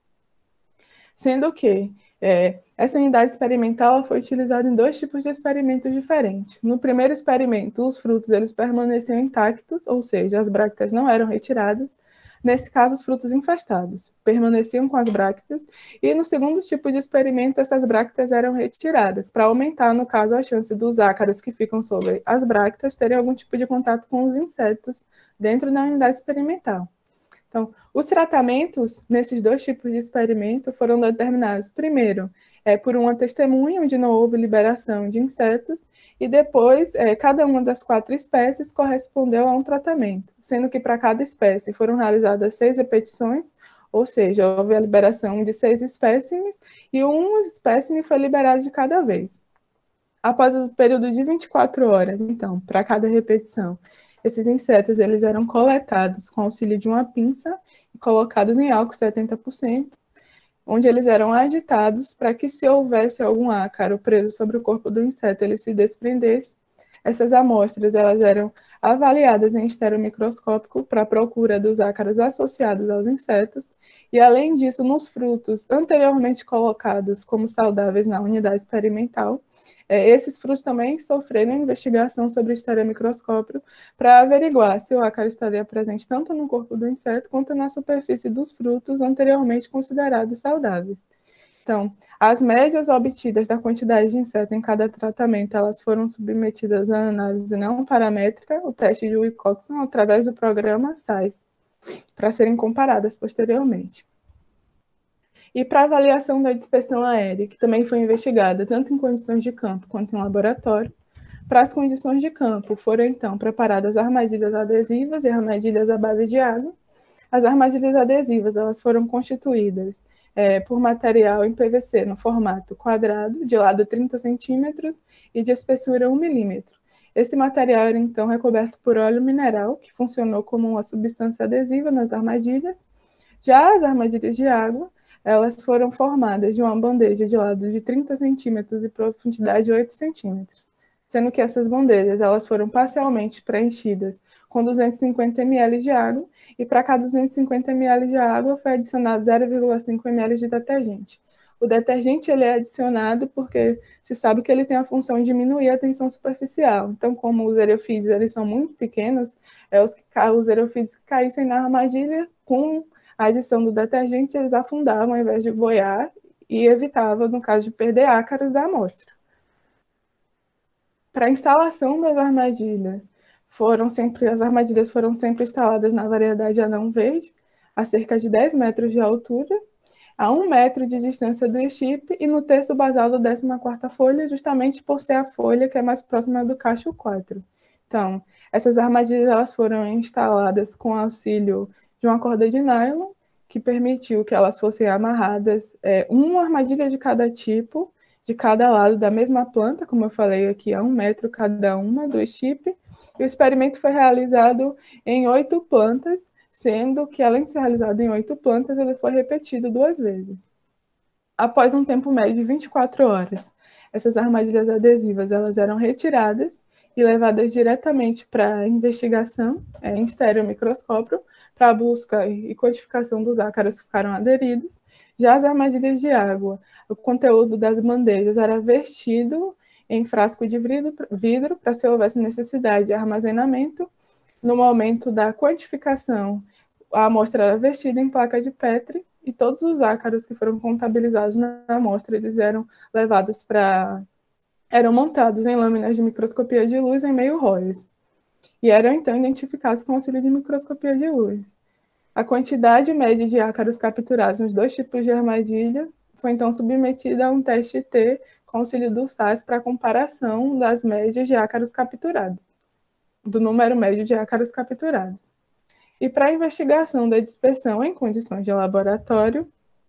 [SPEAKER 8] sendo que essa unidade experimental foi utilizada em 2 tipos de experimentos diferentes. No primeiro experimento, os frutos eles permaneciam intactos, ou seja, as bracteas não eram retiradas. Nesse caso, os frutos infestados permaneciam com as bracteas, e no segundo tipo de experimento, essas bracteas eram retiradas, para aumentar, no caso, a chance dos ácaros que ficam sobre as bracteas terem algum tipo de contato com os insetos dentro da unidade experimental. Então, os tratamentos nesses 2 tipos de experimento foram determinados, primeiro, por uma testemunha, onde não houve liberação de insetos, e depois, cada uma das 4 espécies correspondeu a um tratamento, sendo que para cada espécie foram realizadas 6 repetições, ou seja, houve a liberação de 6 espécimes, e um espécime foi liberado de cada vez. Após o período de 24 horas, então, para cada repetição, esses insetos eles eram coletados com auxílio de uma pinça e colocados em álcool 70%, onde eles eram agitados para que, se houvesse algum ácaro preso sobre o corpo do inseto, ele se desprendesse. Essas amostras elas eram avaliadas em estereomicroscópico para a procura dos ácaros associados aos insetos, e, além disso, nos frutos anteriormente colocados como saudáveis na unidade experimental, esses frutos também sofreram investigação sobre estereomicroscópio para averiguar se o ácaro estaria presente tanto no corpo do inseto quanto na superfície dos frutos anteriormente considerados saudáveis. Então, as médias obtidas da quantidade de inseto em cada tratamento, elas foram submetidas à análise não paramétrica, o teste de Wilcoxon, através do programa SAIS, para serem comparadas posteriormente. E para avaliação da dispersão aérea, que também foi investigada tanto em condições de campo quanto em laboratório, para as condições de campo foram então preparadas armadilhas adesivas e armadilhas à base de água. As armadilhas adesivas elas foram constituídas por material em PVC no formato quadrado, de lado 30 centímetros e de espessura 1 milímetro. Esse material era então recoberto por óleo mineral, que funcionou como uma substância adesiva nas armadilhas. Já as armadilhas de água, elas foram formadas de uma bandeja de lado de 30 centímetros e profundidade de 8 centímetros, sendo que essas bandejas elas foram parcialmente preenchidas com 250 ml de água, e para cada 250 ml de água foi adicionado 0,5 ml de detergente. O detergente ele é adicionado porque se sabe que ele tem a função de diminuir a tensão superficial. Então, como os eriofídeos eles são muito pequenos, os eriofídeos que caíssem na armadilha, com a adição do detergente, eles afundavam ao invés de boiar, e evitava, no caso de perder ácaros da amostra. Para a instalação das armadilhas, as armadilhas foram sempre instaladas na variedade anão verde, a cerca de 10 metros de altura, a 1 metro de distância do chip e no terço basal da 14ª folha, justamente por ser a folha que é mais próxima do cacho 4. Então, essas armadilhas elas foram instaladas com auxílio de uma corda de nylon, que permitiu que elas fossem amarradas, uma armadilha de cada tipo, de cada lado da mesma planta, como eu falei aqui, a 1 metro cada uma do chip. E o experimento foi realizado em 8 plantas, sendo que, além de ser realizado em 8 plantas, ele foi repetido 2 vezes. Após um tempo médio de 24 horas, essas armadilhas adesivas elas eram retiradas e levadas diretamente para a investigação em estereomicroscópio, para a busca e codificação dos ácaros que ficaram aderidos. Já as armadilhas de água, o conteúdo das bandejas era vertido em frasco de vidro para se houvesse necessidade de armazenamento. No momento da quantificação, a amostra era vertida em placa de Petri e todos os ácaros que foram contabilizados na amostra, eles eram levados eram montados em lâminas de microscopia de luz em meio Royce e eram então identificados com auxílio de microscopia de luz. A quantidade média de ácaros capturados nos 2 tipos de armadilha foi então submetida a um teste T com auxílio do SAS para comparação das médias de ácaros capturados, do número médio de ácaros capturados. E para a investigação da dispersão em condições de laboratório,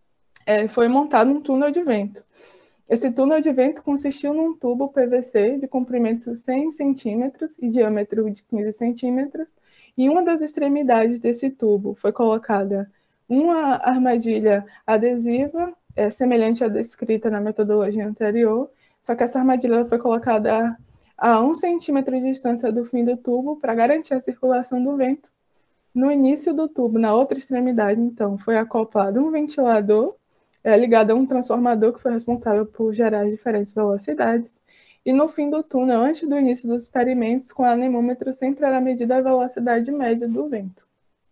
[SPEAKER 8] foi montado um túnel de vento. Esse túnel de vento consistiu num tubo PVC de comprimento 100 centímetros e diâmetro de 15 centímetros, e em uma das extremidades desse tubo foi colocada uma armadilha adesiva, semelhante à descrita na metodologia anterior, só que essa armadilha foi colocada a 1 centímetro de distância do fim do tubo para garantir a circulação do vento. No início do tubo, na outra extremidade, então, foi acoplado um ventilador ligado a um transformador que foi responsável por gerar diferentes velocidades. E no fim do túnel, antes do início dos experimentos, com o anemômetro sempre era medida a velocidade média do vento.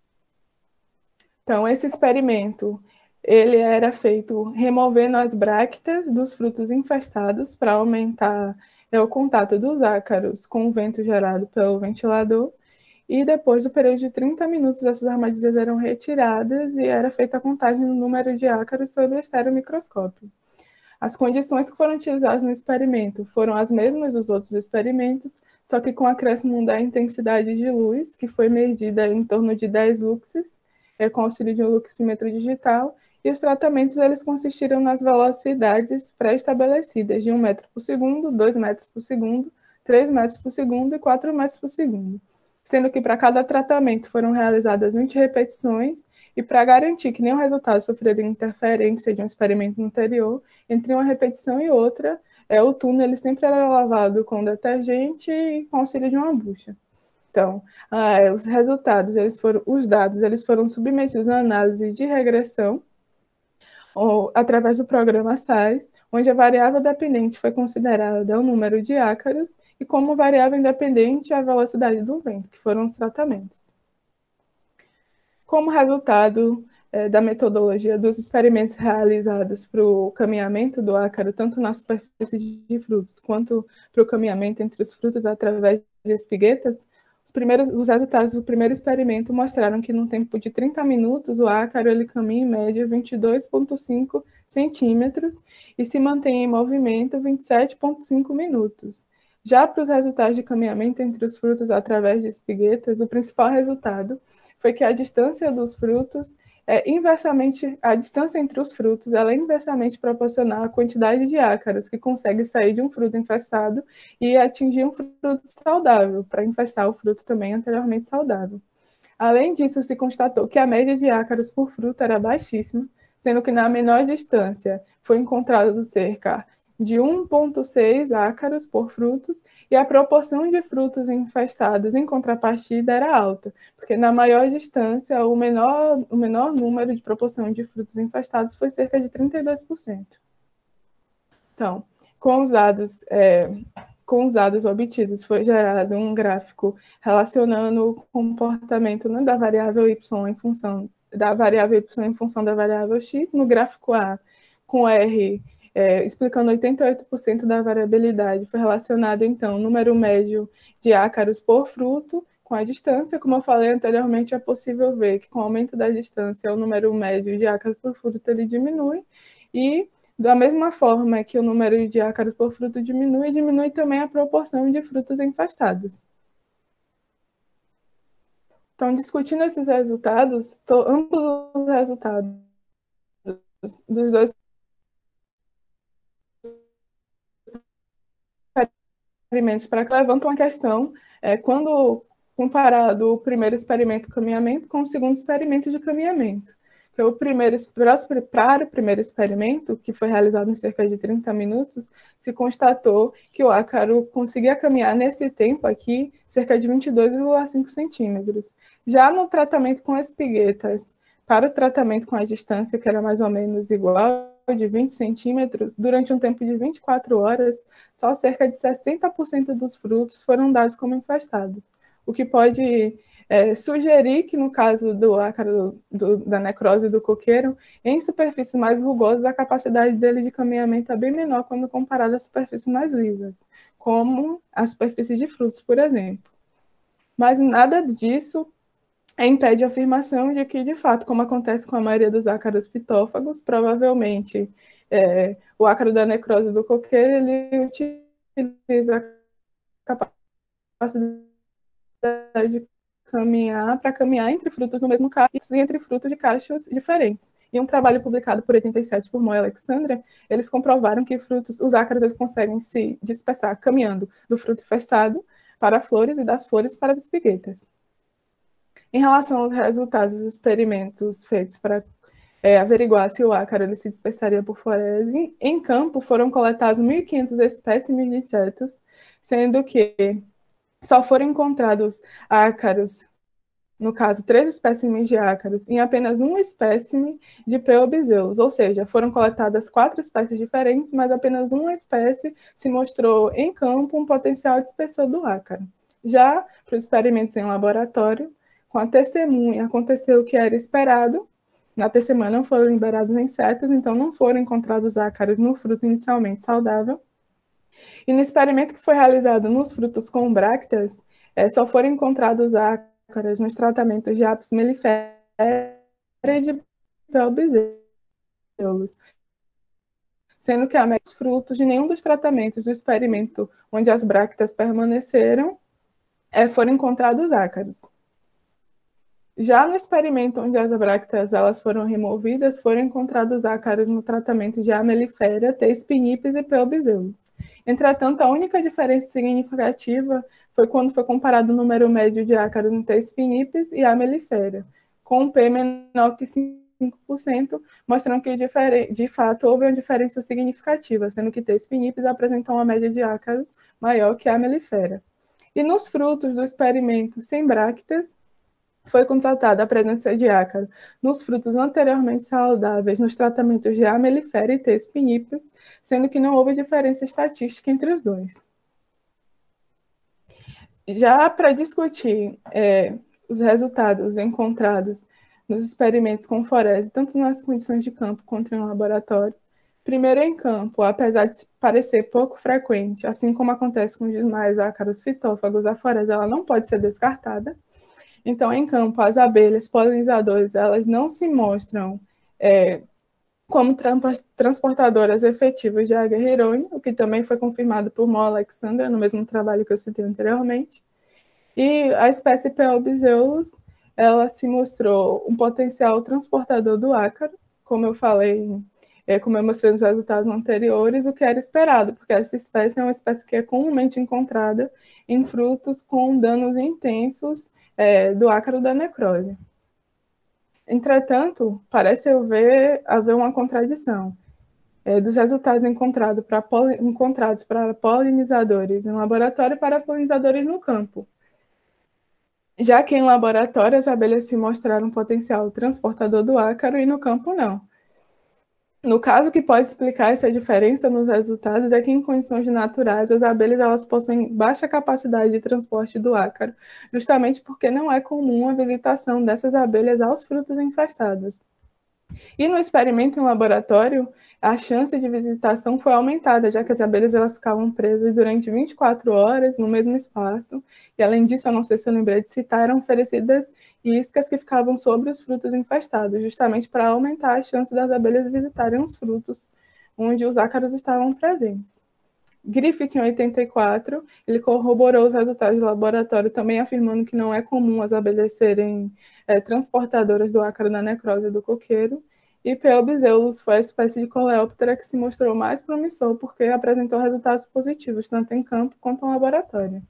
[SPEAKER 8] Então, esse experimento ele era feito removendo as bracteas dos frutos infestados para aumentar o contato dos ácaros com o vento gerado pelo ventilador. E depois do período de 30 minutos, essas armadilhas eram retiradas e era feita a contagem do número de ácaros sob estereomicroscópio. As condições que foram utilizadas no experimento foram as mesmas dos outros experimentos, só que com acréscimo da intensidade de luz, que foi medida em torno de 10 luxes, com auxílio de um luxímetro digital, e os tratamentos eles consistiram nas velocidades pré-estabelecidas de 1 metro por segundo, 2 metros por segundo, 3 metros por segundo e 4 metros por segundo. Sendo que para cada tratamento foram realizadas 20 repetições, e para garantir que nenhum resultado sofreria interferência de um experimento anterior, entre uma repetição e outra, o túnel ele sempre era lavado com detergente e com auxílio de uma bucha. Então, os resultados, os dados, eles foram submetidos à análise de regressão, através do programa SAS, onde a variável dependente foi considerada o número de ácaros e como variável independente a velocidade do vento, que foram os tratamentos. Como resultado da metodologia dos experimentos realizados para o caminhamento do ácaro, tanto na superfície de frutos quanto para o caminhamento entre os frutos através de espiguetas, os resultados do primeiro experimento mostraram que, num tempo de 30 minutos, o ácaro ele caminha em média 22,5 centímetros e se mantém em movimento 27,5 minutos. Já para os resultados de caminhamento entre os frutos através de espiguetas, o principal resultado foi que a distância dos frutos a distância entre os frutos ela é inversamente proporcional à quantidade de ácaros que consegue sair de um fruto infestado e atingir um fruto saudável, para infestar o fruto também anteriormente saudável. Além disso, se constatou que a média de ácaros por fruto era baixíssima, sendo que na menor distância foi encontrado cerca de 1,6 ácaros por fruto, e a proporção de frutos infestados em contrapartida era alta, porque na maior distância o menor número de proporção de frutos infestados foi cerca de 32%. Então, com os dados obtidos, foi gerado um gráfico relacionando o comportamento da variável y em função da variável x. No gráfico A, com R explicando 88% da variabilidade. Foi relacionado, então, o número médio de ácaros por fruto com a distância. Como eu falei anteriormente, é possível ver que com o aumento da distância, o número médio de ácaros por fruto ele diminui, e da mesma forma que o número de ácaros por fruto diminui, diminui também a proporção de frutos infestados. Então, discutindo esses resultados, ambos os resultados dos dois experimentos para que levantam a questão quando comparado o primeiro experimento de caminhamento com o segundo experimento de caminhamento. Que para o primeiro experimento, que foi realizado em cerca de 30 minutos, se constatou que o ácaro conseguia caminhar nesse tempo aqui cerca de 22,5 centímetros. Já no tratamento com espiguetas, para o tratamento com a distância, que era mais ou menos igual, de 20 centímetros, durante um tempo de 24 horas, só cerca de 60% dos frutos foram dados como infestados, o que pode sugerir que, no caso do ácaro da necrose do coqueiro, em superfícies mais rugosas, a capacidade dele de caminhamento é bem menor quando comparado às superfícies mais lisas, como a superfície de frutos, por exemplo. Mas nada disso impede a afirmação de que, de fato, como acontece com a maioria dos ácaros fitófagos, provavelmente o ácaro da necrose do coqueiro ele utiliza a capacidade de caminhar entre frutos no mesmo cacho e entre frutos de cachos diferentes. Em um trabalho publicado por 87 por Moy e Alexandra, eles comprovaram que os ácaros eles conseguem se dispersar caminhando do fruto infestado para flores e das flores para as espiguetas. Em relação aos resultados dos experimentos feitos para averiguar se o ácaro ele se dispersaria por forese, em campo foram coletados 1.500 espécimes de insetos, sendo que só foram encontrados ácaros, no caso, 3 espécimes de ácaros, em apenas um espécime de Peobizeulos, ou seja, foram coletadas 4 espécies diferentes, mas apenas uma espécie se mostrou em campo um potencial dispersor do ácaro. Já para os experimentos em laboratório, com a testemunha, aconteceu o que era esperado. Na testemunha não foram liberados insetos, então não foram encontrados ácaros no fruto inicialmente saudável. E no experimento que foi realizado nos frutos com brácteas, só foram encontrados ácaros nos tratamentos de Apis mellifera e de Peobizeulos, sendo que há meros frutos de nenhum dos tratamentos do experimento onde as brácteas permaneceram, foram encontrados ácaros. Já no experimento onde as brácteas elas foram removidas, foram encontrados ácaros no tratamento de A. mellifera, T. spinipes e Peobizeulos. Entretanto, a única diferença significativa foi quando foi comparado o número médio de ácaros no T. spinipes e A. mellifera, com um P menor que 5%, mostrando que, de fato, houve uma diferença significativa, sendo que T. spinipes apresentou uma média de ácaros maior que A. mellifera. E nos frutos do experimento sem brácteas, foi constatada a presença de ácaro nos frutos anteriormente saudáveis nos tratamentos de A. mellifera e T. spinipes, sendo que não houve diferença estatística entre os dois. Já para discutir os resultados encontrados nos experimentos com forese, tanto nas condições de campo quanto em laboratório, primeiro em campo, apesar de parecer pouco frequente, assim como acontece com os demais ácaros fitófagos, a forese ela não pode ser descartada. Então, em campo, as abelhas polinizadores, elas não se mostram como transportadoras efetivas de aguerrirone, o que também foi confirmado por Moy e Alexandra, no mesmo trabalho que eu citei anteriormente. E a espécie Peobizeulos, ela se mostrou um potencial transportador do ácaro, como eu falei, como eu mostrei nos resultados anteriores, o que era esperado, porque essa espécie é uma espécie que é comumente encontrada em frutos com danos intensos do ácaro da necrose. Entretanto, parece haver uma contradição dos resultados encontrados para polinizadores em laboratório e para polinizadores no campo. Já que em laboratório as abelhas se mostraram um potencial transportador do ácaro e no campo não. No caso, o que pode explicar essa diferença nos resultados é que, em condições naturais, as abelhas elas possuem baixa capacidade de transporte do ácaro, justamente porque não é comum a visitação dessas abelhas aos frutos infestados. E no experimento em laboratório, a chance de visitação foi aumentada, já que as abelhas elas ficavam presas durante 24 horas no mesmo espaço. E, além disso, eu não sei se eu lembrei de citar, eram oferecidas iscas que ficavam sobre os frutos infestados, justamente para aumentar a chance das abelhas visitarem os frutos onde os ácaros estavam presentes. Griffith, em 84, ele corroborou os resultados do laboratório, também afirmando que não é comum as abelhas serem transportadoras do ácaro na necrose do coqueiro. E Peobizeulos foi a espécie de coleóptera que se mostrou mais promissor, porque apresentou resultados positivos, tanto em campo quanto no laboratório.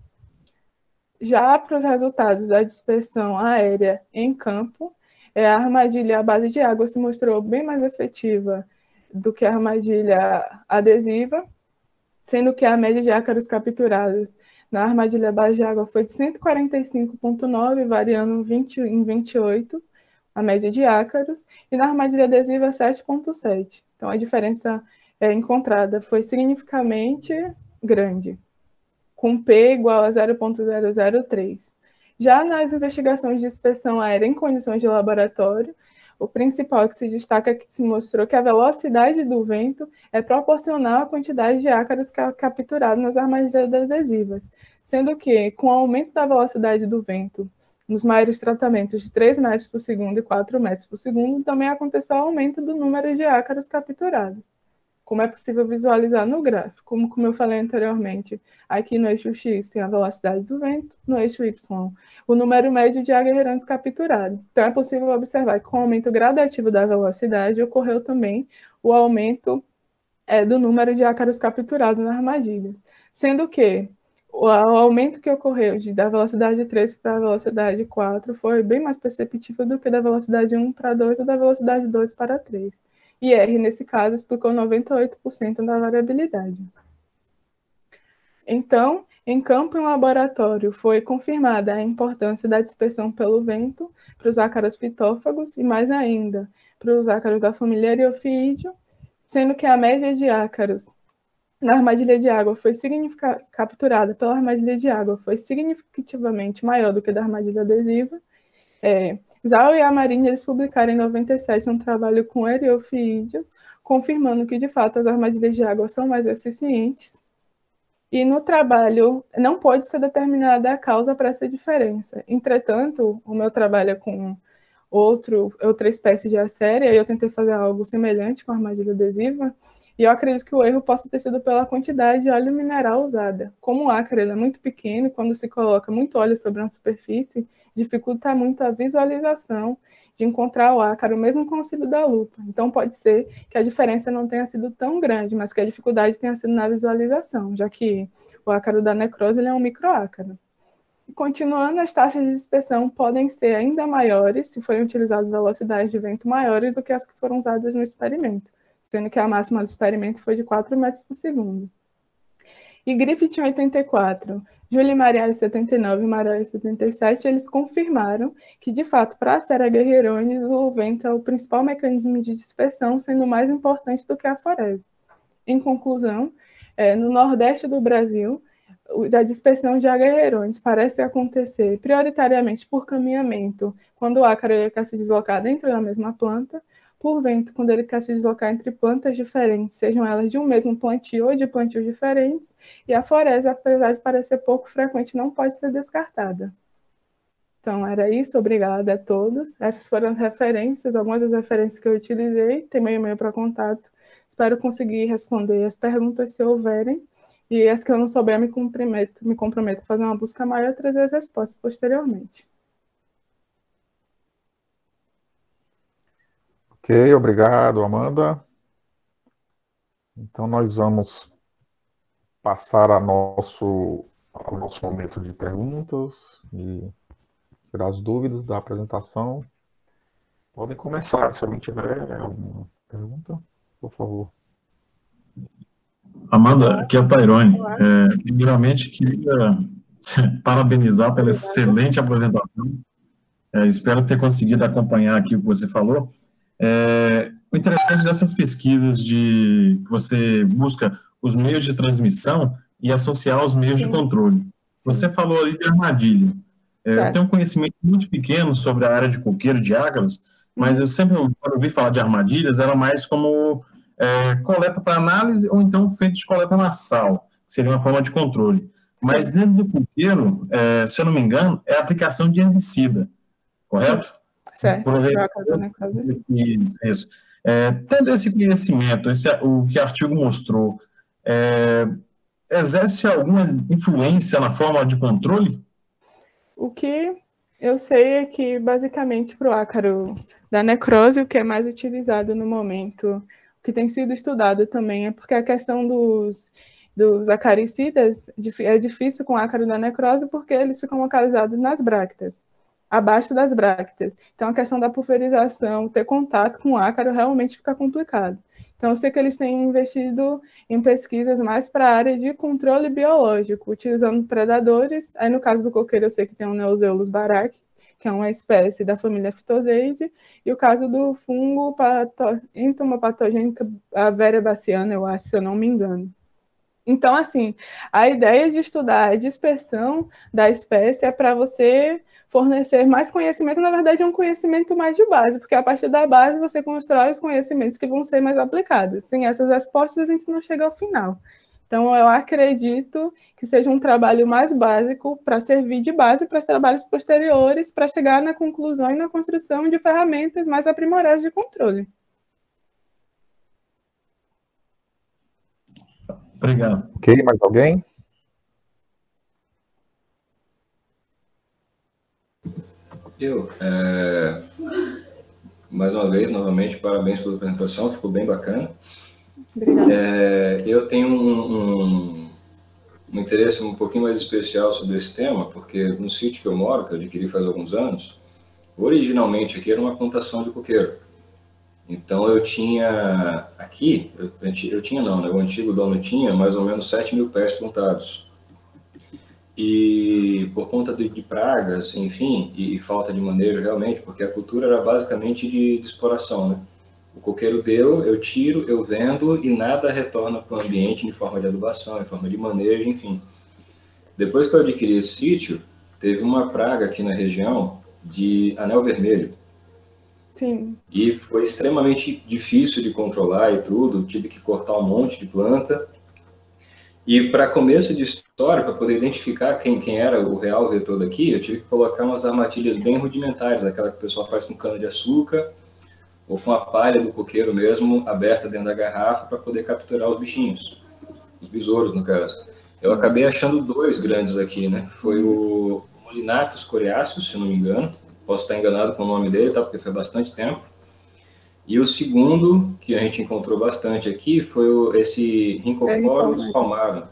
[SPEAKER 8] Já para os resultados da dispersão aérea em campo, a armadilha à base de água se mostrou bem mais efetiva do que a armadilha adesiva, sendo que a média de ácaros capturados na armadilha à base de água foi de 145,9, variando em 28, a média de ácaros, e na armadilha adesiva 7,7. Então, a diferença encontrada foi significativamente grande, com P igual a 0,003. Já nas investigações de dispersão aérea em condições de laboratório, o principal que se destaca é que se mostrou que a velocidade do vento é proporcional à quantidade de ácaros capturados nas armadilhas adesivas, sendo que, com o aumento da velocidade do vento nos maiores tratamentos de 3 metros por segundo e 4 metros por segundo, também aconteceu o aumento do número de ácaros capturados, como é possível visualizar no gráfico. Como eu falei anteriormente, aqui no eixo X tem a velocidade do vento, no eixo Y o número médio de aguerrantes capturados. Então é possível observar que com o aumento gradativo da velocidade ocorreu também o aumento do número de ácaros capturados na armadilha, sendo que o aumento que ocorreu da velocidade 3 para a velocidade 4 foi bem mais perceptível do que da velocidade 1 para 2 ou da velocidade 2 para 3. E R, nesse caso, explicou 98% da variabilidade. Então, em campo e em laboratório, foi confirmada a importância da dispersão pelo vento para os ácaros fitófagos e, mais ainda, para os ácaros da família Eriophyidum, sendo que a média de ácaros na armadilha de água capturada pela armadilha de água foi significativamente maior do que da armadilha adesiva. Zhao e Amarini, eles publicaram em 97 um trabalho com Eriophyidum, confirmando que, de fato, as armadilhas de água são mais eficientes. E no trabalho não pode ser determinada a causa para essa diferença. Entretanto, o meu trabalho é com outra espécie de Asseria, e eu tentei fazer algo semelhante com a armadilha adesiva, e eu acredito que o erro possa ter sido pela quantidade de óleo mineral usada. Como o ácaro é muito pequeno, quando se coloca muito óleo sobre uma superfície, dificulta muito a visualização de encontrar o ácaro, mesmo com o auxílio da lupa. Então, pode ser que a diferença não tenha sido tão grande, mas que a dificuldade tenha sido na visualização, já que o ácaro da necrose ele é um microácaro. Continuando, as taxas de dispersão podem ser ainda maiores se forem utilizadas velocidades de vento maiores do que as que foram usadas no experimento, sendo que a máxima do experimento foi de 4 metros por segundo. E Griffith em 84, Julie Maria em 79 e Maria em 77, eles confirmaram que, de fato, para a Asseria guerreirones, o vento é o principal mecanismo de dispersão, sendo mais importante do que a forese. Em conclusão, no nordeste do Brasil, a dispersão de aguerreirones parece acontecer prioritariamente por caminhamento, quando o ácaro quer se deslocar dentro da mesma planta, por vento, quando ele quer se deslocar entre plantas diferentes, sejam elas de um mesmo plantio ou de plantios diferentes, e a forese, apesar de parecer pouco frequente, não pode ser descartada. Então, era isso, obrigada a todos. Essas foram as referências, algumas das referências que eu utilizei, tem meu e-mail para contato. Espero conseguir responder as perguntas se houverem, e as que eu não souber, me comprometo a fazer uma busca maior e trazer as respostas posteriormente.
[SPEAKER 1] Ok, obrigado, Amanda. Então, nós vamos passar ao nosso momento de perguntas e tirar as dúvidas da apresentação. Podem começar, se alguém tiver alguma pergunta, por favor.
[SPEAKER 12] Amanda, aqui é o Tairone. Primeiramente, queria parabenizar pela excelente apresentação. Espero ter conseguido acompanhar aqui o que você falou. O interessante dessas pesquisas que você busca os meios de transmissão e associar os meios de controle. Você falou ali de armadilha. Eu tenho um conhecimento muito pequeno sobre a área de coqueiro de ácaros, mas eu sempre, quando ouvi falar de armadilhas, era mais como coleta para análise ou então feito de coleta massal, que seria uma forma de controle. Mas dentro do coqueiro, se eu não me engano, é a aplicação de herbicida, correto?
[SPEAKER 8] Certo.
[SPEAKER 12] Isso. Tendo esse conhecimento, o que o artigo mostrou, exerce alguma influência na forma de controle?
[SPEAKER 8] O que eu sei é que, basicamente, para o ácaro da necrose, o que é mais utilizado no momento, o que tem sido estudado também, é porque a questão dos acaricidas é difícil com o ácaro da necrose, porque eles ficam localizados nas bracteas, abaixo das bracteas. Então, a questão da pulverização, ter contato com o ácaro realmente fica complicado. Então, eu sei que eles têm investido em pesquisas mais para a área de controle biológico, utilizando predadores. Aí, no caso do coqueiro, eu sei que tem o Neuseolus barac, que é uma espécie da família Phytosaceae, e o caso do fungo entomopatogênico, a Vera baciana, eu acho, se eu não me engano. Então, assim, a ideia de estudar a dispersão da espécie é para você fornecer mais conhecimento, na verdade é um conhecimento mais de base, porque a partir da base você constrói os conhecimentos que vão ser mais aplicados. Sem essas respostas a gente não chega ao final. Então, eu acredito que seja um trabalho mais básico para servir de base para os trabalhos posteriores, para chegar na conclusão e na construção de ferramentas mais aprimoradas de controle.
[SPEAKER 12] Obrigado.
[SPEAKER 13] Ok, mais alguém?
[SPEAKER 10] Mais uma vez, novamente, parabéns pela apresentação, ficou bem bacana. Eu tenho um interesse um pouquinho mais especial sobre esse tema, porque no sítio que eu moro, que eu adquiri faz alguns anos, originalmente aqui era uma plantação de coqueiro. Então eu tinha aqui, eu tinha não, né? O antigo dono tinha mais ou menos 7.000 pés plantados. E por conta de pragas, enfim, e falta de manejo realmente, porque a cultura era basicamente de exploração, né? O coqueiro deu, eu tiro, eu vendo e nada retorna para o ambiente em forma de adubação, em forma de manejo, enfim. Depois que eu adquiri esse sítio, teve uma praga aqui na região de anel vermelho.
[SPEAKER 8] Sim.
[SPEAKER 10] E foi extremamente difícil de controlar e tudo, tive que cortar um monte de planta. E para começo de história, para poder identificar quem era o real vetor daqui, eu tive que colocar umas armadilhas bem rudimentares, aquela que o pessoal faz com cana-de-açúcar, ou com a palha do coqueiro mesmo, aberta dentro da garrafa, para poder capturar os bichinhos, os besouros, no caso. Eu acabei achando 2 grandes aqui, né? Foi o Molinatus coriáceus, se não me engano, posso estar enganado com o nome dele, tá? Porque foi bastante tempo. E o segundo, que a gente encontrou bastante aqui, foi esse Rhynchophorus palmarum.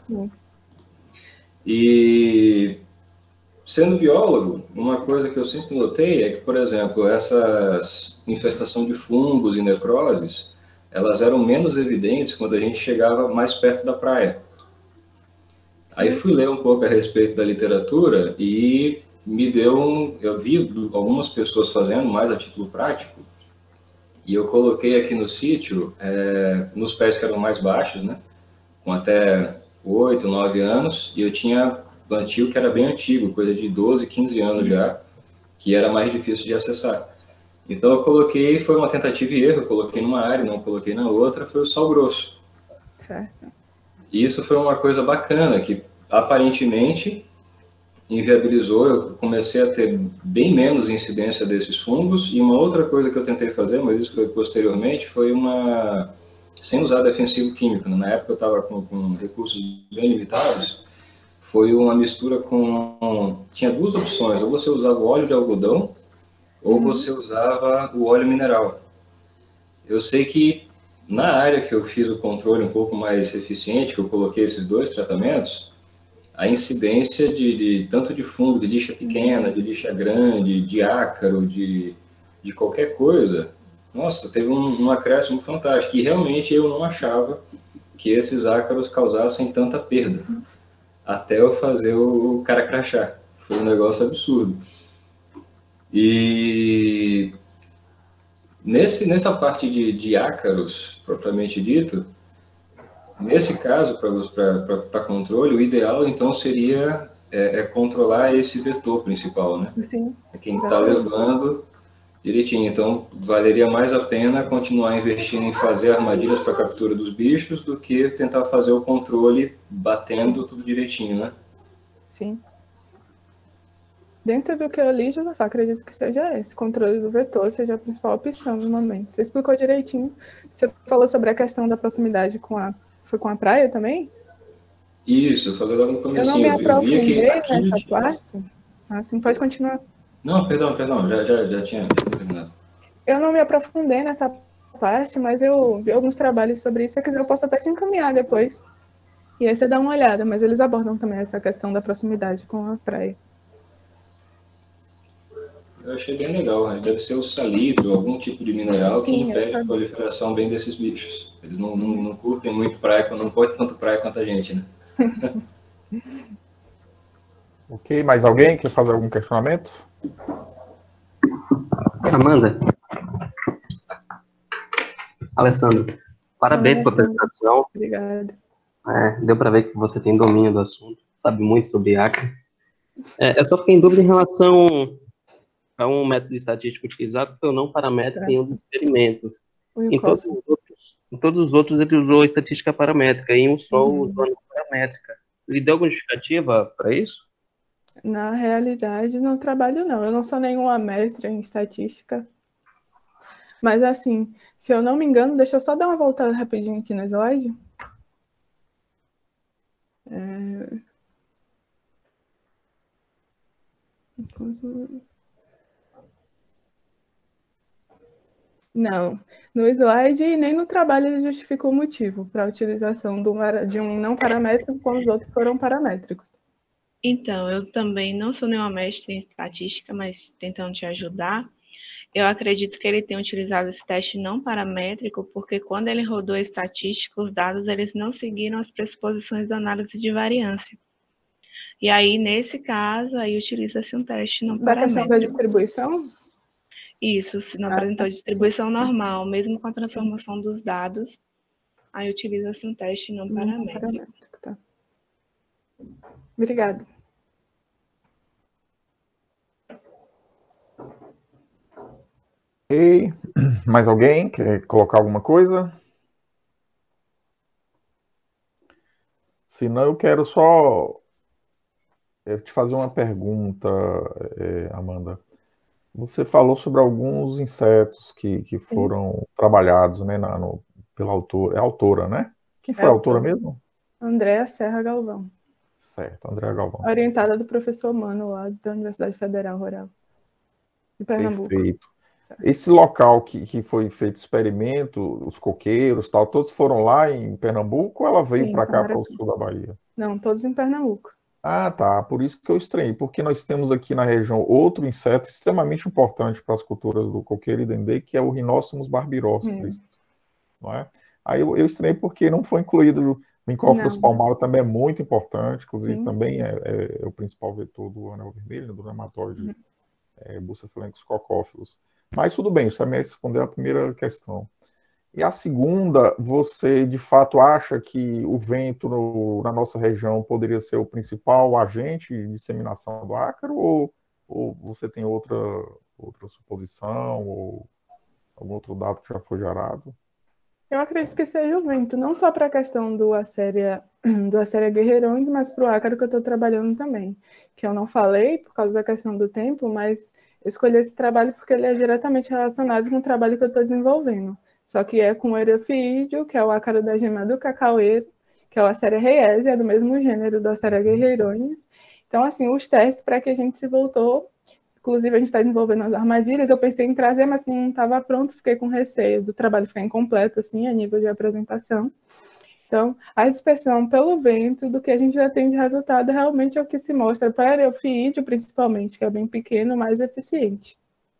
[SPEAKER 10] E, sendo biólogo, uma coisa que eu sempre notei é que, por exemplo, essas infestação de fungos e necroses, elas eram menos evidentes quando a gente chegava mais perto da praia. Sim. Aí fui ler um pouco a respeito da literatura e me deu eu vi algumas pessoas fazendo mais a título prático, e eu coloquei aqui no sítio, nos pés que eram mais baixos, né, com até 8, 9 anos, e eu tinha plantio que era bem antigo, coisa de 12, 15 anos já, que era mais difícil de acessar. Então eu coloquei, foi uma tentativa e erro, eu coloquei numa área, não coloquei na outra, foi o sal grosso.
[SPEAKER 8] Certo.
[SPEAKER 10] E isso foi uma coisa bacana, que aparentemente inviabilizou, eu comecei a ter bem menos incidência desses fungos, e uma outra coisa que eu tentei fazer, mas isso foi posteriormente, foi sem usar defensivo químico, né? Na época eu estava com recursos bem limitados, foi uma mistura tinha 2 opções, ou você usava o óleo de algodão, ou você usava o óleo mineral. Eu sei que na área que eu fiz o controle um pouco mais eficiente, que eu coloquei esses 2 tratamentos, a incidência tanto de fungo, de lixa pequena, de lixa grande, de ácaro, de qualquer coisa, nossa, teve um acréscimo fantástico. E realmente eu não achava que esses ácaros causassem tanta perda, até eu fazer o cara crachar. Foi um negócio absurdo. E nessa parte de ácaros, propriamente dito, nesse caso, para controle, o ideal, então, seria controlar esse vetor principal, né?
[SPEAKER 8] Sim.
[SPEAKER 10] É quem está levando Direitinho, então valeria mais a pena continuar investindo em fazer armadilhas para captura dos bichos do que tentar fazer o controle batendo tudo direitinho, né?
[SPEAKER 8] Sim. Dentro do que eu li, Josafá, acredito que seja esse, controle do vetor seja a principal opção no momento. Você explicou direitinho. Você falou sobre a questão da proximidade com a... Foi com a praia também?
[SPEAKER 10] Isso, eu falei logo no
[SPEAKER 8] Eu não
[SPEAKER 10] comecinho.
[SPEAKER 8] me
[SPEAKER 10] Eu vi
[SPEAKER 8] aprofundei
[SPEAKER 10] aqui
[SPEAKER 8] nessa parte. Assim, pode continuar.
[SPEAKER 10] Não, perdão, já tinha terminado.
[SPEAKER 8] Eu não me aprofundei nessa parte, mas eu vi alguns trabalhos sobre isso. Se você quiser, eu posso até te encaminhar depois. E aí você dá uma olhada, mas eles abordam também essa questão da proximidade com a praia.
[SPEAKER 10] Eu achei bem legal, né? Deve ser o salitre, algum tipo de mineral que
[SPEAKER 8] Sim,
[SPEAKER 10] impede a proliferação bem desses bichos. Eles não curtem muito praia, não curtem tanto praia quanto a gente, né?
[SPEAKER 1] Ok, mais alguém quer fazer algum questionamento?
[SPEAKER 9] Amanda. Alessandro, parabéns pela apresentação.
[SPEAKER 8] Obrigada.
[SPEAKER 9] Deu para ver que você tem domínio do assunto, sabe muito sobre Acre. Eu só fiquei em dúvida em relação a um método estatístico utilizado, que foi o não paramétrico em um dos experimentos. Em todos os outros ele usou estatística paramétrica, e em um só usou não paramétrica. Ele deu alguma justificativa para isso?
[SPEAKER 8] Na realidade, não trabalho não. Eu não sou nenhuma mestra em estatística. Mas assim, se eu não me engano, deixa eu só dar uma volta rapidinho aqui no slide. Não, no slide e nem no trabalho ele justifica o motivo para a utilização de um não paramétrico quando os outros foram paramétricos.
[SPEAKER 6] Então, eu também não sou nenhuma mestre em estatística, mas tentando te ajudar, eu acredito que ele tenha utilizado esse teste não paramétrico porque quando ele rodou a estatística, os dados eles não seguiram as pressuposições da análise de variância. E aí, nesse caso, aí utiliza-se um teste não paramétrico.
[SPEAKER 8] Da questão da distribuição?
[SPEAKER 6] Isso, se não apresentou distribuição normal, mesmo com a transformação dos dados, aí utiliza-se um teste não paramétrico.
[SPEAKER 8] Tá. Obrigada.
[SPEAKER 1] E mais alguém quer colocar alguma coisa? Se não, eu quero só te fazer uma pergunta, Amanda. Você falou sobre alguns insetos que foram trabalhados, né, pela autora. É a autora, né? Quem foi a autora mesmo?
[SPEAKER 8] Andréa Serra Galvão.
[SPEAKER 1] Certo, Andréa Galvão.
[SPEAKER 8] Orientada do professor Mano, lá da Universidade Federal Rural de Pernambuco.
[SPEAKER 1] Perfeito. Esse local que foi feito experimento, os coqueiros, tal, todos foram lá em Pernambuco ou ela veio para cá, para o sul da Bahia?
[SPEAKER 8] Não, todos em Pernambuco.
[SPEAKER 1] Ah, tá. Por isso que eu estranhei, porque nós temos aqui na região outro inseto extremamente importante para as culturas do coqueiro e dendê, que é o Rhinoceros barbirostrys, não é? Aí eu estranhei porque não foi incluído. O Mincophilus palmaro também é muito importante, inclusive também é o principal vetor do anel vermelho, do nematóide Bucephalenchus coccófilos. Mas tudo bem, isso também respondeu a primeira questão. E a segunda, você de fato acha que o vento na nossa região poderia ser o principal agente de disseminação do ácaro, ou você tem outra suposição, ou algum outro dado que já foi gerado?
[SPEAKER 8] Eu acredito que seja o vento, não só para a questão do Asseria guerreirões, mas para o ácaro que eu estou trabalhando também, que eu não falei por causa da questão do tempo, mas eu escolhi esse trabalho porque ele é diretamente relacionado com o trabalho que eu estou desenvolvendo. Só que é com o Eriofiídeo, que é o ácaro da gema do cacaueiro, que é o Asseria reyes, é do mesmo gênero do Asseria guerreirões. Então, assim, os testes para que a gente se voltou, inclusive a gente está desenvolvendo as armadilhas, eu pensei em trazer, mas não estava pronto, fiquei com receio do trabalho ficar incompleto, assim, a nível de apresentação. Então, a dispersão pelo vento do que a gente já tem de resultado realmente é o que se mostra para o Eriofiídeo, principalmente, que é bem pequeno, mais eficiente.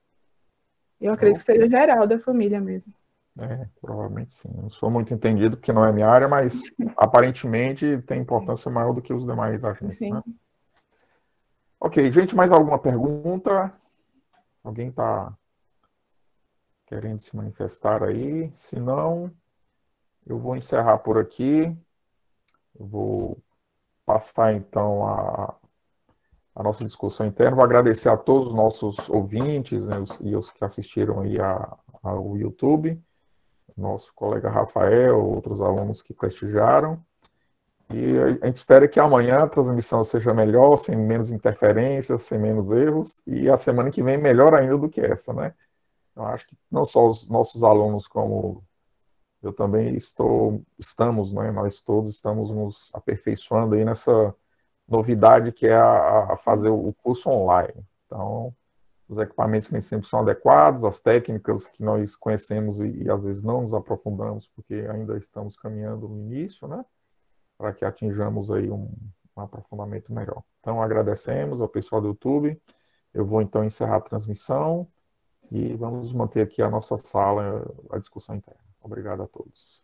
[SPEAKER 8] Eu acredito que seja geral da família mesmo.
[SPEAKER 1] Provavelmente sim. Não sou muito entendido, porque não é minha área, mas aparentemente tem importância maior do que os demais agentes, né? Ok, gente, mais alguma pergunta? Alguém está querendo se manifestar aí? Se não, eu vou encerrar por aqui. Eu vou passar, então, a nossa discussão interna. Vou agradecer a todos os nossos ouvintes, né, e os que assistiram aí ao YouTube, nosso colega Rafael, outros alunos que prestigiaram. E a gente espera que amanhã a transmissão seja melhor, sem menos interferências, sem menos erros, e a semana que vem melhor ainda do que essa, né? Eu acho que não só os nossos alunos, como eu também estamos, né? Nós todos estamos nos aperfeiçoando aí nessa novidade que é a fazer o curso online. Então, os equipamentos nem sempre são adequados, as técnicas que nós conhecemos e às vezes não nos aprofundamos, porque ainda estamos caminhando no início, né? Para que atinjamos aí um aprofundamento melhor. Então, agradecemos ao pessoal do YouTube. Eu vou, então, encerrar a transmissão e vamos manter aqui a nossa sala, a discussão interna. Obrigado a todos.